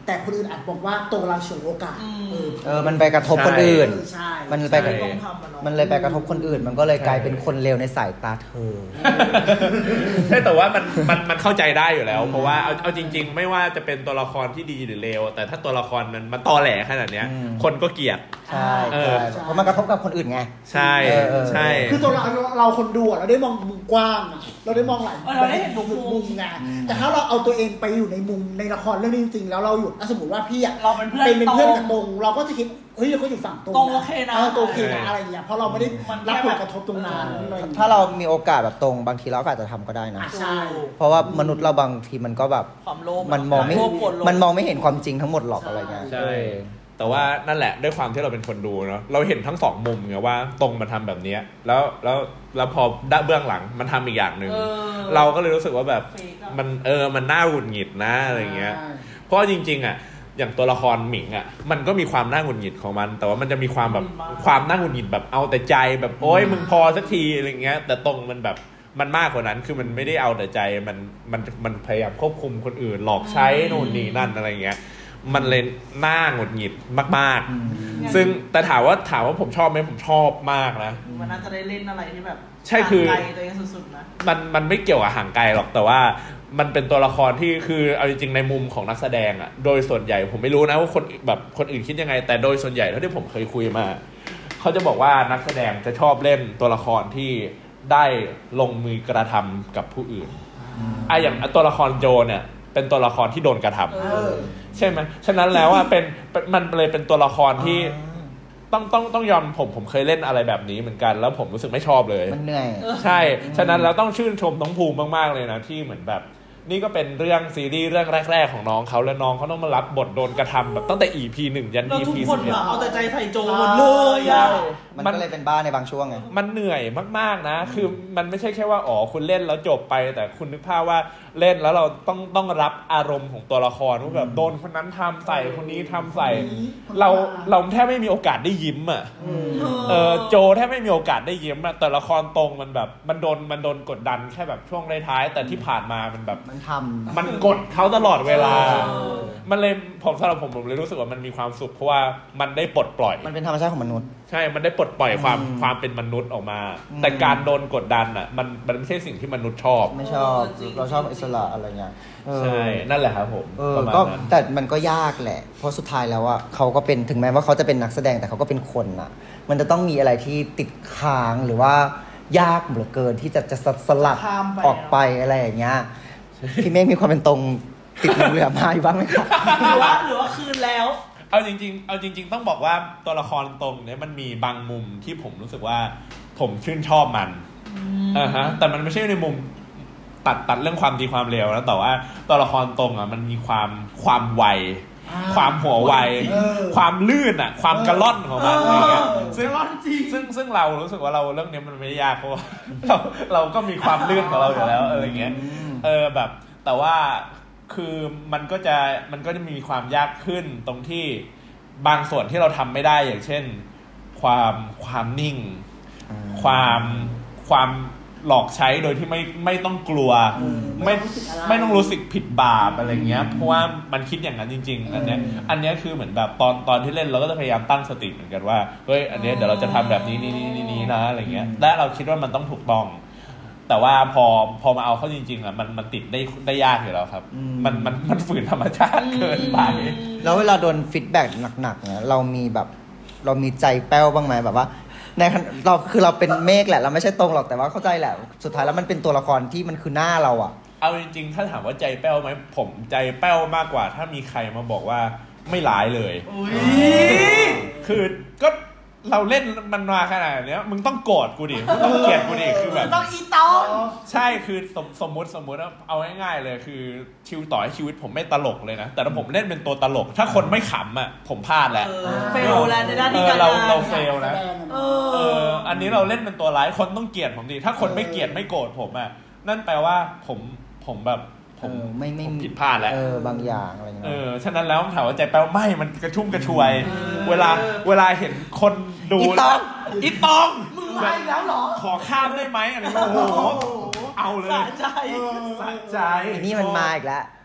แต่คนอื่นอาจบอกว่าตรงเราฉวยโอกาสเออมันไปกระทบคนอื่นมันไปกระทบมันเลยไปกระทบคนอื่นมันก็เลยกลายเป็นคนเลวในสายตาเธอใช่แต่ว่ามันมันมันเข้าใจได้อยู่แล้วเพราะว่าเอาเอาจริงๆไม่ว่าจะเป็นตัวละครที่ดีหรือเลวแต่ถ้าตัวละครมันมันตอแหลขนาดเนี้ยคนก็เกลียดใช่เพราะมันกระทบกับคนอื่นไงใช่ใช่คือตัวเราเราคนดูเราได้มองมุมกว้างเราได้มองหลายเราได้เห็นมุมมุมไงแต่ถ้าเราเอาตัวเองไปอยู่ในมุมในละครเรื่องนี้จริงๆแล้วเราอยู่สมมติว่าพี่อะเราเป็นเพื่อนเป็นเพื่อนกับตรงเราก็จะคิดเฮ้ยเราก็อยู่ฝั่งตรงตรงโอเคนะตรงโอเคนะอะไรอย่างเงี้ยเพราะเราไม่ได้รับผลกระทบตรงนั้นถ้าเรามีโอกาสแบบตรงบางทีเราก็อาจจะทำก็ได้นะใช่เพราะว่ามนุษย์เราบางทีมันก็แบบมันมองไม่มันมองไม่เห็นความจริงทั้งหมดหรอกอะไรเงี้ยใช่แต่ว่านั่นแหละด้วยความที่เราเป็นคนดูเนาะเราเห็นทั้งสองมุมไงว่าตรงมันทำแบบนี้แล้วแล้วแล้วพอด้านเบื้องหลังมันทำอีกอย่างหนึ่งเราก็เลยรู้สึกว่าแบบมันเออมันน่าหงุดหงิดนะอะไรเงี้ยเพราะจริงๆอ่ะอย่างตัวละครหมิงอ่ะมันก็มีความน่าหงุดหงิดของมันแต่ว่ามันจะมีความแบบความน่าหงุดหงิดแบบเอาแต่ใจแบบโอ๊ยมึงพอสักทีอะไรเงี้ยแต่ตรงมันแบบมันมากกว่านั้นคือมันไม่ได้เอาแต่ใจมันมันมันพยายามควบคุมคนอื่นหลอกใช้โน่นนี่นั่นอะไรเงี้ยมันเลยน่าหงุดหงิดมากๆซึ่งแต่ถามว่าถามว่าผมชอบไหมผมชอบมากนะมันน่าจะได้เล่นอะไรที่แบบใช่คือห่างไกลตัวเองสุดๆนะมันมันไม่เกี่ยวกับห่างไกลหรอกแต่ว่ามันเป็นตัวละครที่คือเอาจริงๆในมุมของนักแสดงอ่ะโดยส่วนใหญ่ผมไม่รู้นะว่าคนแบบคนอื่นคิดยังไงแต่โดยส่วนใหญ่เท่าที่ผมเคยคุยมาเขาจะบอกว่านักแสดงจะชอบเล่นตัวละครที่ได้ลงมือกระทำกับผู้อื่นอ่ะอย่างตัวละครโจเนี่ยเป็นตัวละครที่โดนกระทำใช่ไหมฉะนั้นแล้วอ่ะเป็นมันเลยเป็นตัวละครที่ต้องต้องต้องยอมผมผมเคยเล่นอะไรแบบนี้เหมือนกันแล้วผมรู้สึกไม่ชอบเลยมันเหนื่อยใช่ฉะนั้นเราต้องชื่นชมน้องภูมิมากๆเลยนะที่เหมือนแบบนี่ก็เป็นเรื่องซีรีส์เรื่องแรกๆของน้องเขาแล้วน้องเขาต้องมารับบทโดนกระทำแบบตั้งแต่ อี พี หนึ่งยัน อี พีสิบเอ็ดเอาแต่ใจใส่โจหมดเลยอ่ะมันก็เลยเป็นบ้าในบางช่วงไงมันเหนื่อยมากๆนะคือมันไม่ใช่แค่ว่าอ๋อคุณเล่นแล้วจบไปแต่คุณนึกภาพว่าเล่นแล้วเราต้องต้องรับอารมณ์ของตัวละครว่าแบบโดนคนนั้นทำใส่คนนี้ทำใส่เราเราแทบไม่มีโอกาสได้ยิ้มอ่ะเออโจแทบไม่มีโอกาสได้ยิ้มอ่ะแต่ละครตรงมันแบบมันโดนมันโดนกดดันแค่แบบช่วงท้ายๆแต่ที่ผ่านมามันแบบมันทำมันกดเขาตลอดเวลามันเลยผมสำหรับผมผมเลยรู้สึกว่ามันมีความสุขเพราะว่ามันได้ปลดปล่อยมันเป็นธรรมชาติของมนุษย์ใช่มันได้ปลดปล่อยความความเป็นมนุษย์ออกมาแต่การโดนกดดันอ่ะมันมันไม่ใช่สิ่งที่มนุษย์ชอบไม่ชอบเราชอบอิสระอะไรเงี้ยใช่นั่นแหละครับผมก็แต่มันก็ยากแหละเพราะสุดท้ายแล้วอ่ะเขาก็เป็นถึงแม้ว่าเขาจะเป็นนักแสดงแต่เขาก็เป็นคนอ่ะมันจะต้องมีอะไรที่ติดค้างหรือว่ายากเหลือเกินที่จะจะสลัดออกไปอะไรอย่างเงี้ยพี่เมฆมีความเป็นตรงติดเรือมาอยู่บ้างไหมครับหรือว่าหรือว่าคืนแล้วเอาจริงๆเอาจริงๆต้องบอกว่าตัวละครตรงเนี่ยมันมีบางมุมที่ผมรู้สึกว่าผมชื่นชอบมันอ่าฮะแต่มันไม่ใช่ในมุมตัดตัดเรื่องความดีความเลวนะแต่ว่าตัวละครตรงอ่ะมันมีความความไวความหัวไวความลื่นอ่ะความกระล่อนของมันอะไรเงี้ยซึ่งซึ่งซึ่งเรารู้สึกว่าเราเรื่องนี้มันไม่ได้ยากเพราะว่าเราเราก็มีความลื่นของเราอยู่แล้วอะไรเงี้ยเออแบบแต่ว่าคือมันก็จะมันก็จะมีความยากขึ้นตรงที่บางส่วนที่เราทำไม่ได้อย่างเช่นความความนิ่งความความหลอกใช้โดยที่ไม่ไม่ต้องกลัวไม่ไม่ต้องรู้สึกผิดบาปอะไรเงี้ยเพราะว่ามันคิดอย่างนั้นจริงๆอันเนี้ยอันเนี้ยคือเหมือนแบบตอนตอนที่เล่นเราก็จะพยายามตั้งสติเหมือนกันว่าเฮ้ยอันเนี้ยเดี๋ยวเราจะทำแบบนี้นี่นี่นี่นะอะไรเงี้ยและเราคิดว่ามันต้องถูกต้องแต่ว่าพอพอมาเอาเข้าจริงๆอ่ะมันมันติดได้ได้ยากอยู่แล้วครับมันมันมันฝืนธรรมชาติเกินไปแล้วเวลาโดนฟีดแบ็กหนักๆเนี่ยเรามีแบบเรามีใจแป้วบ้างไหมแบบว่าในเราคือเราเป็นเมฆแหละเราไม่ใช่ตรงหรอกแต่ว่าเข้าใจแหละสุดท้ายแล้วมันเป็นตัวละครที่มันคือหน้าเราอ่ะเอาจริงๆถ้าถามว่าใจแป้วไหมผมใจแป้วมากกว่าถ้ามีใครมาบอกว่าไม่ร้ายเลยคือก็เราเล่นมันมาขนาดนี้มึงต้องโกรธกูดิมึงต้องเกลียดกูดิคือแบบต้องอีต้องใช่คือสมสมมติสมมติเอาง่ายๆเลยคือชีวิตต่อให้ชีวิตผมไม่ตลกเลยนะแต่ถ้าผมเล่นเป็นตัวตลกถ้าคนไม่ขำอ่ะผมพลาดแล้วเฟลแล้วในด้านที่การเราเราเฟลนะเอออันนี้เราเล่นเป็นตัวร้ายคนต้องเกลียดผมดิถ้าคนไม่เกลียดไม่โกรธผมอ่ะนั่นแปลว่าผมผมแบบผมไม่ไม่ผิดพลาดแล้วเออบางอย่างอะไรอย่างเงี้ยเออฉะนั้นแล้วถามว่าใจแป้วไม่มันกระชุ่มกระชวยเวลาเวลาเห็นคนดูอีตองอีตองมึงมาอีกแล้วเหรอขอข้ามได้ไหมอะไรโอ้โหเอาเลยสะใจสะใจนี่มันมาอีกแล้ว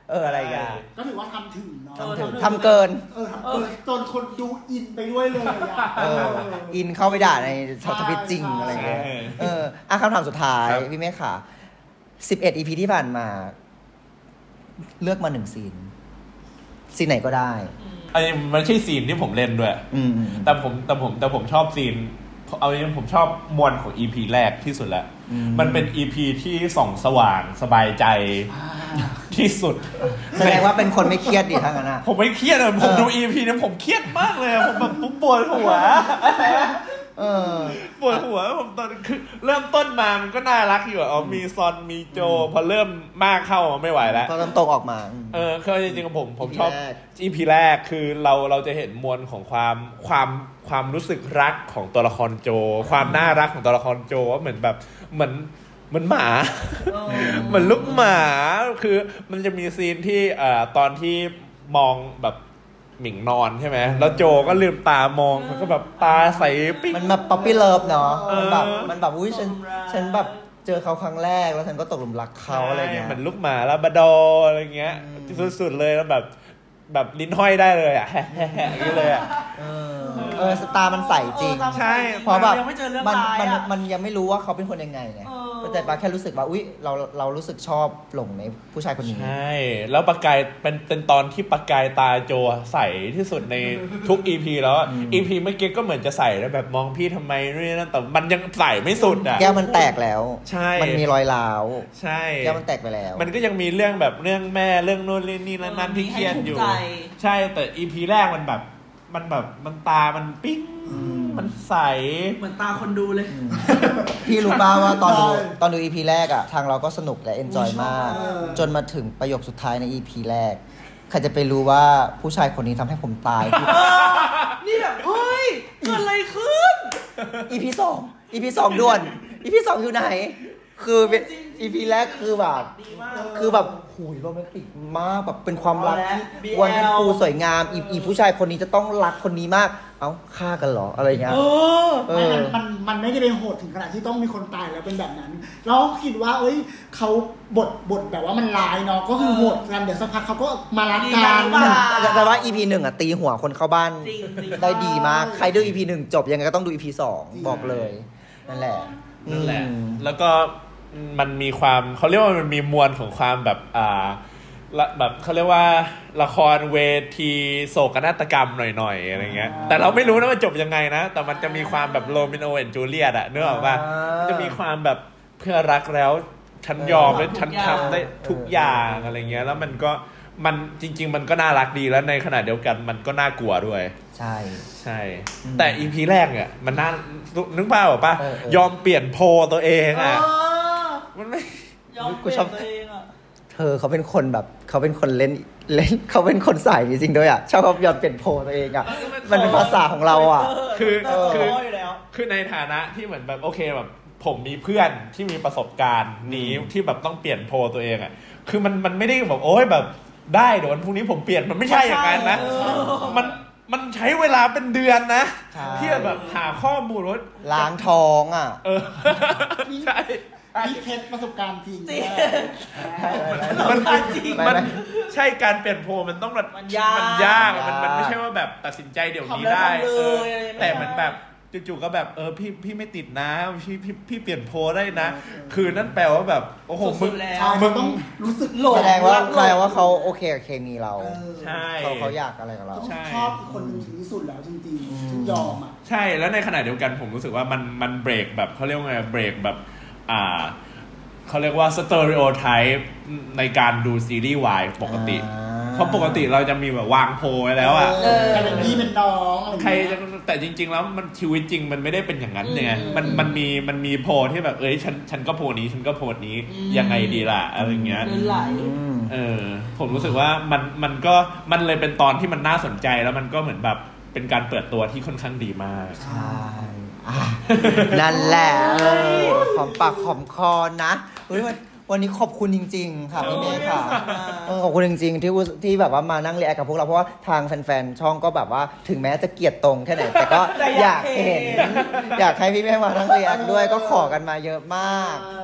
เอออะไรกันก็ถือว่าทำถึงเนาะทำถึงทำเกินเออทำเกินจนคนดูอินไปด้วยเลยอ่ะเอออินเข้าไปด่าในทวิตจริงอะไรเงี้ยเอออ่ะคำถามสุดท้ายพี่เมฆค่ะสิบเอ็ด อี พี ที่ผ่านมาเลือกมาหนึ่งซีนซีนไหนก็ได้อันนี้มันไม่ใช่ซีนที่ผมเล่นด้วยแต่ผมแต่ผมแต่ผมชอบซีนเอาจริงผมชอบมวลของ อี พี แรกที่สุดแล้วมันเป็น อี พี ที่ส่องสว่างสบายใจที่สุดแสดงว่าเป็นคนไม่เครียดดิทั้งนั้นนะผมไม่เครียดเลยผมดู อี พี นี้ผมเครียดมากเลยผมแบบปวดหัวเออปวดหัวผมตอนคือเริ่มต้นมามันก็น่ารักอยู่อ๋อมีซอนมีโจพอเริ่มมากเข้าไม่ไหวแล้วพอเริ่มตรงออกมาเออคือจริงๆผมผมชอบ อี พี แรกคือเราเราจะเห็นมวลของความความความรู้สึกรักของตัวละครโจความน่ารักของตัวละครโจว่าเหมือนแบบเหมือนเหมือนหมาเหมือนลูกหมาคือมันจะมีซีนที่เอ่อตอนที่มองแบบหมิงนอนใช่ไหมแล้วโจก็ลืมตามองมันก็แบบตาใสปิ๊งมันแบบป๊อปปี้เลิฟเนาะมันแบบมันแบบอุ้ยฉันฉันแบบเจอเขาครั้งแรกแล้วฉันก็ตกหลุมรักเขาอะไรเงี้ยเหมือนลูกหมาลาบราดอร์อะไรเงี้ยสุดๆเลยแล้วแบบแบบลิ้นห้อยได้เลยอ่ะแฮ่ๆอย่างนี้เลยอ่ะเออสตาร์มันใส่จริงใช่เพราะแบบมันมันมันยังไม่รู้ว่าเขาเป็นคนยังไงไงแต่ปาแค่รู้สึกว่าอุ๊ยเราเรารู้สึกชอบหลงในผู้ชายคนนี้ใช่แล้วปากกายเป็นเป็นตอนที่ปากกายตาโจใส่ที่สุดในทุก อี พี แล้ว อี พี เมื่อกี้ก็เหมือนจะใส่แล้วแบบมองพี่ทำไมนี่นั่นแต่มันยังใส่ไม่สุดอ่ะแก้วมันแตกแล้วใช่มันมีรอยร้าวใช่แก้วมันแตกไปแล้วมันก็ยังมีเรื่องแบบเรื่องแม่เรื่องโน่นนี่นั่นที่เครียดอยู่ใช่แต่ อี พี แรกมันแบบมันแบบมันตามันปิ๊งมันใสเหมือนตาคนดูเลยพี่รู้ป่าวว่าตอนดูตอนดู อี พี แรกอ่ะทางเราก็สนุกและเอนจอยมากจนมาถึงประโยคสุดท้ายใน อี พี แรกใครจะไปรู้ว่าผู้ชายคนนี้ทำให้ผมตายนี่แบบเฮ้ยเกิดอะไรขึ้นอี พี สอง อี พี สองด่วน อี พี สองอยู่ไหนคือเป็น อี พี แรกคือแบบคือแบบหูยโรแมนติกมากแบบเป็นความรักที่วันที่ปูสวยงามอีผู้ชายคนนี้จะต้องรักคนนี้มากเอ้าฆ่ากันเหรออะไรเงี้ยเออมันมันมันไม่ได้เป็นโหดถึงขนาดที่ต้องมีคนตายแล้วเป็นแบบนั้นเราคิดว่าเอ้ยเขาบทบทแบบว่ามันร้ายเนาะก็คือโหดกันเดี๋ยวสักพักเขาก็มารักกันแต่ว่า อี พี หนึ่งอ่ะตีหัวคนเข้าบ้านได้ดีมากใครดู อี พี หนึ่งจบยังไงก็ต้องดู อี พี สองบอกเลยนั่นแหละนั่นแหละแล้วก็มันมีความเขาเรียกว่ามันมีมวลของความแบบอ่าแบบเขาเรียกว่าละครเวทีโศกนาฏกรรมหน่อยๆอะไรเงี้ยแต่เราไม่รู้นะว่าจบยังไงนะแต่มันจะมีความแบบโรมิโอแอนด์จูเลียตอะนึกออกป่ะจะมีความแบบเพื่อรักแล้วฉันยอมและฉันทำได้ทุกอย่างอะไรเงี้ยแล้วมันก็มันจริงๆมันก็น่ารักดีแล้วในขณะเดียวกันมันก็น่ากลัวด้วยใช่ใช่แต่ อี พี แรกเนี่ยมันน่านึกภาพออกป่ะยอมเปลี่ยนโพตัวเองอะมันไม่ยอมเปลี่ยนตัวเองอะเธอเขาเป็นคนแบบเขาเป็นคนเล่นเล่นเขาเป็นคนใส่จริงๆด้วยอ่ะชอบเขายอมเปลี่ยนโพตัวเองอ่ะมันเป็นภาษาของเราอ่ะคือคือคือในฐานะที่เหมือนแบบโอเคแบบผมมีเพื่อนที่มีประสบการณ์นี้ที่แบบต้องเปลี่ยนโพตัวเองอ่ะคือมันมันไม่ได้แบบโอ๊ยแบบได้เดี๋ยววันพรุ่งนี้ผมเปลี่ยนมันไม่ใช่อย่างนั้นนะมันมันใช้เวลาเป็นเดือนนะที่แบบหาข้อมูลว่าล้างท้องอ่ะเออใช่นี่เคสประสบการณ์จริงมันจริงมันใช่การเปลี่ยนโพมันต้องแบบมันยากมันยากมันมันไม่ใช่ว่าแบบตัดสินใจเดี๋ยวนี้ได้แต่เหมือนแบบจู่ๆก็แบบเออพี่พี่ไม่ติดนะพี่พี่พี่เปลี่ยนโพได้นะคือนั่นแปลว่าแบบโอ้โหมึงมึงต้องรู้สึกแสดงว่าแปลว่าเขาโอเคกับเคมีเราใช่เขาเขาอยากอะไรกับเราชอบคนหนึ่งถึงที่สุดแล้วจริงๆยอมอ่ะใช่แล้วในขณะเดียวกันผมรู้สึกว่ามันมันเบรกแบบเขาเรียกว่าไงเบรกแบบอ่าเขาเรียกว่าสเตอริโอไทป์ในการดูซีรีส์วายปกติเพราะปกติเราจะมีแบบวางโพไว้แล้วอ่ะใครเป็นพี่เป็นน้องใครจะแต่จริงๆแล้วมันชีวิตจริงมันไม่ได้เป็นอย่างนั้นไงมันมันมีมันมีโพที่แบบเอ้ยฉันฉันก็โพนี้ฉันก็โพนี้ยังไงดีล่ะอะไรเงี้ยเออผมรู้สึกว่ามันมันก็มันเลยเป็นตอนที่มันน่าสนใจแล้วมันก็เหมือนแบบเป็นการเปิดตัวที่ค่อนข้างดีมากใช่นั่นแหละหอมปากหอมคอนะวันนี้ขอบคุณจริงๆค่ะพี่เมย์ค่ะขอบคุณจริงๆที่ที่แบบว่ามานั่งรีแอคกับพวกเราเพราะว่าทางแฟนๆช่องก็แบบว่าถึงแม้จะเกลียดตรงแค่ไหนแต่ก็อยากเห็นอยากให้พี่เมย์มานั่งรีแอคด้วยก็ขอกันมาเยอะมาก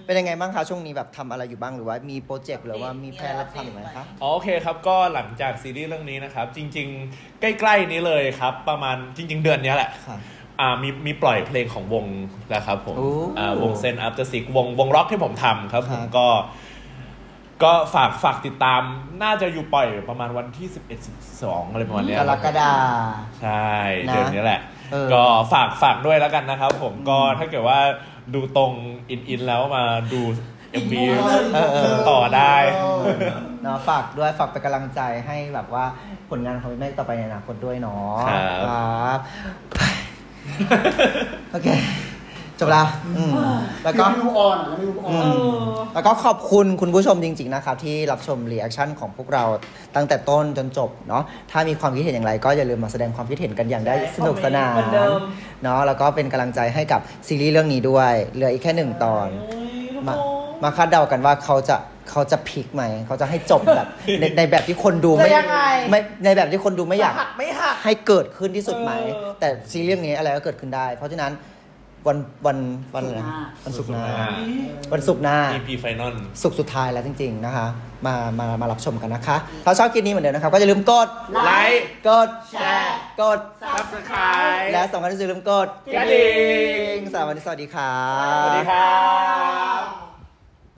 เป็นยังไงบ้างคะช่วงนี้แบบทำอะไรอยู่บ้างหรือว่ามีโปรเจกต์หรือว่ามีแพลนอะไรทำไหมคะโอเคครับก็หลังจากซีรีส์เรื่องนี้นะครับจริงๆใกล้ๆนี้เลยครับประมาณจริงๆเดือนนี้แหละอ่ามีมีปล่อยเพลงของวงแล้วครับผมอ่าวงเซนอัพเตอร์ซิกวงวงร็อกที่ผมทำครับผมก็ก็ฝากฝากติดตามน่าจะอยู่ปล่อยประมาณวันที่สิบเอ็ด สิบสองอะไรประมาณนี้กรกฎาคมใช่เดือนนี้แหละก็ฝากฝากด้วยแล้วกันนะครับผมก็ถ้าเกิดว่าดูตรงอินอินแล้วมาดู เอ็ม วี ต่อได้เนาะฝากด้วยฝากเป็นกำลังใจให้แบบว่าผลงานของพี่แม่ต่อไปในอนาคตด้วยเนาะครับโอเคจบแล้วแล้วก็ไม่รู้ออนไม่รู้ออนแล้วก็ขอบคุณคุณผู้ชมจริงๆนะครับที่รับชมรีแอคชั่นของพวกเราตั้งแต่ต้นจนจบเนาะถ้ามีความคิดเห็นอย่างไรก็อย่าลืมมาแสดงความคิดเห็นกันอย่างได้สนุกสนานเนาะแล้วก็เป็นกำลังใจให้กับซีรีส์เรื่องนี้ด้วยเหลืออีกแค่หนึ่งตอนมามาคาดเดากันว่าเขาจะเขาจะพลิกไหมเขาจะให้จบแบบในในแบบที่คนดูไม่ไม่ในแบบที่คนดูไม่อยากให้เกิดขึ้นที่สุดไหมแต่ซีรีส์เรื่องนี้อะไรก็เกิดขึ้นได้เพราะฉะนั้นวันวันวันอะไรวันศุกร์หน้าวันศุกร์หน้าอี พี Final ศุกร์สุดท้ายแล้วจริงๆนะคะมามามารับชมกันนะคะถ้าชอบคลิปนี้เหมือนเดิมนะครับก็อย่าลืมกดไลค์กดแชร์กด Subscribe และสำคัญที่สุดอย่าลืมกดกระดิ่งสวัสดีครับสวัสดีครับ